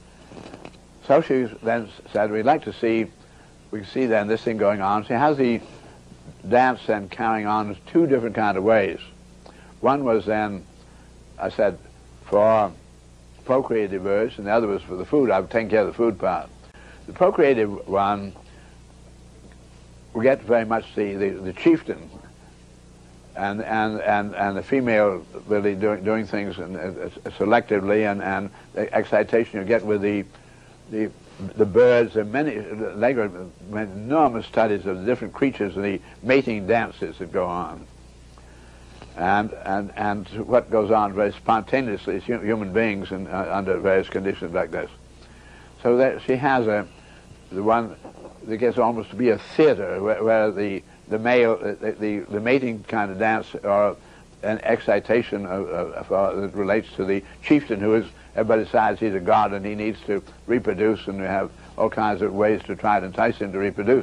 So she then said, we'd like to see, we can see then this thing going on. She has the dance then carrying on in two different kind of ways. One was then, I said, for procreative urge, and the other was for the food. I've taken care of the food part. The procreative one, we get very much the, the, the chieftain and, and, and, and the female really doing, doing things and, uh, selectively, and, and the excitation you get with the The, the birds, and many, enormous studies of the different creatures and the mating dances that go on. And, and, and what goes on very spontaneously as human beings and, uh, under various conditions like this. So that she has a, the one that gets almost to be a theater, where, where the, the male, the, the, the mating kind of dance, or an excitation of, of, of, that relates to the chieftain, who is, everybody decides he's a god and he needs to reproduce, and we have all kinds of ways to try to entice him to reproduce.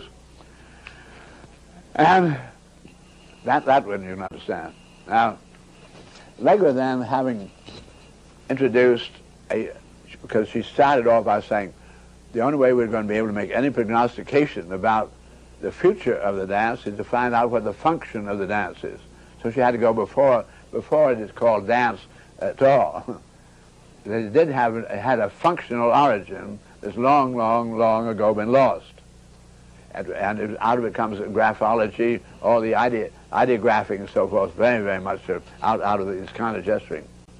And that, that one you can understand. Now, Allegra then, having introduced a, because she started off by saying, the only way we're going to be able to make any prognostication about the future of the dance is to find out what the function of the dance is. So she had to go before, before it is called dance at all. It did have, it had a functional origin that's long, long, long ago been lost. And, and it, out of it comes graphology, all the idea, ideographing and so forth, very, very much out, out of this kind of gesturing.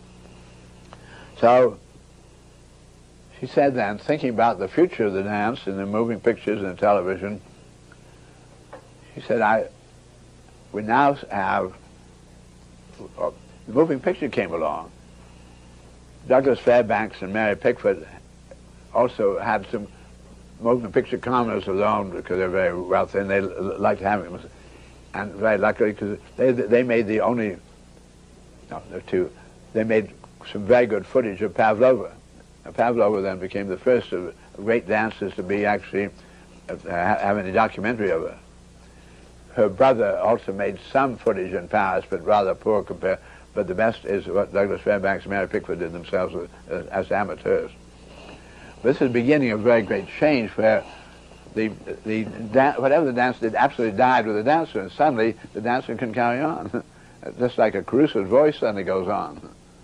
So she said then, thinking about the future of the dance and the moving pictures and the television, she said, I, we now have, uh, the moving picture came along. Douglas Fairbanks and Mary Pickford also had some moving picture commoners of their own, because they're very wealthy and they like to have it. And very luckily, because they, they made the only, no, there are two, they made some very good footage of Pavlova. Now, Pavlova then became the first of great dancers to be actually uh, having a documentary of her. Her brother also made some footage in Paris, but rather poor compared. But the best is what Douglas Fairbanks and Mary Pickford did themselves with, uh, as amateurs. This is the beginning of a very great change, where the the whatever the dancer did absolutely died with the dancer, and suddenly the dancer can carry on, just like a Caruso's voice suddenly goes on.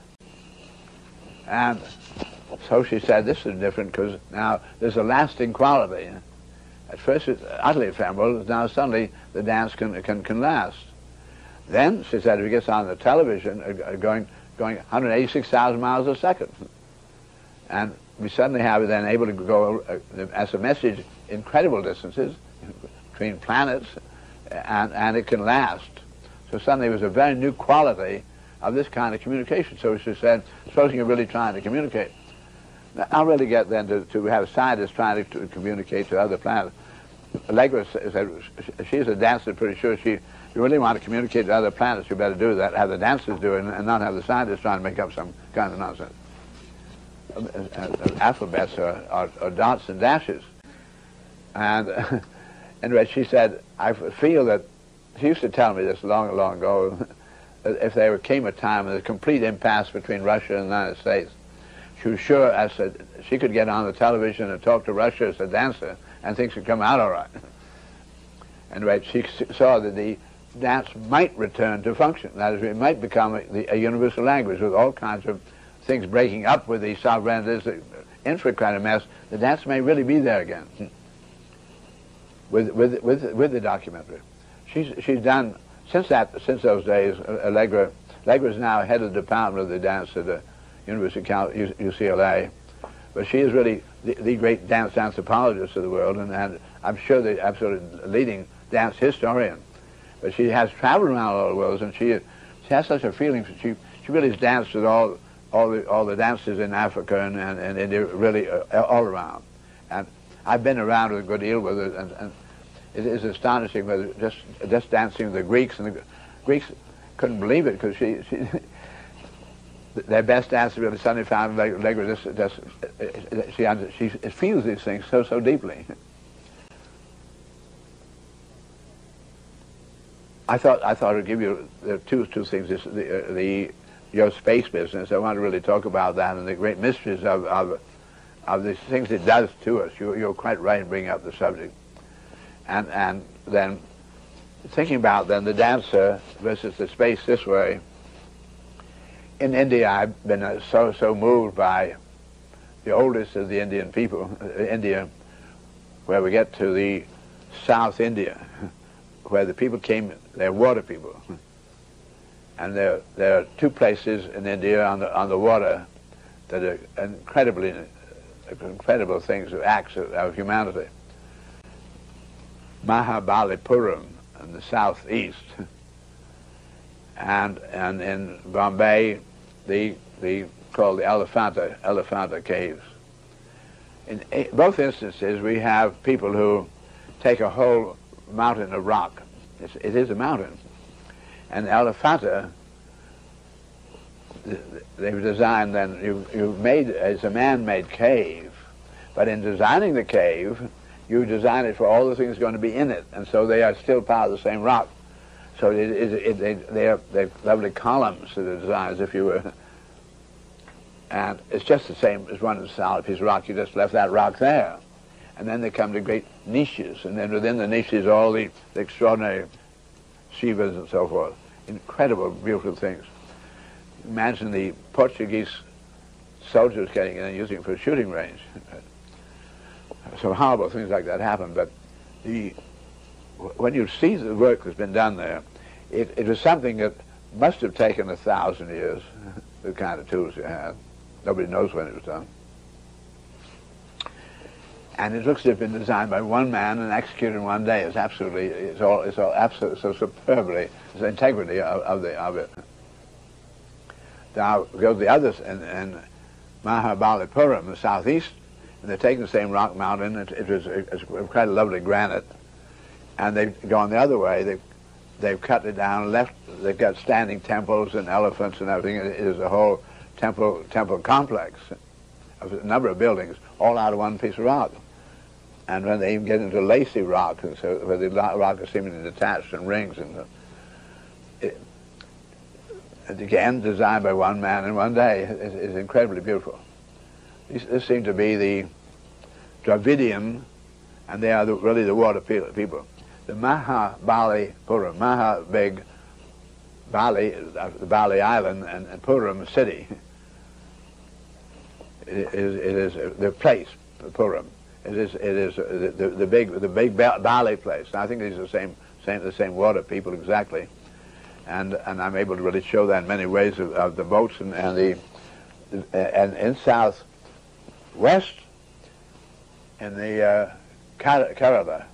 And so she said, this is different because now there's a lasting quality. At first it's utterly ephemeral, now suddenly the dance can, can, can last. Then, she said, if it gets on the television, uh, going, going one hundred eighty-six thousand miles a second. And we suddenly have it then able to go uh, as a message incredible distances between planets, and, and it can last. So suddenly there was a very new quality of this kind of communication. So she said, supposing you're really trying to communicate. Now, I'll really get then to, to have scientists trying to, to communicate to other planets. Allegra said, she's a dancer, pretty sure she, if you really want to communicate to other planets, you better do that, have the dancers do it, and not have the scientists trying to make up some kind of nonsense. Uh, uh, alphabets are, are, are dots and dashes. And uh, anyway, she said, I feel that, she used to tell me this long, long ago, that if there came a time of a complete impasse between Russia and the United States, she was sure, I said, she could get on the television and talk to Russia as a dancer, and things would come out all right. Anyway, she saw that the dance might return to function. That is, it might become a, a universal language with all kinds of things breaking up with the sovereignties, the infinite kind of mess. The dance may really be there again with with with with the documentary. She's she's done since that since those days. Allegra Allegra is now head of the department of the dance at the University of U C L A, but she is really the, the great dance anthropologist of the world, and, and I'm sure the absolute leading dance historian. But she has traveled around all the world, and she she has such a feeling. She she really has danced with all all the all the dancers in Africa and and, and India, really uh, all around. And I've been around a good deal with her, and, and it is astonishing whether just just dancing with the Greeks, and the Greeks couldn't believe it because she. she their best dancer really suddenly found Allegra just, just she, she feels these things so so deeply. I thought I thought I'd give you the two two things. This, the, uh, the your space business. I want to really talk about that and the great mysteries of of, of the things it does to us. You, you're quite right in bringing up the subject, and and then thinking about then the dancer versus the space this way. In India, I've been uh, so so moved by the oldest of the Indian people, uh, India, where we get to the South India, where the people came, they're water people, and there there are two places in India on the on the water that are incredibly uh, incredible things, acts of, of humanity. Mahabalipuram in the southeast, and and in Bombay, the the called the Elephanta Elephanta caves. In a, both instances, we have people who take a whole mountain of rock. It's, it is a mountain, and Elephanta, they've designed. Then you you've made it's a man-made cave, but in designing the cave, you design it for all the things going to be in it, and so they are still part of the same rock. So it, it, it, they, they're, they're lovely columns that are designed as if you were, and it's just the same as one solid piece of rock. You just left that rock there. And then they come to great niches, and then within the niches all the, the extraordinary Shivas and so forth. Incredible, beautiful things. Imagine the Portuguese soldiers getting in and using it for a shooting range. Some horrible things like that happen, but the when you see the work that's been done there, it, it was something that must have taken a thousand years, the kind of tools you had. Nobody knows when it was done. And it looks as if it's been designed by one man and executed in one day. It's absolutely, it's all, it's all absolutely, so superbly, it's the integrity of, of, the, of it. Now, go to the others, in, in Mahabalipuram, the southeast, and they're taking the same rock mountain. It, it was it's quite a lovely granite. And they've gone the other way. They've they've cut it down, left, they've got standing temples and elephants and everything. It is a whole temple temple complex of a number of buildings, all out of one piece of rock. And when they even get into lacy rock, so where the rock is seemingly detached in rings, and uh, it, it again designed by one man in one day, is, is incredibly beautiful. This, this seemed to be the Dravidian, and they are the, really the water people. The Mahabalipuram, Maha big Bali, uh, the Bali Island, and, and Puram city. It is, it is the place, Puram. It is, it is the, the, the big, the big Bali place. I think these are the same, same, the same water people exactly, and and I'm able to really show that in many ways of, of the boats and, and the, the and in southwest, in the uh, Kerala,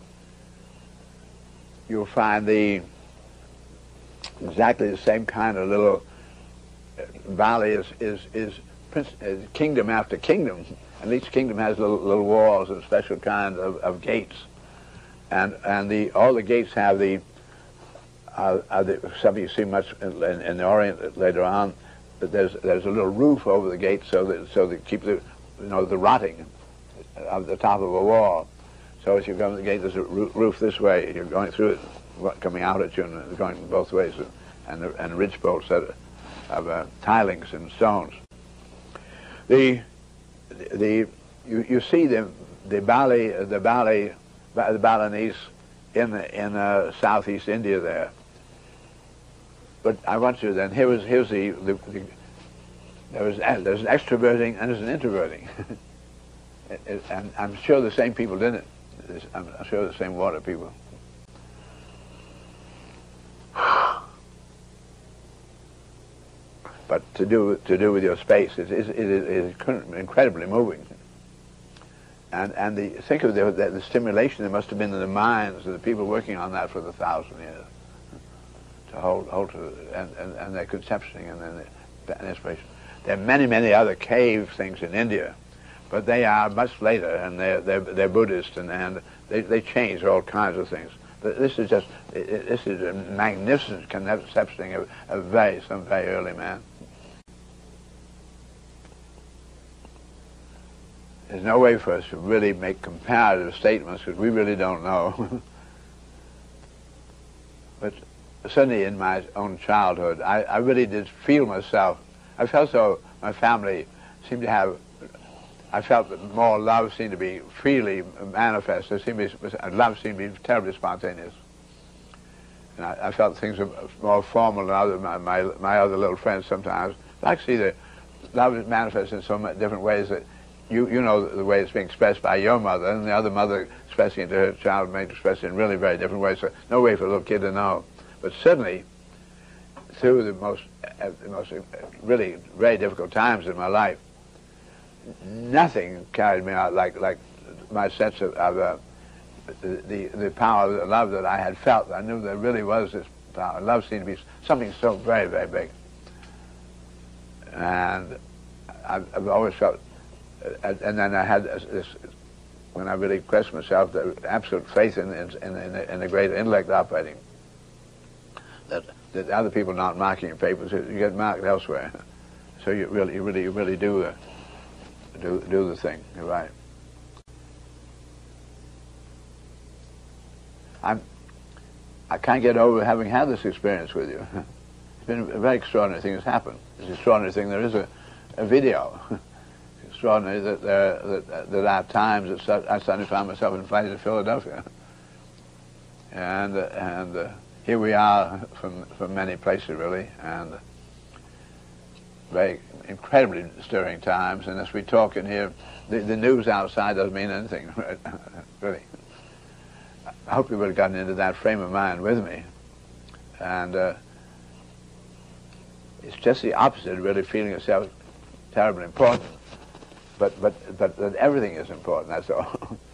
you'll find the exactly the same kind of little valley is is is, prince, is kingdom after kingdom. And each kingdom has little, little walls and special kind of, of gates, and and the all the gates have the, uh, are the something you see much in, in, in the Orient later on. But there's there's a little roof over the gate so that so that keep the you know the rotting of the top of a wall. So as you come to the gate, there's a roof this way. You're going through it, coming out at you, and going both ways, and and ridge bolts that of uh, tilings and stones. The The you, you see the the Bali the Bali the Balinese in in uh, southeast India there. But I want you then here was here's the, the, the there was there's an extroverting and there's an introverting, it, it, and I'm sure the same people did it. I'm, I'm sure the same water people. But to do to do with your space is is, it is incredibly moving. And and the think of the, the the stimulation there must have been in the minds of the people working on that for the thousand years to hold hold to and and, and their conception and then the inspiration. There are many many other cave things in India, but they are much later, and they're they're, they're Buddhist, and and they they change all kinds of things. But this is just it, this is a magnificent conception of a very some very early man. There's no way for us to really make comparative statements because we really don't know. But certainly in my own childhood, I, I really did feel myself. I felt so. My family seemed to have. I felt that more love seemed to be freely manifest. There seemed to be, love seemed to be terribly spontaneous. And I, I felt things were more formal than other my, my my other little friends sometimes. But actually, the love is manifest in so many different ways that. You you know the way it's being expressed by your mother, and the other mother expressing it to her child may express it in really very different ways. So no way for a little kid to know. But certainly, through the most uh, the most uh, really very difficult times in my life, nothing carried me out like like my sense of, of uh, the the power of the love that I had felt. I knew there really was this power. Love seemed to be something so very very big, and I've, I've always felt. And, and then I had this, this, when I really questioned myself, the absolute faith in in, in, in, the, in the great intellect operating. That that other people not marking your papers, you get marked elsewhere. So you really, you really, you really do the do do the thing. You're right. I'm. I can't get over having had this experience with you. It's been a very extraordinary thing that's happened. It's an extraordinary thing. There is a, a video. Extraordinary that there that, that at times that I suddenly found myself invited to Philadelphia, and uh, and uh, here we are from from many places really, and very incredibly stirring times. And as we talk in here, the, the news outside doesn't mean anything, really. I hope you would have gotten into that frame of mind with me, and uh, it's just the opposite, really feeling yourself terribly important. But but but that everything is important. That's all.